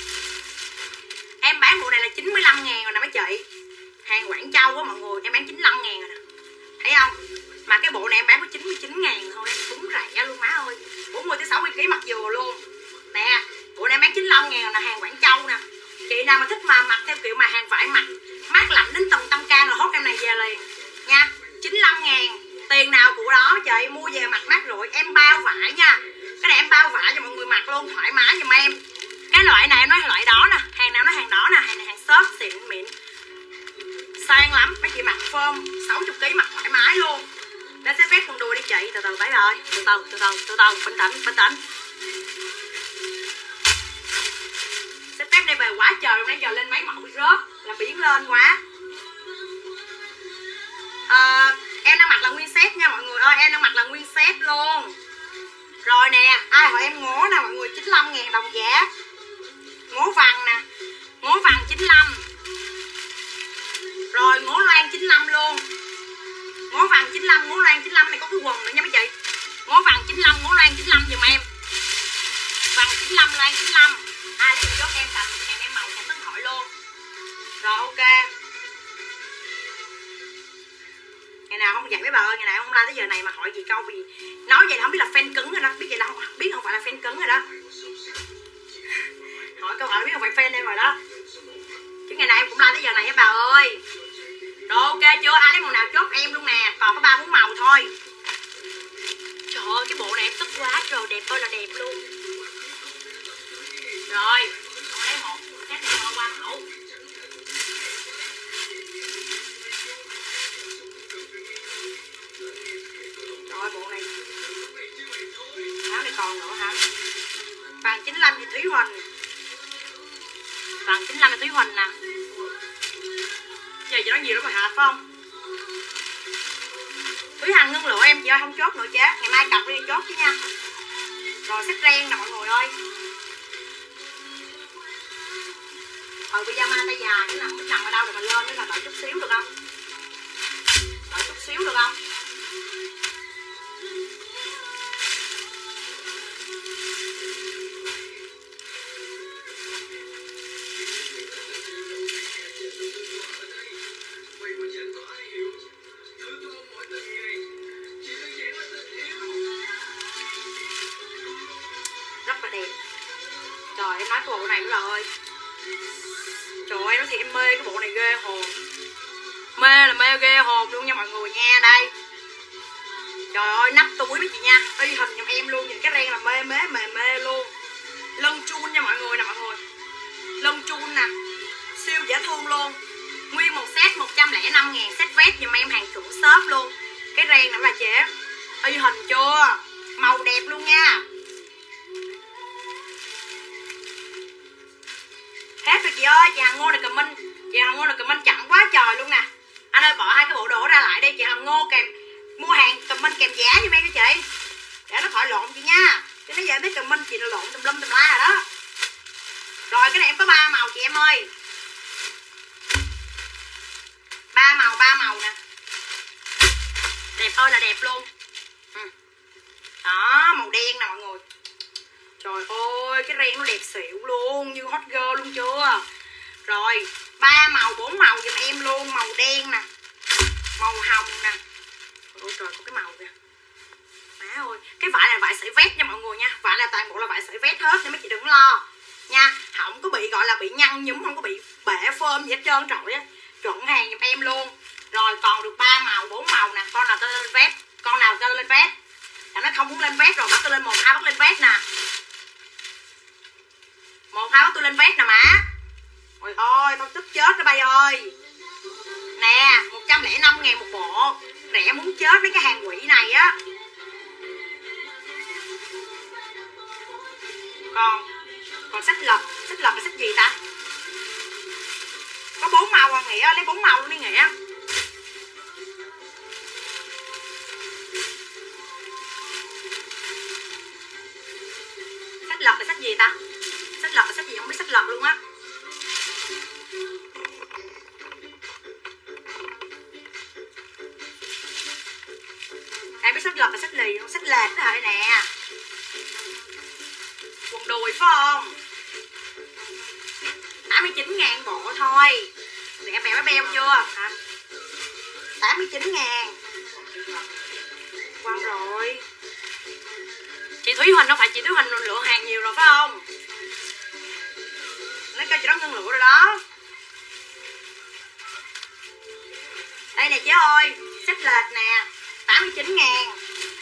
Em bán bộ này là 95.000 rồi nè mấy chị. Hàng Quảng Châu á mọi người, em bán 95.000 rồi nè. Thấy không? Mà cái bộ này em bán có 99.000 thôi, đúng rẻ luôn má ơi. 40-60kg mặc vừa luôn. Nè, bộ này em bán 95.000 rồi nè, hàng Quảng Châu nè. Chị nào mà thích mà mặc theo kiểu mà hàng vải mặc mát lạnh đến tầng tâm can là hốt em này về liền nha. 95.000, tiền nào của đó chị, mua về mặc mát rượi. Em bao vải nha. Cái này em bao vải cho mọi người mặc luôn thoải mái giùm em. Cái loại này em nói loại đó nè, hàng nào nói hàng đó nè, hàng này hàng shop xịn mịn sang lắm. Mấy chị mặc form 60kg mặc thoải mái luôn. Để xếp phép con đùi đi chị. Từ từ bấy rồi, từ từ bình tĩnh. Xếp phép đây về quá trời luôn. Nãy giờ lên mấy mẫu bị rớt là biến lên quá. Em đang mặc là nguyên set nha mọi người ơi. Em đang mặc là nguyên set luôn. Rồi nè, ai hỏi em ngố nè mọi người, 95.000 đồng giá. Ngố vàng nè. Ngố vàng 95. Rồi ngố loan 95 luôn. Ngố vàng 95, ngố loan 95 này có cái quần nữa nha mấy chị. Ngố vàng 95, ngố loan 95 giùm em. Vàng 95, loan 95. Ai lấy chốt em cầm kèm em màu kèm tấn hỏi luôn. Rồi ok. Ngày nào không dạy mấy bà ơi, ngày nào không la tới giờ này mà hỏi gì câu gì nói vậy là không biết là fan cứng rồi đó, biết vậy là không biết không phải là fan cứng rồi đó. Hỏi câu hỏi biết không phải fan em rồi đó. Chứ ngày nay em cũng like tới giờ này á bà ơi. Rồi ok chưa? Ai lấy màu nào chốt em luôn nè. Còn có 3-4 màu thôi. Trời ơi cái bộ này em tức quá rồi. Đẹp ơi là đẹp luôn. Rồi con lấy một. Cái này thôi qua mẫu. Rồi bộ này. Áo này còn nữa hả? Vàng 95 với Thúy Huỳnh. Vàng 95 với Thúy Huỳnh nè. Giờ chị nói nhiều lắm rồi hả, phải không? Thúy Hằng ngưng lụa em chị ơi, không chốt nữa chứ. Ngày mai cặp đi chốt chứ nha. Rồi set ren nè mọi người ơi. Pyjama tay dài cái nằm ở đâu rồi mà lên nữa là đợi chút xíu được không? Đợi chút xíu được không? Rất là đẹp. Trời em nói cái bộ này nữa rồi. Trời ơi, nói thiệt em mê cái bộ này ghê hồn. Mê là mê ghê hồn luôn nha mọi người nha. Đây. Trời ơi, nắp túi mấy chị nha. Y hình giùm em luôn. Nhìn cái ren là mê luôn. Lân chun nha mọi người nè mọi người. Lân chun nè. Siêu dễ thương luôn. Nguyên một set 105.000. Set vest giùm em hàng chuẩn shop luôn. Cái ren này là chế. Y hình chưa? Màu đẹp luôn nha. Hết rồi chị ơi, chị Hằng Ngô này comment. Chị Hằng Ngô này comment chậm quá trời luôn nè. Anh ơi bỏ hai cái bộ đổ ra lại đi. Chị Hằng Ngô kèm mua hàng comment kèm giá cho em cho chị. Để nó khỏi lộn chị nha. Chứ nó giờ biết comment chị là lộn tùm lum tùm la rồi đó. Rồi cái này em có 3 màu chị em ơi. 3 màu nè. Đẹp ơi là đẹp luôn. Đó, màu đen nè mọi người. Trời ơi, cái ren nó đẹp xỉu luôn. Như hot girl luôn chưa? Rồi, 3 màu, 4 màu giùm em luôn. Màu đen nè. Màu hồng nè. Ôi trời, có cái màu kìa. Má ơi, cái vải là vải sợi vest nha mọi người nha. Vải là toàn bộ là vải sợi vest hết. Nên mấy chị đừng lo nha. Không có bị gọi là bị nhăn nhúm. Không có bị bể phơm gì hết trơn trọi á. Chuẩn hàng giùm em luôn. Rồi, còn được 3 màu, 4 màu nè. Con nào tao lên vest. Con nào tao lên vest. Nó không muốn lên vest rồi. Bắt tôi lên 1-2 bắt lên vest nè. 1-2 bắt tôi lên vest nè má. Ôi ôi tao tức chết đó bay ơi. Nè 105.000 một bộ. Rẻ muốn chết mấy cái hàng quỷ này á. Còn sách lật là sách gì ta? Có 4 màu à Nghĩa, lấy 4 màu luôn đi Nghĩa. Sách lật là sách gì ta? Sách lật là sách gì không biết sách lật luôn á. Em biết sách lật là sách lì không? Sách lệch đó hả nè. Quần đùi phải không? 89.000 bộ thôi. Rẻ bèo beo chưa? Hả? 89.000. Quăng rồi. Chị Thúy Huỳnh không phải chị Thúy Huỳnh lựa hàng nhiều rồi phải không? Lấy cho chị đó ngân lựa rồi đó. Đây nè chị ơi. Sách lệch nè 89.000.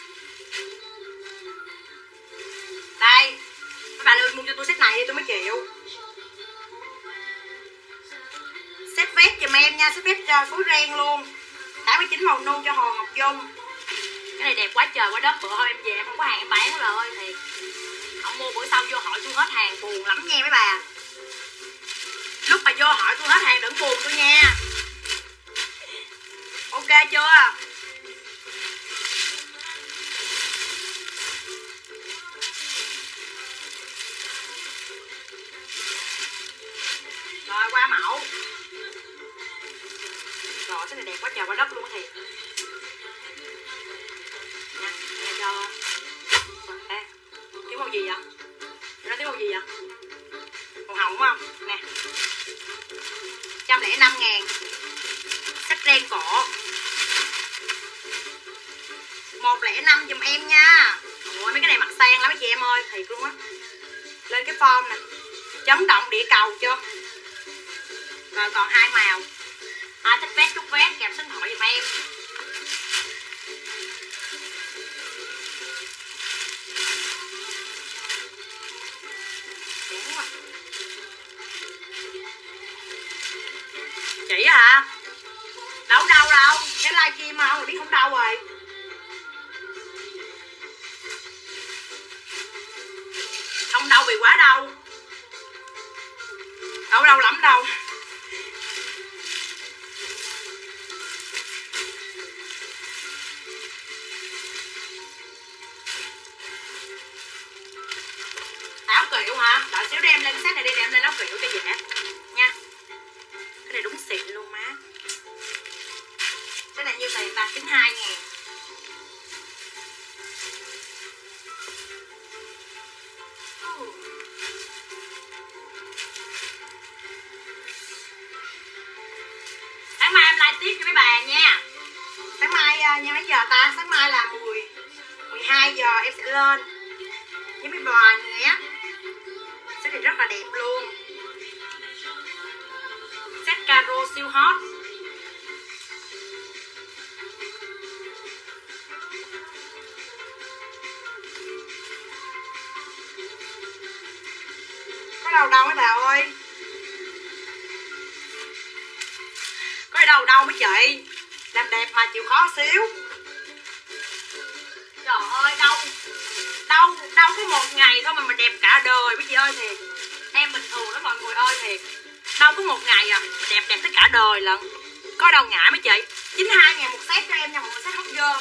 Đây. Các bạn ơi mua cho tôi set này đi tôi mới chịu. Set vest giùm em nha. Set vest phối ren luôn. 89 màu nâu cho Hồ Ngọc Dung. Cái này đẹp quá trời quá đất. Bữa thôi em về em không có hàng em bán rồi. Thì không mua bữa sau vô hỏi tôi hết hàng buồn lắm nha mấy bà. Lúc mà vô hỏi tôi hết hàng đừng buồn tôi nha. Ok chưa? Rồi qua mẫu. Rồi cái này đẹp quá trời quá đất luôn á thiệt. Nha, để cho. Ê, thiếu màu gì vậy? Nó thiếu màu gì vậy? Màu hồng đúng không? Nè. 105.000. Sách ren cổ. 105 giùm em nha. Ôi mấy cái này mặc sang lắm mấy chị em ơi, thiệt luôn á. Lên cái form nè. Chấn động địa cầu chưa? Rồi còn 2 màu. Ai thích vest chốt vest kèm số điện thoại giùm em. Chị hả? Đâu đâu cái livestream mà không biết không đâu rồi. Không đâu vì quá đâu. Đâu lắm đâu. Áo kiểu hả? Đợi xíu đem lên cái set này đi, đem lên áo kiểu cho dễ nha. Cái này đúng xịn luôn má. Cái này nhiêu tiền ta? 92 ngàn. Sáng mai em live tiếp cho mấy bà nha. Sáng mai nha, mấy giờ ta? Sáng mai là 12 giờ em sẽ lên với mấy bà nhé. Set này rất là đẹp luôn. Set caro siêu hot. Có đâu mấy bà ơi. Có đâu mấy chị. Làm đẹp mà chịu khó xíu. Trời ơi đâu có một ngày thôi mà mình đẹp cả đời mấy chị ơi thiệt. Em bình thường đó mọi người ơi thiệt. Đâu có một ngày à, mình đẹp tới cả đời lận. Có đâu ngại mấy chị. 92 ngàn một set cho em nha mọi người, set hot girl.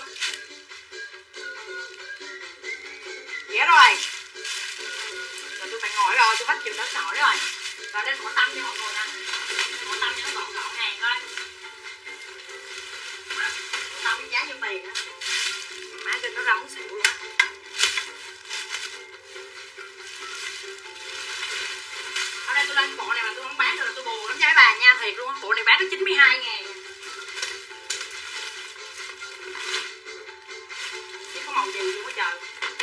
Dễ rồi. Rồi tôi phải ngồi rồi, tôi hết chịu đến nổi rồi. Rồi lên bỏ tâm cho mọi người nè. Bỏ tâm cho nó gọn hàng coi. Bỏ tâm giá nhiêu tiền á. Má trên nó ra muốn xỉu luôn á. Ở đây tôi lên bộ này mà tôi không bán được là tôi buồn lắm nha mấy bà nha, thiệt luôn á. Bộ này bán có 92 ngàn. Chứ có màu gì luôn á trời.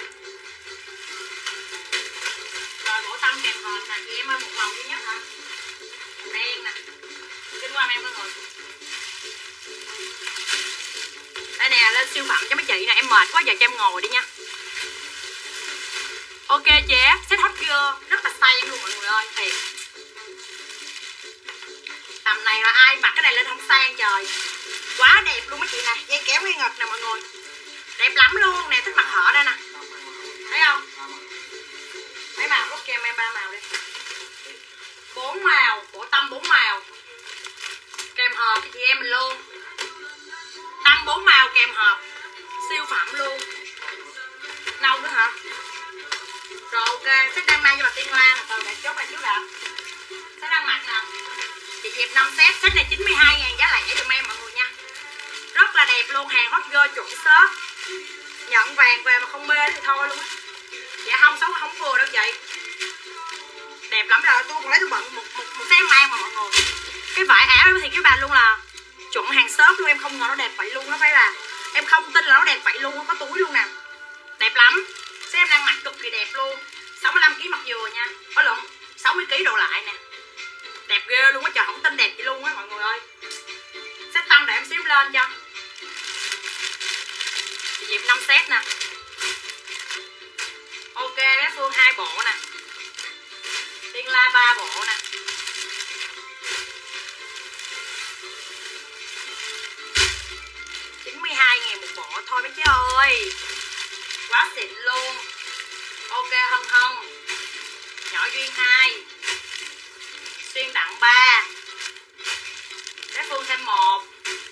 Rồi bộ tâm kèm hộp nè, chị em ơi, một màu duy nhất hả? Màu đen nè. Kinh qua em mọi người. Đây nè, lên siêu phẩm cho mấy chị nè, em mệt quá giờ cho em ngồi đi nha. Ok chế, set hot girl, rất là style luôn mọi người ơi, thiệt. Tầm này là ai mặc cái này lên không sang trời. Quá đẹp luôn mấy chị nè, dây kéo ngay ngực nè mọi người. Đẹp lắm luôn nè, thích mặt họ đây nè. Thấy không? Mấy màu rút cho em 3 màu đi. 4 màu, bộ tâm 4 màu. Kèm hộp cho chị em mình luôn. Tâm 4 màu kèm hộp. Siêu phẩm luôn. Nâu nữa hả? Rồi ok, set đang mang cho bà Tiên Lan nè, từ để chốt này trước đã. Set đang mặc nè. Chị Diệp 5 set này 92 ngàn giá lẻ giùm em mọi người nha. Rất là đẹp luôn, hàng hot girl chuẩn shop. Nhận vàng về mà không mê thì thôi luôn á. Dạ không vừa đâu chị. Đẹp lắm rồi, tôi còn lấy tôi bận một set mang mà mọi người. Cái vải áo thì các bà luôn là chuẩn hàng shop luôn, em không ngờ nó đẹp vậy luôn đó phải là. Em không tin là nó đẹp vậy luôn, nó có túi luôn nè. Đẹp lắm. Set em đang mặc cực kỳ đẹp luôn. 65kg mặt dừa nha. Có lộn 60kg độ lại nè. Đẹp ghê luôn á trời, không tin đẹp vậy luôn á mọi người ơi. Set tâm để em xíu lên cho. Chị Diệp 5 set nè. Ok bé Phương 2 bộ nè. Tiên La 3 bộ nè. $92.000 một bộ thôi mấy chứ ơi. Quá xịn luôn. Ok Hân Hân. Nhỏ Duyên 2. Xuyên Đặng 3. Bé Phương thêm 1.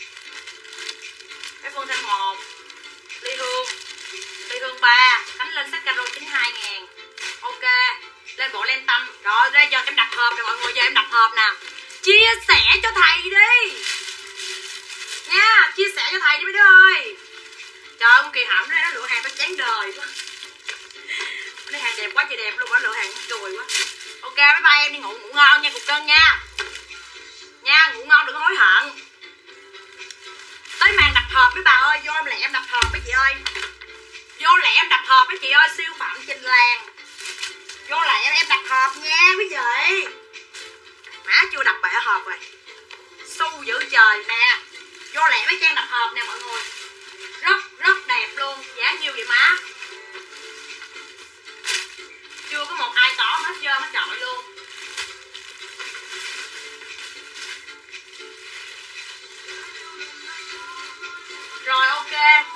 Bé Phương thêm 1. Ly Hương 3. Khánh lên set caro 92.000. Ok. Lên bộ len tâm. Rồi đây giờ em đặt hộp rồi mọi người, giờ em đặt hộp nè. Chia sẻ cho thầy đi nha, chia sẻ cho thầy đi mấy đứa ơi. Trời ơi con Kỳ Hẩm đây nó lựa hàng tao chán đời quá. Cái hàng đẹp quá trời đẹp luôn, nó lựa hàng cười quá. Ok bye bye em đi ngủ ngon nha cục cân nha. Nha, ngủ ngon đừng có hối hận. Tới màn đặt hộp mấy bà ơi, vô em lẹ em đặt hộp mấy chị ơi. Vô lẹ em đặt hộp mấy chị ơi, siêu phẩm Trình Làng. Vô lẹ em đặt hộp nha quý vị. Má chưa đập bể hộp rồi. Xu dữ trời nè. Vô lẹ mấy trang đập hộp nè mọi người. Rất đẹp luôn. Giá nhiêu vậy má? Chưa có một ai có hết trơn hết trọi luôn. Rồi ok.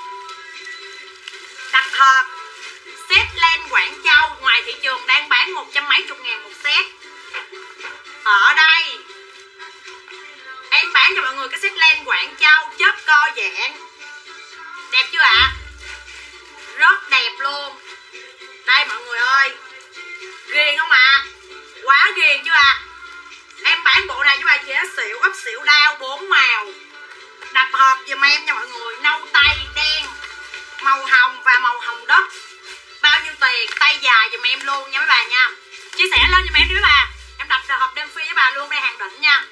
Đặt hộp set len Quảng Châu, ngoài thị trường đang bán 100 mấy chục ngàn một set. Ở đây em bán cho mọi người cái set len Quảng Châu chớp co giãn. Đẹp chưa ạ? Rất đẹp luôn. Đây mọi người ơi. Ghiền không ạ? Quá ghiền chưa ạ? Em bán bộ này cho bà chị xỉu ấp xỉu đao 4 màu. Đặt hộp giùm em nha mọi người. Nâu tay đen, màu hồng và màu hồng đất. Bao nhiêu tiền? Tay dài giùm em luôn nha mấy bà nha. Chia sẻ lên giùm em đi mấy bà. Em đặt hộp đêm phi với bà luôn. Đây hàng đỉnh nha.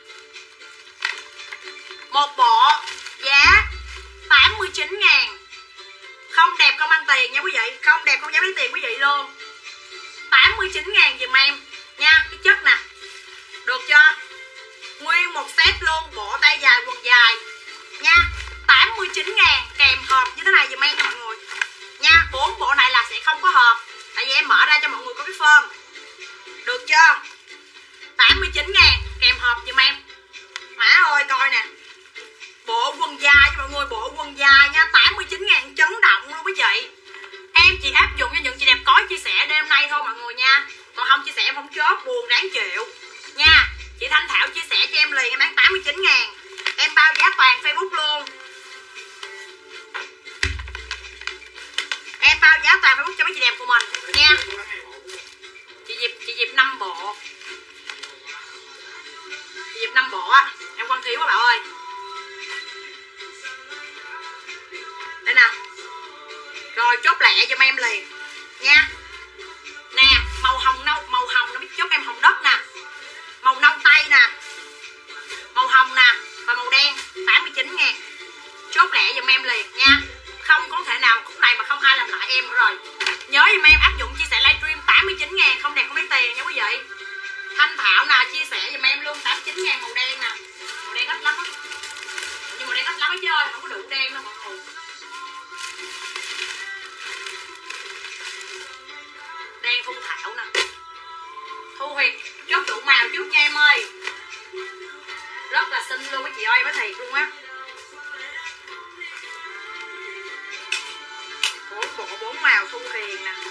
Một bộ giá 89.000. Không đẹp không ăn tiền nha quý vị. Không đẹp không dám lấy tiền quý vị luôn. 89.000 giùm em nha. Cái chất nè. Được chưa? Nguyên một set luôn. Bộ tay dài quần dài nha. 89.000 kèm hộp như thế này giùm em nha mọi người nha. 4 bộ này là sẽ không có hộp, tại vì em mở ra cho mọi người có cái form. Được chưa? 89.000 kèm hộp giùm em. Má ơi coi nè. Bộ quần dài cho mọi người. Bộ quần dài nha. 89.000 chấn động luôn quý chị. Em chỉ áp dụng cho những chị đẹp có chia sẻ đêm nay thôi mọi người nha. Còn không chia sẻ em không chốt, buồn đáng chịu nha. Chị Thanh Thảo chia sẻ cho em liền. Em bán 89.000. Em bao giá toàn Facebook luôn. Em bao giá toàn Facebook cho mấy chị đẹp của mình nha. Chị Diệp 5 bộ. Chị Diệp 5 bộ á. Em quan thiếu quá bà ơi. Đây nè. Rồi chốt lẹ cho em liền nha. Nè, màu hồng nâu, màu hồng nó biết chốt em hồng đất nè. Màu nâu tay nè. Màu hồng nè và màu đen 89.000. Chốt lẹ giùm em liền nha. Không có thể nào khúc này mà không ai làm lại em nữa rồi. Nhớ giùm em áp dụng chia sẻ livestream 89.000. Không đẹp không lấy tiền nha quý vị. Thanh Thảo nè, chia sẻ giùm em luôn 89.000 màu đen nè. Màu đen ít lắm á. Nhưng màu đen ít lắm hết chơi, không có đủ đen đâu mọi người. Đen Thu Thảo nè. Thu Huyền chốt đủ màu trước nha em ơi. Rất là xinh luôn mấy chị ơi, mới thiệt luôn á. 4 bộ 4 màu Thu Huyền nè.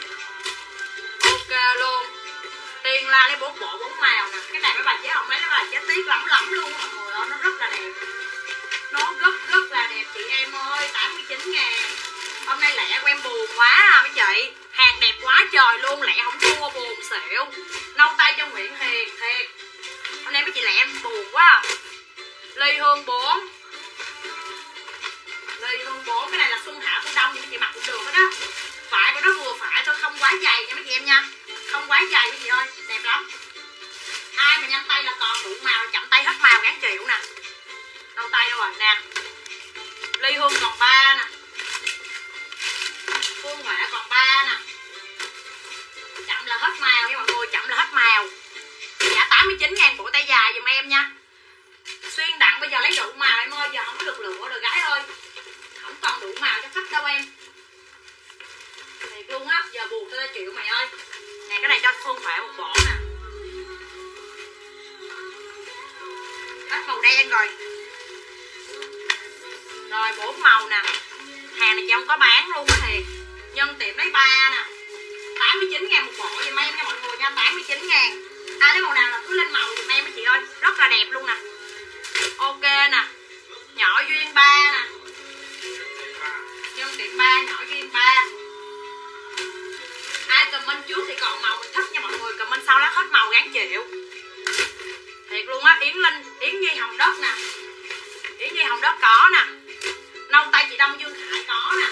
Ok luôn. Tiên La lấy 4 bộ 4 màu nè. Cái này mấy bà chế không lấy, mấy bà chế tiếc lắm luôn mọi người ơi. Nó rất là đẹp. Nó rất là đẹp chị em ơi. 89.000. Hôm nay lẹ của em buồn quá à mấy chị. Hàng đẹp quá trời luôn. Lẹ không thua buồn xỉu. Nâu tay cho Nguyễn Hiền thiệt. Hôm nay mấy chị lẹ em buồn quá à. Ly Hương 4. Ly Hương 4. Cái này là Xuân Thảo Thu Đông thì mấy chị mặc cũng được hết á. Vải của nó vừa phải thôi, không quá dày nha mấy chị em nha. Không quá dày mấy chị ơi. Đẹp lắm. Ai mà nhanh tay là còn đủ màu, chậm tay hết màu gán chịu nè. Đâu tay đâu rồi nè. Ly Hương còn 3 nè. Phương Huệ còn 3 nè. Chậm là hết màu nha mọi người. Chậm là hết màu. Giá 89.000 bộ tay dài giùm em nha. Xuyên đặng bây giờ lấy đủ màu em ơi. Giờ không có được lựa rồi gái ơi. Không còn đủ màu cho khách đâu em. Thiệt luôn á. Giờ buồn tôi chịu mày ơi. Nè cái này cho Phương Huệ một bộ nè. Hết màu đen rồi. Rồi 4 màu nè. Hàng này chị không có bán luôn á thiệt. Nhân tiệm lấy 3 nè. 89.000 một bộ giùm em nha mọi người nha. 89.000. Ai lấy màu nào là cứ lên màu giùm em mấy chị ơi. Rất là đẹp luôn nè. Ok nè. Nhỏ duyên 3 nè. Nhân tiệm 3, nhỏ duyên 3. Ai comment trước thì còn màu mình thích nha mọi người. Comment sau đó hết màu gán chịu. Thiệt luôn á. Yến Linh, Yến Nhi Hồng Đất nè. Yến Nhi Hồng Đất có nè. Nâu tay chị Đông Dương Khải có nè.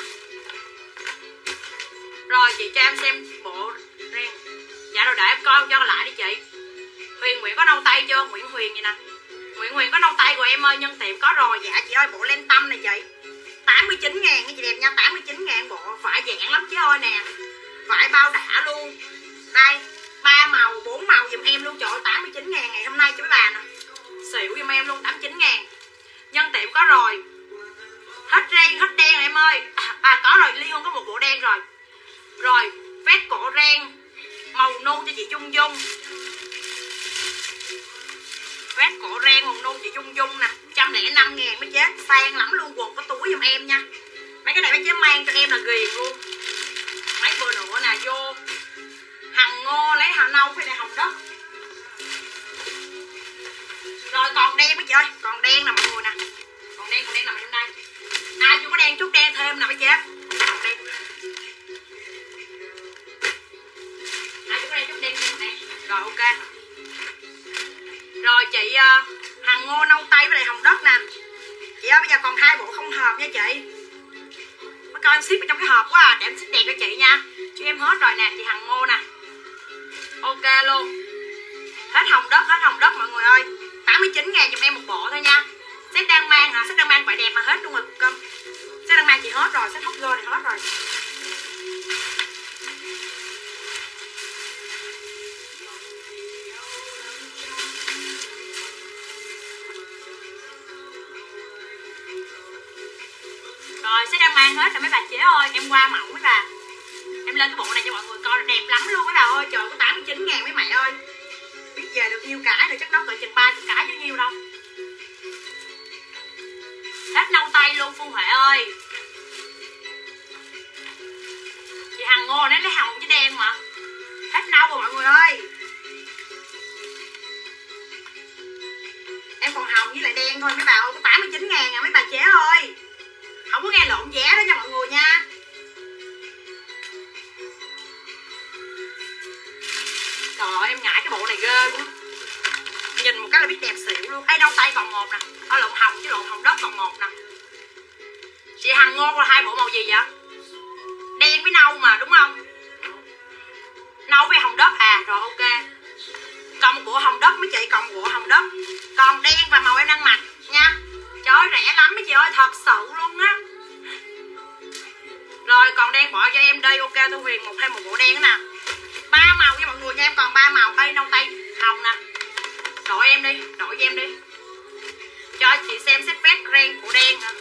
Rồi chị cho em xem bộ ren. Dạ rồi để em coi cho lại đi chị. Huyền Nguyễn có nâu tay chưa? Nguyễn Huyền vậy nè. Nguyễn Huyền có nâu tay của em ơi. Nhân tiệm có rồi. Dạ chị ơi bộ len tâm này chị. 89.000 nha chị đẹp nha. 89.000 bộ. Vải dạng lắm chứ ơi nè. Vải bao đã luôn. Đây 3 màu 4 màu giùm em luôn. Trời ơi 89 ngàn ngày hôm nay cho mấy bà nè, xỉu giùm em luôn. 89 ngàn. Nhân tiệm có rồi, hết đen rồi em ơi. Có rồi, Ly Hương có một bộ đen rồi. Rồi vest cổ ren màu nâu cho chị Dung Dung. Vest cổ ren màu nâu chị Dung Dung nè, 105 ngàn mấy chế, sang lắm luôn. Quần có túi giùm em nha. Mấy cái này mấy chế mang cho em là ghiền luôn. Mấy bữa nữa nè, vô Hằng Ngô lấy Hằng Nâu cái này hồng đất. Rồi còn đen mấy chị ơi, còn đen nè mọi người nè. Còn đen nằm trong đây. Ai chưa có đen chút đen thêm nè mấy chế. Đen. Ai chưa có đen chút đen thêm nè. Rồi ok. Rồi chị Hằng Ngô nâu tây với lại hồng đất nè. Chị ơi bây giờ còn 2 bộ không hợp nha chị. Mới coi em ship ở trong cái hộp quá à, để em ship đẹp cho chị nha. Chứ em hết rồi nè, chị Hằng Ngô nè. Ok luôn. Hết hồng đất mọi người ơi. 89 ngàn giùm em một bộ thôi nha. Set đang mang hả? Set đang mang vải đẹp mà hết luôn rồi cơm. Set đang mang chị hết rồi, set hot girl thì hết rồi. Rồi set đang mang hết rồi mấy bà chế ơi. Em qua mẫu mấy bà. Em lên cái bộ này cho mọi người coi, đẹp lắm luôn mấy bà ơi. Trời có 89 ngàn mấy mẹ ơi. Biết về được nhiêu cái nữa, chắc nó cỡ chừng 30 cái chứ nhiêu đâu. Hết nâu tay luôn Phương Huệ ơi. Chị Hằng Ngô nó lấy hồng với đen mà. Hết nâu rồi mọi người ơi. Em còn hồng với lại đen thôi mấy bà ơi. Có 89 ngàn à mấy bà chế ơi. Không có nghe lộn giá đó nha mọi người nha. Trời ơi em ngại cái bộ này ghê quá. Nhìn một cái là biết đẹp xỉu luôn. Ê nâu tay còn một nè. Lộn hồng chứ lộn hồng đất còn một nè. Chị Hằng Ngô là 2 bộ màu gì vậy? Đen với nâu mà đúng không? Nâu với hồng đất à. Rồi ok. Còn một bộ hồng đất mấy chị. Còn một bộ hồng đất. Còn đen và màu em đang mặc nha. Trời ơi rẻ lắm mấy chị ơi. Thật sự luôn á. Rồi còn đen bỏ cho em đây. Ok tôi Huyền thêm một bộ đen nè. 3 màu với mọi người nha. Em còn 3 màu. Ê nâu tay hồng nè. Đổi em đi. Đổi cho em đi. Cho chị xem set vest ren bộ đen hả?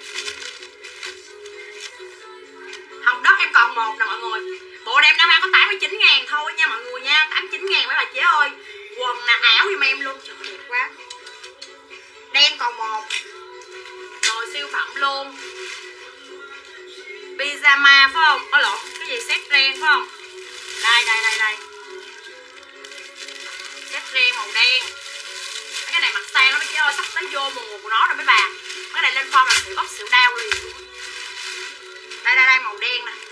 Hồng đất em còn một nè mọi người. Bộ đêm năm nay có 89 ngàn thôi nha mọi người nha. 89 ngàn mấy bà chế ơi. Quần nè áo giùm em luôn. Trời đẹp quá. Đen còn một. Rồi siêu phẩm luôn. Pyjama phải không? Lộn. Cái gì set ren phải không? Đây. Set ren màu đen. Cái này mặc sang lắm mấy chế ơi. Sắp tới vô mùa của nó rồi mấy bà. Cái này lên form là xỉu ốc xỉu đau liền. Đây màu đen nè.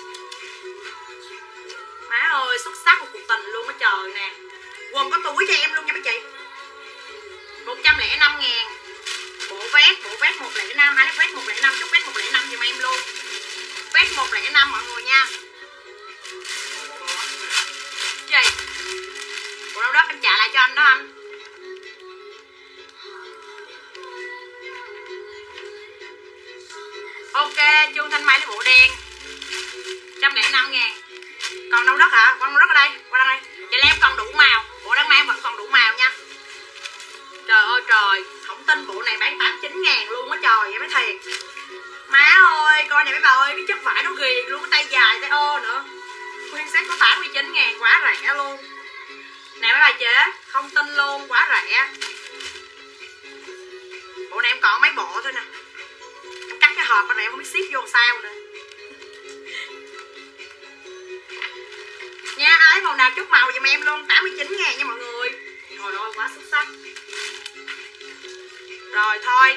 Má ơi xuất sắc một cuộc tình luôn á trời nè. Quần có túi cho em luôn nha mấy chị. 105 ngàn. Bộ vest 105. Ai lấy vest 105 chút vest 105 giùm em luôn. Vest 105 mọi người nha. Gì? Bộ đâu đó em trả lại cho anh đó anh. Ok, Trương Thanh Mai lấy bộ đen 105 ngàn. Còn đâu đất hả? Con đâu đất ở đây. Qua đây. Vậy là em còn đủ màu. Bộ đang mang vẫn còn đủ màu nha. Trời ơi trời. Không tin bộ này bán 89 ngàn luôn á trời. Vậy mới thiệt. Má ơi, coi này mấy bà ơi. Cái chất vải nó ghiền luôn. Cái tay dài, tay ô nữa. Nguyên set có 89 ngàn. Quá rẻ luôn. Nè mấy bà chế. Không tin luôn. Quá rẻ. Bộ này em còn mấy bộ thôi nè. Em cắt cái hộp này em không biết ship vô làm sao nữa. Nha, ai màu nào chút màu giùm em luôn. 89 ngàn nha mọi người. Trời ơi quá xuất sắc. Rồi thôi.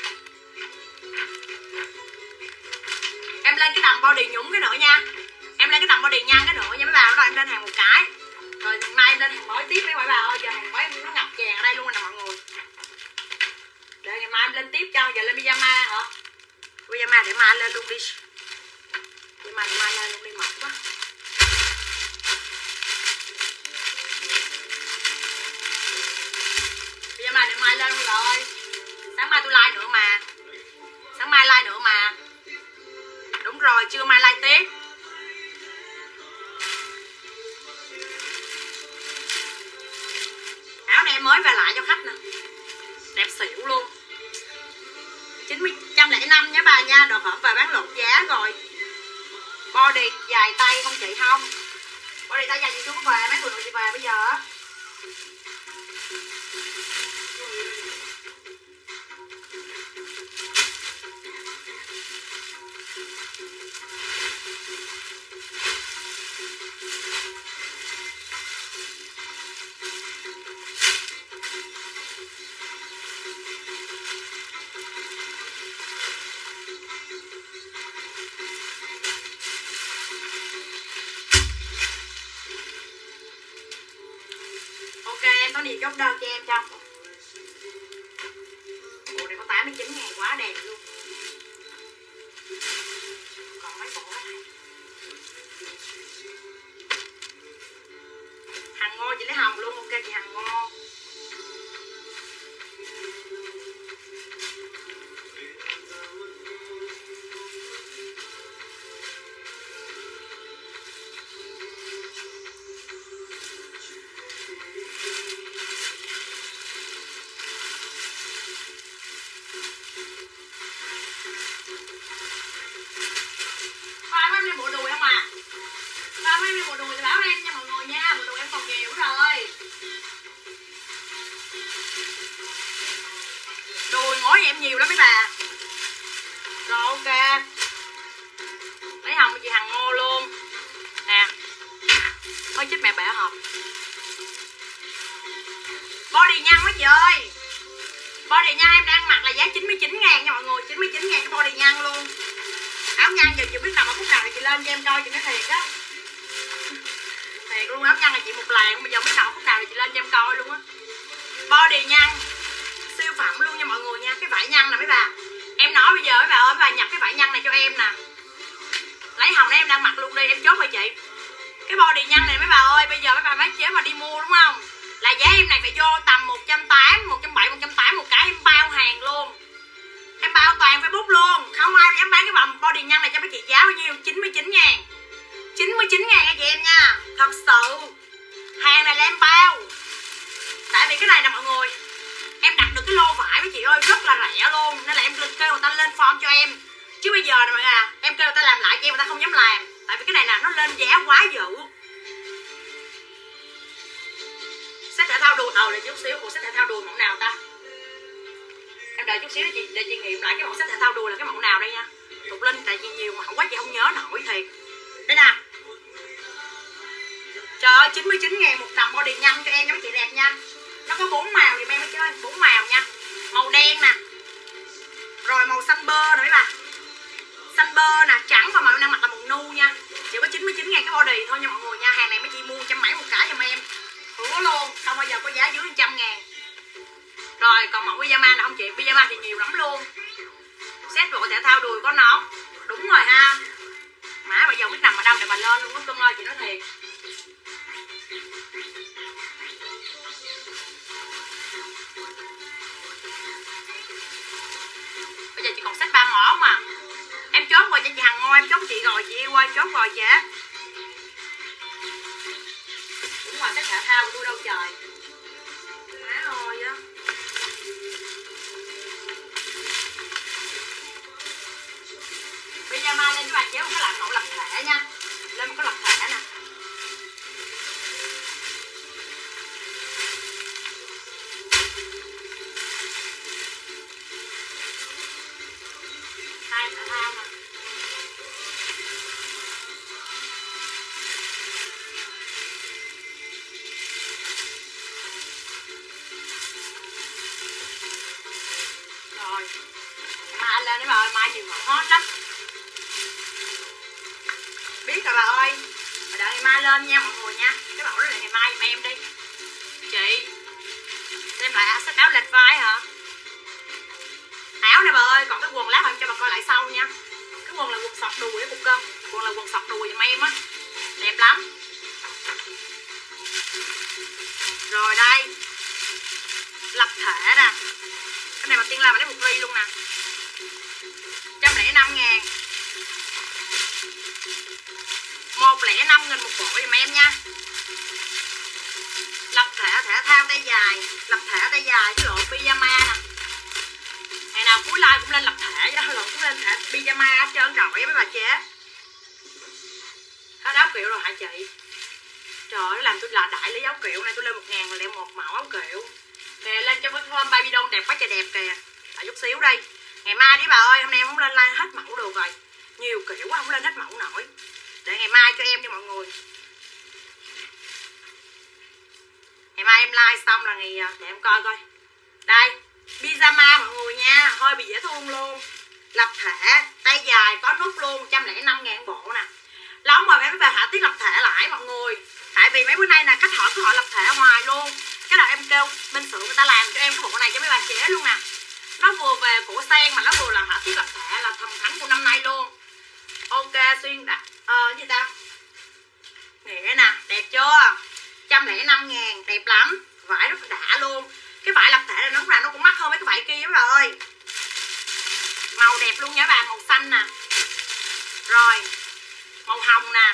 Em lên cái đầm body nhúng cái nữa nha. Em lên cái đầm body nhăn cái nữa nha mấy bà. Rồi em lên hàng một cái. Rồi mai em lên hàng mới tiếp mấy bà ơi. Giờ hàng mới nó ngập tràn ở đây luôn rồi nè mọi người. Để ngày mai em lên tiếp cho. Giờ lên pyjama hả? Pyjama để mai lên luôn đi. Pyjama để mai lên luôn đi mệt quá. Pyjama để mai lên luôn rồi. Sáng mai tôi like nữa mà. Sáng mai like nữa mà. Đúng rồi, trưa mai like tiếp. mới về lại cho khách nè, đẹp xỉu luôn. 105 nha bà nha, đồ hộp về bán lộn giá rồi. Body dài tay không chị không? Body tay dài chị xuống về, mấy người nội chị về bây giờ á. Em có gì chốt đơn cho em không? Bộ này có 89.000 quá đẹp luôn. Còn mấy bộ này Hằng Ngô chị lấy hồng luôn. Ok chị Hằng Ngô. Bộ đùi không à? Ba mấy bộ đùi thì báo em nha mọi người nha. Bộ đùi em còn nhiều rồi. Đùi ngói em nhiều lắm mấy bà. Rồi ok. Lấy hồng chị Hằng Ngô luôn. Nè. Ôi chết mẹ bẻ hộp. Body nhăn quá chị ơi. Body nhăn em đang mặc là giá 99.000 nha mọi người. 99.000 cái body nhăn luôn. Áo nhăn giờ chị biết nằm ở khúc nào thì chị lên cho em coi chị nói thiệt á. Thiệt luôn, áo nhăn là chị một làng, bây giờ biết nằm ở khúc nào thì chị lên cho em coi luôn á. Body nhăn siêu phẩm luôn nha mọi người nha. Cái vải nhăn nè mấy bà. Em nói bây giờ mấy bà ơi, mấy bà nhập cái vải nhăn này cho em nè. Lấy hồng này em đang mặc luôn đi, em chốt rồi chị. Cái body nhăn này mấy bà ơi, bây giờ mấy bà mấy chế mà đi mua đúng không? Là giá em này phải vô tầm 180, 170, 180 một cái, em bao hàng luôn. Em bao toàn Facebook luôn. Không ai dám bán cái vòng body nhăn này cho mấy chị giá bao nhiêu? 99.000. 99.000 nha chị em nha. Thật sự hàng này là em bao. Tại vì cái này nè mọi người, em đặt được cái lô vải mấy chị ơi rất là rẻ luôn. Nên là em kêu người ta lên form cho em. Chứ bây giờ nè mọi người à, em kêu người ta làm lại cho em, người ta không dám làm. Tại vì cái này nè nó lên giá quá dữ. Set thể thao đùi, để chút xíu. Ủa set thể thao đùi mẫu nào ta? Em đợi chút xíu để chị nghiệm lại cái mẫu set thể thao đùi là cái mẫu nào đây nha. Thục Linh tại vì nhiều mẫu quá chị không nhớ nổi thiệt. Đây nè. Trời ơi 99.000 một đầm body nhăn cho em nha mấy chị đẹp nha. Nó có 4 màu thì em mới chơi 4 màu nha. Màu đen nè. Rồi màu xanh bơ nè mấy bà. Xanh bơ nè, trắng và màu em đang mặc là màu nu nha. Chỉ có 99.000 cái body thôi nha mọi người nha. Hàng này mấy chị mua 170 một cái giùm em. Hứa luôn, không bao giờ có giá dưới 100.000. Rồi còn mẫu pyjama nào không chị? Pyjama thì nhiều lắm luôn. Set bộ thể thao đùi có nón. Đúng rồi ha. Má bây giờ không biết nằm ở đâu để mà lên luôn á cưng ơi, chị nói thiệt. Bây giờ chị còn set 3 mỏ mà. Em chốt rồi cho chị Hằng Ngô, em chốt chị rồi chị yêu ơi, chốt rồi chị. Đúng rồi, set thể thao của tôi đâu trời. Má ơi á. Pyjama lên các bạn chế một cái làm mẫu lập thể nha. Lên một cái lập thể nè. Hai thể thao nè. Rồi. Mai lên đấy bà ơi, mai nhiều mẫu hot lắm. Biết rồi bà ơi. Bà đợi ngày mai lên nha mọi người nha. Cái mẫu đó là ngày mai giùm em đi. Chị xem lại set áo lệch vai hả? Áo này bà ơi, còn cái quần lát em cho bà coi lại sau nha. Cái quần là quần sọt đùi đấy cục cân. Quần là quần sọt đùi giùm em á. Đẹp lắm. Rồi đây. Lập thể nè. Cái này bà Tiên làm bà lấy một ri luôn nè. 105.000. 105.000 một bộ giùm em nha. Lập thể thể thao tay dài, lập thể tay dài cái lộ pyjama nè. Ngày nào cuối live cũng lên lập thể chứ, lộ cũng lên thể pyjama hết trơn rồi với bà chế. Hết áo kiệu rồi hả chị? Trời ơi, làm tôi là đại lý áo kiệu này, tôi lên 1.000 là để một mẫu áo kiệu. Kìa, lên cho hôm baby doll đẹp quá trời đẹp kìa. Đợi chút xíu đi. Ngày mai đi bà ơi, hôm nay em không lên live hết mẫu được rồi. Nhiều kiểu quá không lên hết mẫu nổi. Để ngày mai cho em đi mọi người. Ngày mai em live xong là ngày, để em coi coi. Đây, pyjama mọi người nha, hơi bị dễ thương luôn. Lập thể, tay dài có nút luôn, 105.000 bộ nè. Lâu mà em về hạ tiết lập thể lại mọi người. Tại vì mấy bữa nay là khách hỏi cứ hỏi lập thể hoài luôn. Cái đầu em kêu bên xưởng người ta làm cho em cái bộ này cho mấy bà chế luôn nè. Nó vừa về cổ sen mà nó vừa là hạ tiết lập thể, là thần thánh của năm nay luôn. Ok xuyên đặt gì ta, nghĩa nè, đẹp chưa? 105.000, đẹp lắm, vải rất đã luôn. Cái vải lập thể là nó lúc nào nó cũng mắc hơn mấy cái vải kia rồi. Màu đẹp luôn nha bà, màu xanh nè, rồi màu hồng nè,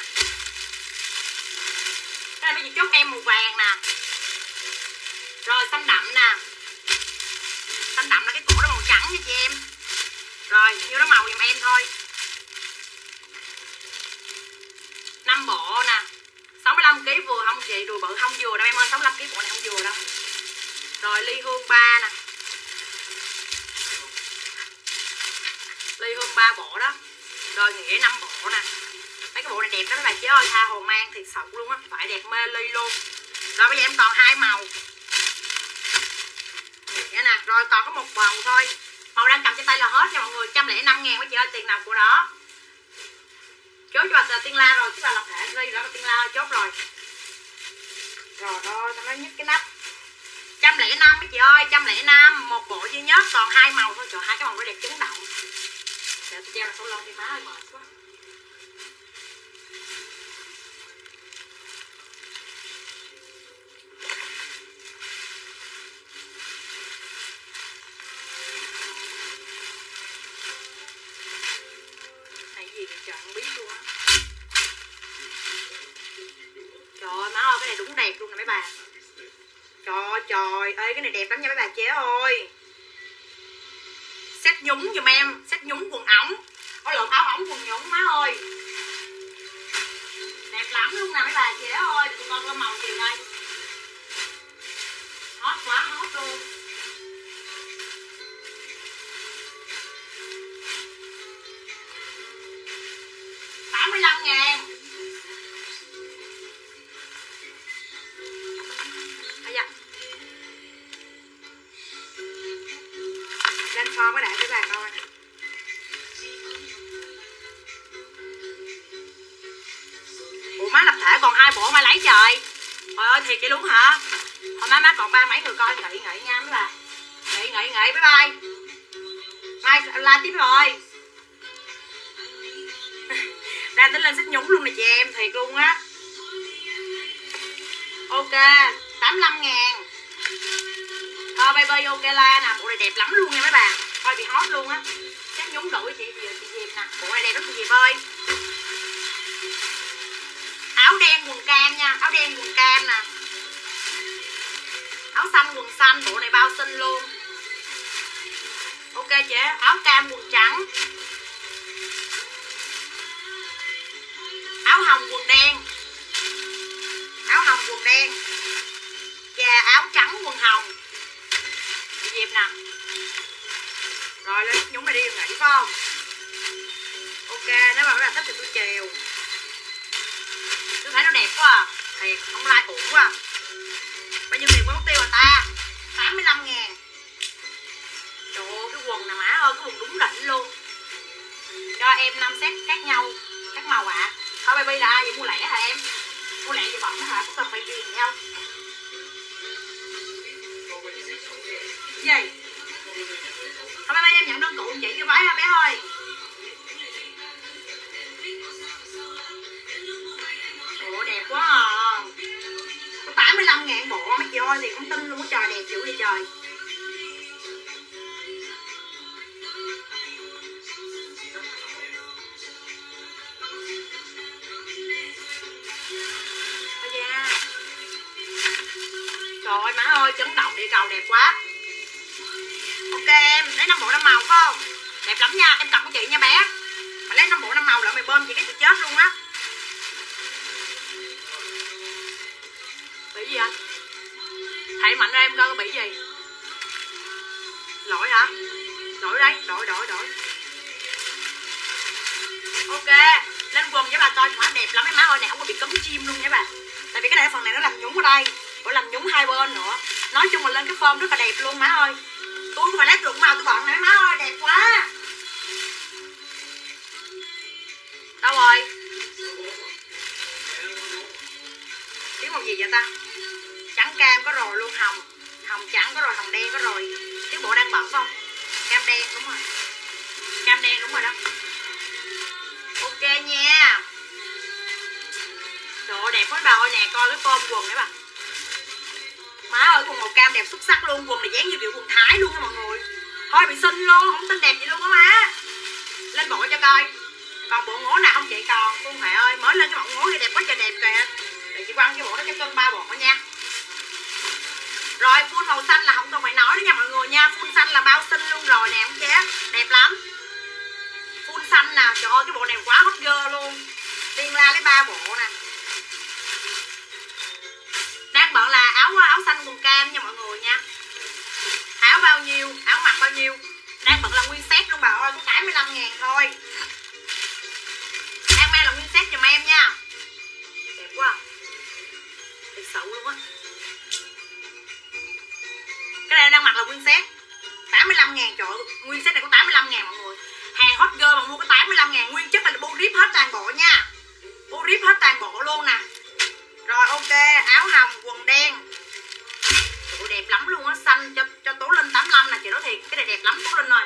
cái này bây giờ chốt em màu vàng nè, rồi xanh đậm nè. Xanh đậm là cái cổ nó màu trắng nha chị em. Rồi nhiêu đó màu giùm em thôi. 5 bộ nè, 65kg vừa không chị, đùi bự không vừa đâu em ơi, 65kg bộ này không vừa đâu. Rồi ly hương 3 nè, ly hương 3 bộ đó. Rồi nghĩa 5 bộ nè. Mấy cái bộ này đẹp lắm các bà chị ơi, tha hồ mang thiệt sự luôn á, phải đẹp mê ly luôn. Rồi bây giờ em còn 2 màu nghĩa nè, rồi còn có một màu thôi. Màu đang cầm trên tay là hết nha mọi người, 105.000 mấy chị ơi, tiền nào của đó. Chốt cho bà Tiên La rồi, chứ bà lập thể đi đó, bà Tiên La chốt rồi. Rồi thôi, tao nói nhức cái nắp. 105 mấy chị ơi, 105, một bộ duy nhất, còn 2 màu thôi. Trời, 2 cái màu nó đẹp chấn động. Để tôi treo là số lon đi má ơi, mệt quá. Này gì vậy trời, không biết luôn á. Trời ơi, má ơi, cái này đúng đẹp luôn nè mấy bà. Trời ơi, cái này đẹp lắm nha mấy bà chế ơi. Set nhúng giùm em, set nhúng quần ống. Có lộn áo ống quần nhúng má ơi. Đẹp lắm luôn nè mấy bà chế ơi. Để tụi con có màu gì đây. Hot quá, hot luôn. $85.000. Dạ. Lên form mới để cho bà coi. Ủa má lập thể còn 2 bộ má lấy trời. Trời ơi thiệt vậy luôn hả? Thôi má còn 3 mấy người coi, nghỉ nha mấy bà. Nghỉ bye bye. Mai la tiếp rồi. Đang tính lên sách nhúng luôn nè chị em, thiệt luôn á. Ok, 85.000. Thôi baby ok la nè, bộ này đẹp lắm luôn nha mấy bà. Thôi bị hot luôn á. Sách nhúng đổi chị Diệp nè, bộ này đẹp lắm chị Diệp ơi. Áo đen quần cam nha, áo đen quần cam nè. Áo xanh quần xanh, bộ này bao xinh luôn. Ok chị, áo cam quần trắng. Áo hồng quần đen. Áo hồng quần đen. Và áo trắng quần hồng. Chị Diệp nè. Rồi lên nhúng này đi nghỉ phải không? Ok, nếu mà các bạn thích thì tôi chiều. Tôi thấy nó đẹp quá à. Thiệt, không like ổn quá à. Bao nhiêu tiền quá mất tiêu à ta? 85.000. Trời ơi, cái quần nè má ơi, cái quần đúng đỉnh luôn. Cho em 5 set khác nhau, các màu ạ. Thôi baby là ai vậy, mua lẻ hả em? Mua lẻ vậy bỏng hả? Có cần phải riêng gì không? Gì? Thôi baby em nhận đơn cụ chị cho váy hả bé ơi? Ủa đẹp quá à. Có 85.000 bộ mấy chị ơi, thì cũng tin luôn á trời, đẹp dữ vậy trời. ơi, chấn động địa cầu đẹp quá. Ok em, lấy 5 bộ 5 màu phải không? Đẹp lắm nha, em cọc với chị nha bé. Mà lấy 5 bộ 5 màu lại mày bơm chị cái chị chết luôn á. Bị gì anh? Thầy mạnh ra em coi có bị gì. Lỗi hả? Đổi đấy, đổi. Ok, lên quần với bà coi má đẹp lắm em má ơi, này không có bị cấm chim luôn nha bà. Tại vì cái này phần này nó làm nhúng ở đây, rồi làm nhúng hai bên nữa. Nói chung là lên cái form rất là đẹp luôn má ơi. Tôi phải lấy được màu tôi bận này má ơi, đẹp quá. Đâu rồi? Tiếng màu gì vậy ta? Trắng cam có rồi luôn, hồng trắng có rồi, hồng đen có rồi. Tiếng bộ đang bận không? Cam đen đúng rồi. Cam đen đúng rồi đó. Ok nha. Trời ơi đẹp quá bà ơi nè, coi cái form quần đấy bà. Má ơi quần màu cam đẹp xuất sắc luôn, quần này dáng như kiểu quần Thái luôn á mọi người. Thôi bị xinh luôn, không xinh đẹp gì luôn á má. Lên bộ cho coi. Còn bộ ngố nào không chị còn? Phương Huệ ơi, mới lên cái bộ ngố kia đẹp quá trời đẹp kìa. Để chị quăng cái bộ đó cho cân 3 bộ nha. Rồi full màu xanh là không cần phải nói nữa nha mọi người nha. Full xanh là bao xinh luôn rồi nè em chế. Đẹp lắm. Full xanh nè, trời ơi cái bộ này quá hot girl luôn. Tiên La lấy 3 bộ nè. Đang bận là áo xanh quần cam nha mọi người nha. Áo bao nhiêu, áo mặc bao nhiêu. Đang bận là nguyên set luôn bà ơi, có 85.000 thôi. Đang mang là nguyên set giùm em nha. Đẹp quá. Đẹp xấu luôn á. Cái này đang mặc là nguyên set 85.000, trời ơi, nguyên set này có 85.000 mọi người. Hàng hot girl mà mua có 85.000, nguyên chất là bu rip hết toàn bộ nha. Bu rip hết toàn bộ luôn nè. Rồi ok, áo hồng, quần đen. Trời đẹp lắm luôn á, xanh cho Tố Linh 85 nè, chị nói thiệt, cái này đẹp lắm Tố Linh ơi.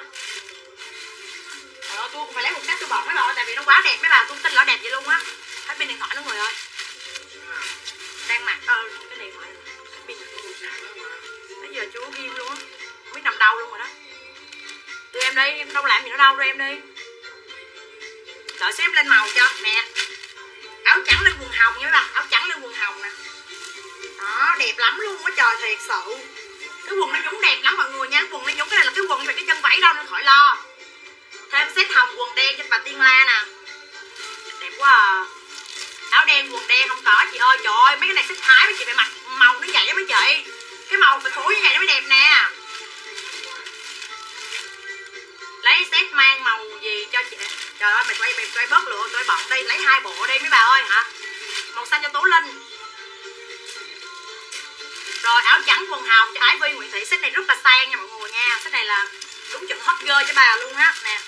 Tôi cũng phải lấy một cách tôi bận mấy bà, tại vì nó quá đẹp mấy bà, tôi tin là đẹp vậy luôn á. Hết pin điện thoại nữa người ơi. Đang mặc cái điện thoại pin. Bây giờ chưa có ghim luôn á, không biết nằm đâu luôn rồi đó. Đưa em đi, em đâu làm gì nữa đâu, đưa em đi. Đợi xếp lên màu cho nè. Áo trắng lên quần hồng nha bà, áo trắng lên quần hồng nè. Đó, đẹp lắm luôn á trời, thiệt sự. Cái quần nó nhúng đẹp lắm mọi người nha, quần nó nhúng, cái này là cái quần như vậy, cái chân vẫy đâu nên khỏi lo. Thêm set hồng quần đen cho bà Tiên La nè. Đẹp quá à. Áo đen quần đen không có chị ơi, trời ơi mấy cái này set Thái mấy chị phải mặc màu nó vậy đó mấy chị. Cái màu phải phối như vậy nó mới đẹp nè. Lấy set mang màu gì cho chị. Trời ơi mày quay bớt lựa, tôi bận đi, lấy 2 bộ đi mấy bà ơi hả. Màu xanh cho Tố Linh. Rồi áo trắng quần hồng cho Ái Vi Nguyễn Thị, set này rất là sang nha mọi người nha. Set này là đúng chuẩn hot girl cho bà luôn á nè.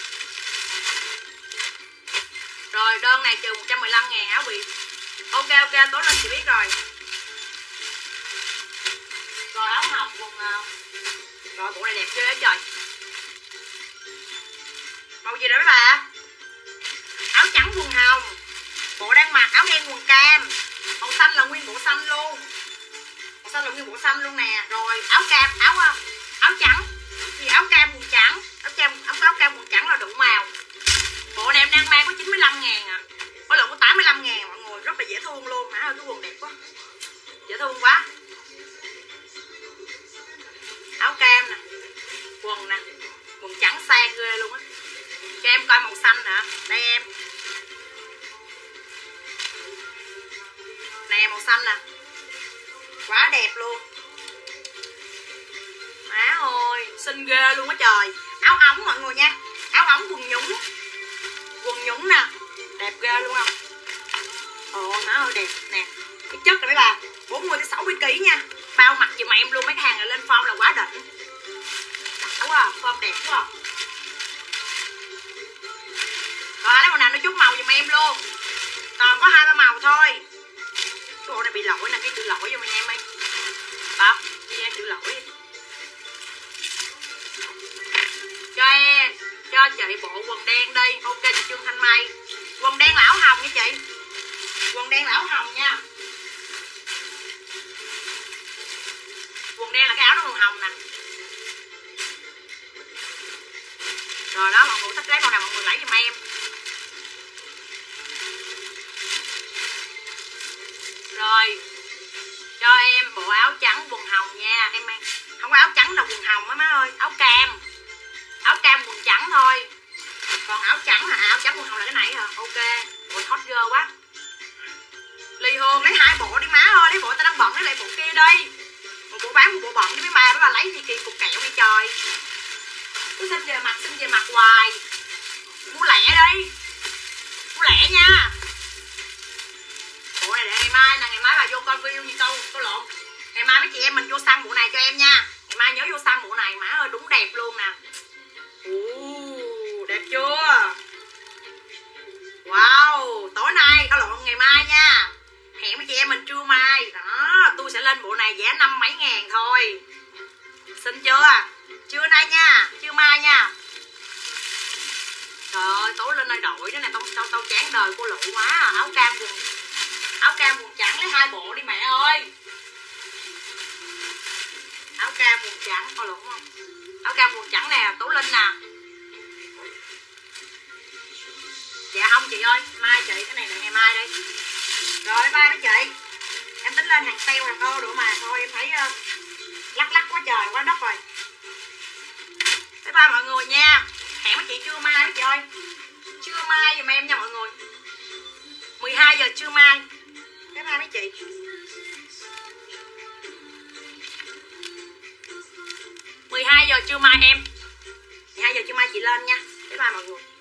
Rồi đơn này trừ 115.000 áo Việt. Ok Tố Linh chị biết rồi. Rồi áo hồng quần. Rồi bộ này đẹp ghê á trời. Màu gì đó mấy bà? Áo trắng quần hồng. Bộ đang mặc áo đen quần cam. Màu xanh là nguyên bộ xanh luôn. Màu xanh là nguyên bộ xanh luôn nè. Rồi áo cam, áo trắng. Thì áo cam quần trắng. Áo cam quần trắng là đủ màu. Bộ này em đang mang có 95.000 à. Có lượng có 85.000 mọi người, rất là dễ thương luôn. Má ơi cái quần đẹp quá. Dễ thương quá. Áo cam nè. Quần nè. Quần trắng sang ghê luôn á. Cho em coi màu xanh nè. Đây em. Nè màu xanh nè. Quá đẹp luôn. Má ơi xinh ghê luôn á trời. Áo ống mọi người nha. Áo ống quần nhúng. Quần nhúng nè. Đẹp ghê luôn không. Ồ má ơi đẹp nè. Cái chất này mấy bà 40-60kg nha. Bao mặt giùm em luôn, mấy cái hàng này lên form là quá đỉnh. Đã quá, form đẹp quá. Rồi lấy màu nào nó chút màu giùm em luôn. Còn có 2-3 màu thôi. Cái bộ này bị lỗi nè, cái chữ lỗi cho mình em ơi. Đó, đi em chữ lỗi. Cho chị bộ quần đen đi. Ok chị Trương Thanh Mai. Quần đen là áo hồng nha chị. Quần đen là áo hồng nha. Quần đen là cái áo nó màu hồng nè. Rồi đó mọi người thích lấy màu nào mọi người lấy giùm em. Rồi cho em bộ áo trắng quần hồng nha. nha em mang. Không có áo trắng nào quần hồng á má ơi, áo cam quần trắng thôi. Còn áo trắng hả? Áo trắng quần hồng là cái này hả? Ok. Ôi hot girl quá. Ly Hương lấy 2 bộ đi má ơi, lấy bộ tao đang bận lấy lại bộ kia đi. Một bộ bán một bộ bận với mấy bà lấy gì kỳ cục kẹo đi trời. Cứ xin về mặt hoài. Mua lẻ đi. Mua lẻ nha. Bộ này để ngày mai nè, ngày mai bà vô coi video như câu lộn. Ngày mai mấy chị em mình vô săn bộ này cho em nha. Ngày mai nhớ vô săn bộ này má ơi, đúng đẹp luôn nè. Đẹp chưa? Wow, tối nay có lộn ngày mai nha. Hẹn với chị em mình trưa mai. Đó, tôi sẽ lên bộ này giá 50 mấy ngàn thôi. Xin chưa? Trưa nay nha, trưa mai nha. Trời ơi, tối lên đây đổi đó nè, tao chán đời cô lụ quá à. Áo cam quần trắng lấy 2 bộ đi mẹ ơi. Áo cam quần trắng, coi lộn không? Áo cam quần trắng nè, Tố Linh nè. Dạ không chị ơi, mai chị, cái này là ngày mai đi. Rồi bye đó chị. Em tính lên hàng sale hàng ô nữa mà thôi em thấy lắc quá trời quá đất rồi. Bye bye mọi người nha. Hẹn với chị trưa mai đó chị ơi. Trưa mai giùm em nha mọi người. 12 giờ trưa mai. Bye bye mấy chị. 12 giờ trưa mai em. 12 giờ trưa mai chị lên nha. Bye bye mọi người.